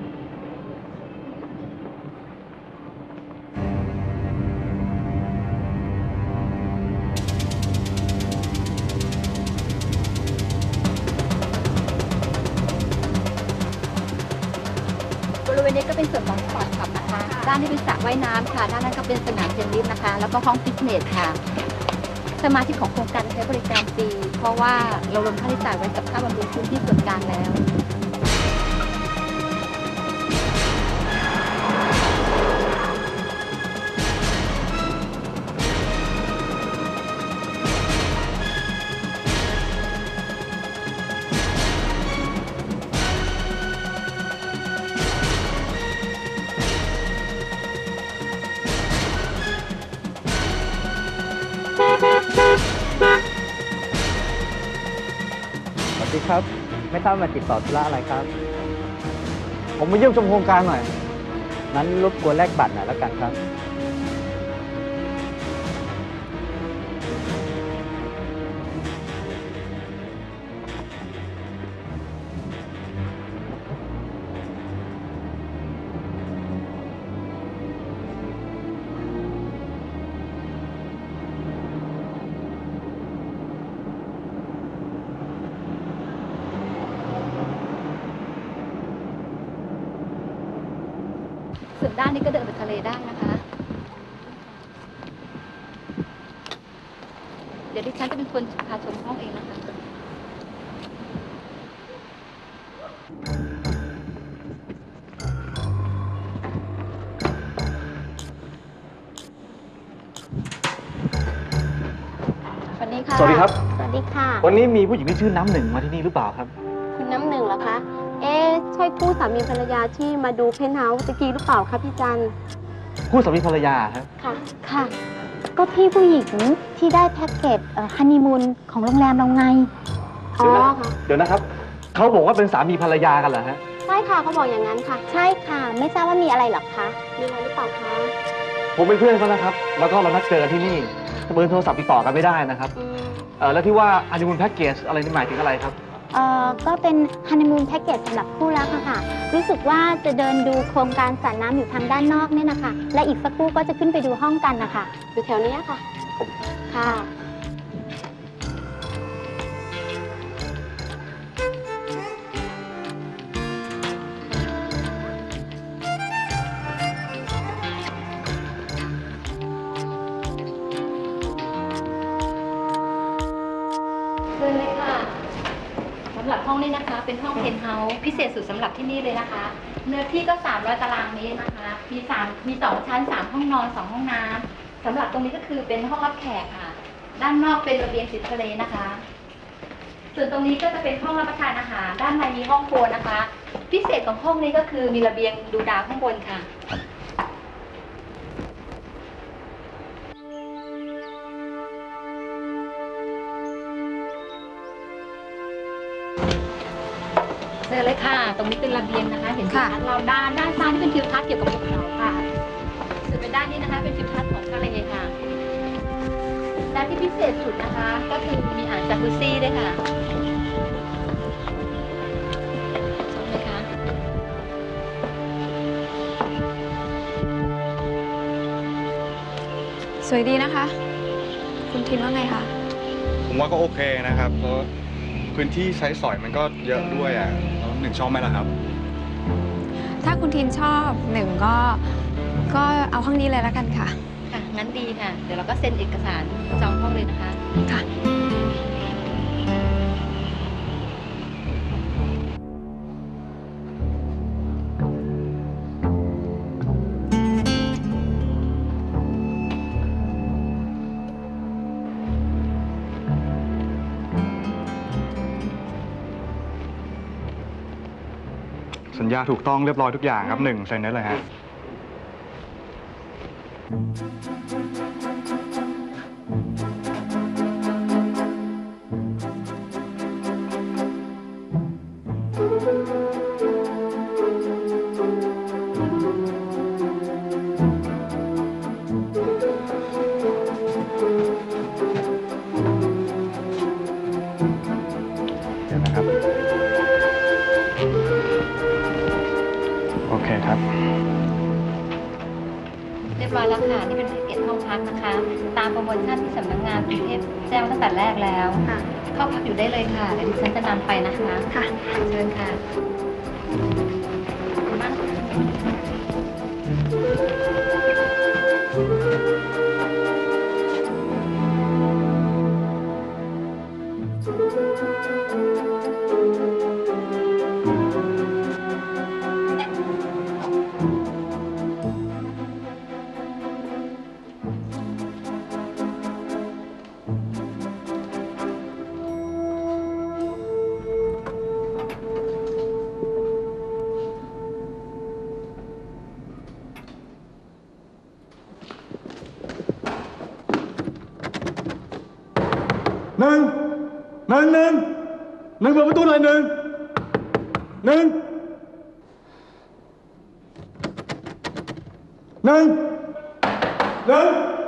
บริเวณนี้ก็เป็นส่วนของสปอร์ตคลับนะคะ ด้านนี้เป็นสระว่ายน้ำค่ะ ด้านนั้นก็เป็นสนามเทนนิสนะคะ แล้วก็ห้องฟิตเนสค่ะ สมาชิกของโครงการใช้บริการฟรี เพราะว่าเรารวมค่าใช้จ่ายไว้กับค่าบำรุงพื้นที่ส่วนกลางแล้วสวัสดีครับ ไม่ทราบมาติดต่อธุระอะไรครับ ผมมาเยี่ยมชมโครงการหน่อยนั้นรบกวนแลกบัตรหน่อยแล้วกันครับส่วนด้านนี้ก็เดินไปทะเลได้นะคะ เดี๋ยวดิฉันจะเป็นคนพาชมห้องเองนะคะสวัสดีค่ะสวัสดีครับสวัสดีค่ะวันนี้มีผู้หญิงที่ชื่อน้ำหนึ่งมาที่นี่หรือเปล่าครับคุณน้ำหนึ่งเหรอคะ เอ๊ะใช่คู่สามีภรรยาที่มาดูเพนท์เฮาส์ตะกี้หรือเปล่าคะพี่จันคู่สามีภรรยาครับค่ะค่ะ ก็พี่ผู้หญิงที่ได้แพ็กเกจฮันนีมูนของโรงแรมเราไงอ๋อค่ะเดี๋ยวนะครับ เขาบอกว่าเป็นสามีภรรยากันเหรอฮะใช่ค่ะเขาบอกอย่างนั้นค่ะใช่ค่ะ ไม่ทราบว่ามีอะไรหรอคะมีอะไรหรือเปล่าคะผมเป็นเพื่อนเขานะครับ แล้วก็เรานัดเจอกันที่นี่เบอร์โทรศัพท์ติดต่อกันไม่ได้นะครับ เออแล้วที่ว่าฮันนีมูนแพ็กเกจอะไรนี่หมายถึงอะไรครับเอ่อ ก็เป็นฮันนีมูนแพ็กเกจสำหรับคู่รักอะค่ะ รู้สึกว่าจะเดินดูโครงการสระน้ำอยู่ทางด้านนอกเนี่ยนะคะ และอีกสักครู่ก็จะขึ้นไปดูห้องกันนะคะอยู่แถวนี้ค่ะ ค่ะเชิญเลยค่ะสำหรับห้องนี้นะคะ เป็นห้องเพนท์เฮาส์พิเศษสุดสำหรับที่นี่เลยนะคะ เนื้อที่ก็สามร้อยตารางเมตรนะคะ มีสามมีสองชั้นสามห้องนอนสองห้องน้ำสำหรับตรงนี้ก็คือเป็นห้องรับแขกค่ะ ด้านนอกเป็นระเบียงติดทะเลนะคะ ส่วนตรงนี้ก็จะเป็นห้องรับประทานอาหารด้านในมีห้องครัวนะคะ พิเศษของห้องนี้ก็คือมีระเบียงดูดาวข้างบนค่ะ เจอเลยค่ะ ตรงนี้เป็นระเบียงนะคะ เห็นทิวทัศน์เราด้านด้านซ้ายนี่เป็นทิวทัศน์เกี่ยวกับภูเขาค่ะส่วนเป็นด้านนี้นะคะ เป็นทิวทัศน์ของทะเลค่ะด้านที่พิเศษสุดนะคะ ก็คือมีอ่างจากุซซี่ด้วยค่ะชมไหมคะสวยดีนะคะ คุณทินว่าไงคะผมว่าก็โอเคนะครับ เพราะพื้นที่ใช้สอยมันก็เยอะด้วยอ่ะแล้วหนึ่งชอบไหมล่ะครับถ้าคุณทินชอบหนึ่งก็ ก็เอาห้องนี้เลยแล้วกันค่ะค่ะ งั้นดีค่ะ เดี๋ยวเราก็เซ็นเอกสารจองห้องเลยนะคะค่ะสัญญาถูกต้องเรียบร้อยทุกอย่างครับหนึ่งเซ็นได้เลยฮะ เดี๋ยวนะครับ โอเคครับเรียบร้อยแล้วค่ะ นี่เป็นแพ็กเกจห้องพักนะคะ ตามโปรโมชั่นที่สำนักงานกรุงเทพแจ้งตั้งแต่แรกแล้ว เข้าพักอยู่ได้เลยค่ะ เดี๋ยวดิฉันจะนำไปนะคะ ค่ะ เชิญค่ะขอบคุณมากหนึ่งหนึ่งหนึ่งหนึ่งเปิดประตูหน่อยหนึ่งหนึ่งหนึ่งหนึ่ง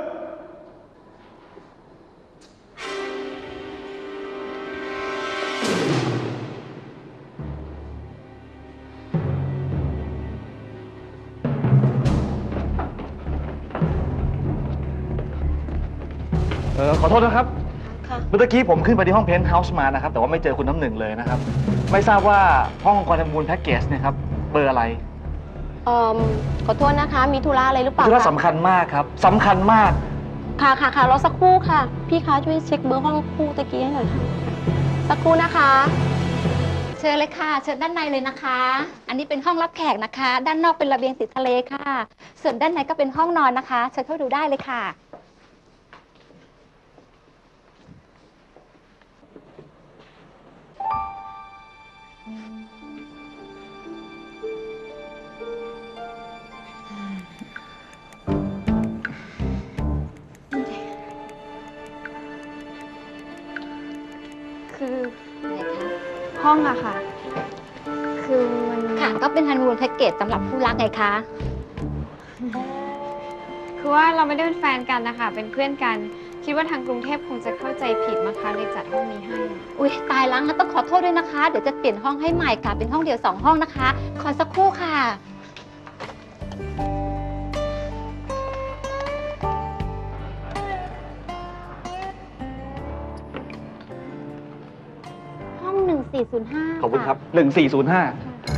เออขอโทษนะครับ เมื่อกี้ผมขึ้นไปที่ห้องเพนท์เฮาส์มานะครับแต่ว่าไม่เจอคุณน้ำหนึ่งเลยนะครับไม่ทราบว่าห้องคอนโดมูลแพ็กเกจเนี่ยครับเบอร์อะไรเอ่อขอโทษนะคะ มีธุระอะไรหรือเปล่าธุระคะสำคัญมากครับสำคัญมากค่ะค่ะค่ะรอสักครู่ค่ะ พี่คะช่วยเช็คเบอร์ห้องคู่ตะกี้ให้หน่อยค่ะสักครู่นะคะเชิญเลยค่ะ เชิญด้านในเลยนะคะ อันนี้เป็นห้องรับแขกนะคะ ด้านนอกเป็นระเบียงติดทะเลค่ะ ส่วนด้านในก็เป็นห้องนอนนะคะ เชิญเข้าดูได้เลยค่ะคือห้องอะค่ะ คือมันค่ะ ก็เป็นฮันนีมูนแพ็กเกจสำหรับคู่รักไงคะคือว่าเราไม่ได้เป็นแฟนกันนะคะ เป็นเพื่อนกัน คิดว่าทางกรุงเทพคงจะเข้าใจผิดมั้งคะเลยจัดห้องนี้ให้อุ้ยตายแล้วงั้นต้องขอโทษด้วยนะคะ เดี๋ยวจะเปลี่ยนห้องให้ใหม่ค่ะ เป็นห้องเดียวสองห้องนะคะ ขอสักครู่ค่ะ ห้องหนึ่งสี่ศูนย์ห้าขอบคุณครับหนึ่งสี่ศูนย์ห้า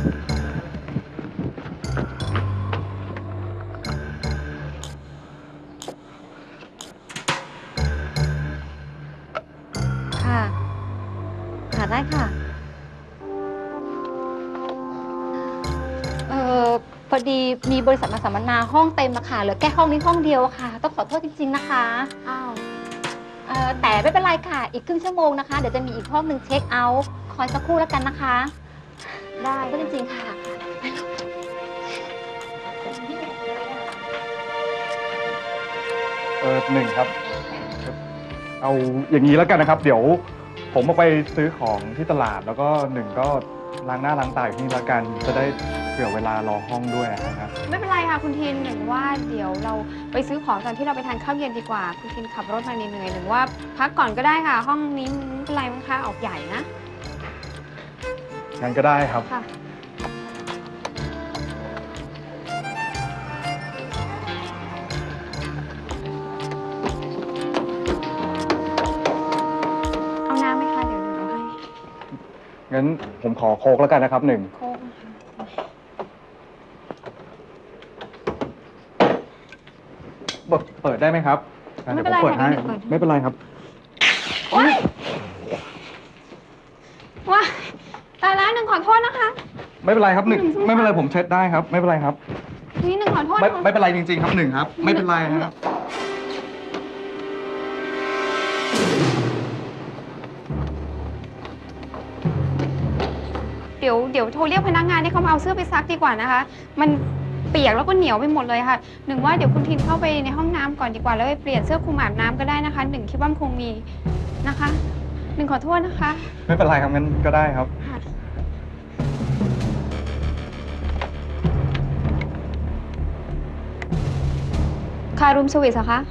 ค่ะ ค่ะได้ค่ะ เอ่อ พอดีมีบริษัทมาสัมมนาห้องเต็มอะค่ะเหลือแค่ห้องนี้ห้องเดียวอะค่ะ ต้องขอโทษจริงๆนะคะอ้าวเอ่อ แต่ไม่เป็นไรค่ะ อีกครึ่งชั่วโมงนะคะ เดี๋ยวจะมีอีกห้องหนึ่งเช็คเอาท์คอยสักครู่แล้วกันนะคะ ได้ก็จริงๆค่ะเออหนึ่งครับ เอาอย่างนี้แล้วกันนะครับ เดี๋ยวผมออกไปซื้อของที่ตลาดแล้วก็หนึ่งก็ล้างหน้าล้างตาอยู่ที่นี่แล้วกันจะได้เผื่อเวลารอห้องด้วยนะครับไม่เป็นไรค่ะคุณทินหนึ่งว่าเดี๋ยวเราไปซื้อของตอนที่เราไปทานข้าวเย็นดีกว่า คุณทินขับรถมาเหนื่อยๆหนึ่งว่าพักก่อนก็ได้ค่ะ ห้องนี้ไม่เป็นไรมั้งคะออกใหญ่นะงั้นก็ได้ครับค่ะ เอาน้ำไหมคะเดี๋ยวหนึ่งเอาให้งั้นผมขอโค้กแล้วกันนะครับหนึ่งโค้กเปิดได้ไหมครับอ่ะไม่เดี๋ยวเป็นผมไรเปิดให้ค่ะเดี๋ยวเปิดไม่เป็นไรครับว้าตายแล้วหนึ่งขอโทษนะคะไม่เป็นไรครับหนึ่งไม่เป็นไรผมเช็ดได้ครับ ไม่เป็นไรครับนี่หนึ่งขอโทษไม่นะคะไม่เป็นไรจริงๆครับหนึ่งครับ ไม่เป็นไรครับเดี๋ยวเดี๋ยวโทรเรียกพนักงานให้เขามาเอาเสื้อไปซักดีกว่านะคะ มันเปียกแล้วก็เหนียวไปหมดเลยค่ะหนึ่งว่าเดี๋ยวคุณทินเข้าไปในห้องน้ำก่อนดีกว่าแล้วไปเปลี่ยนเสื้อคลุมอาบน้ำก็ได้นะคะหนึ่งคิดว่ามันคงมีนะคะหนึ่งขอโทษนะคะไม่เป็นไรครับงั้นก็ได้ครับคารูมสวิสเหรอคะ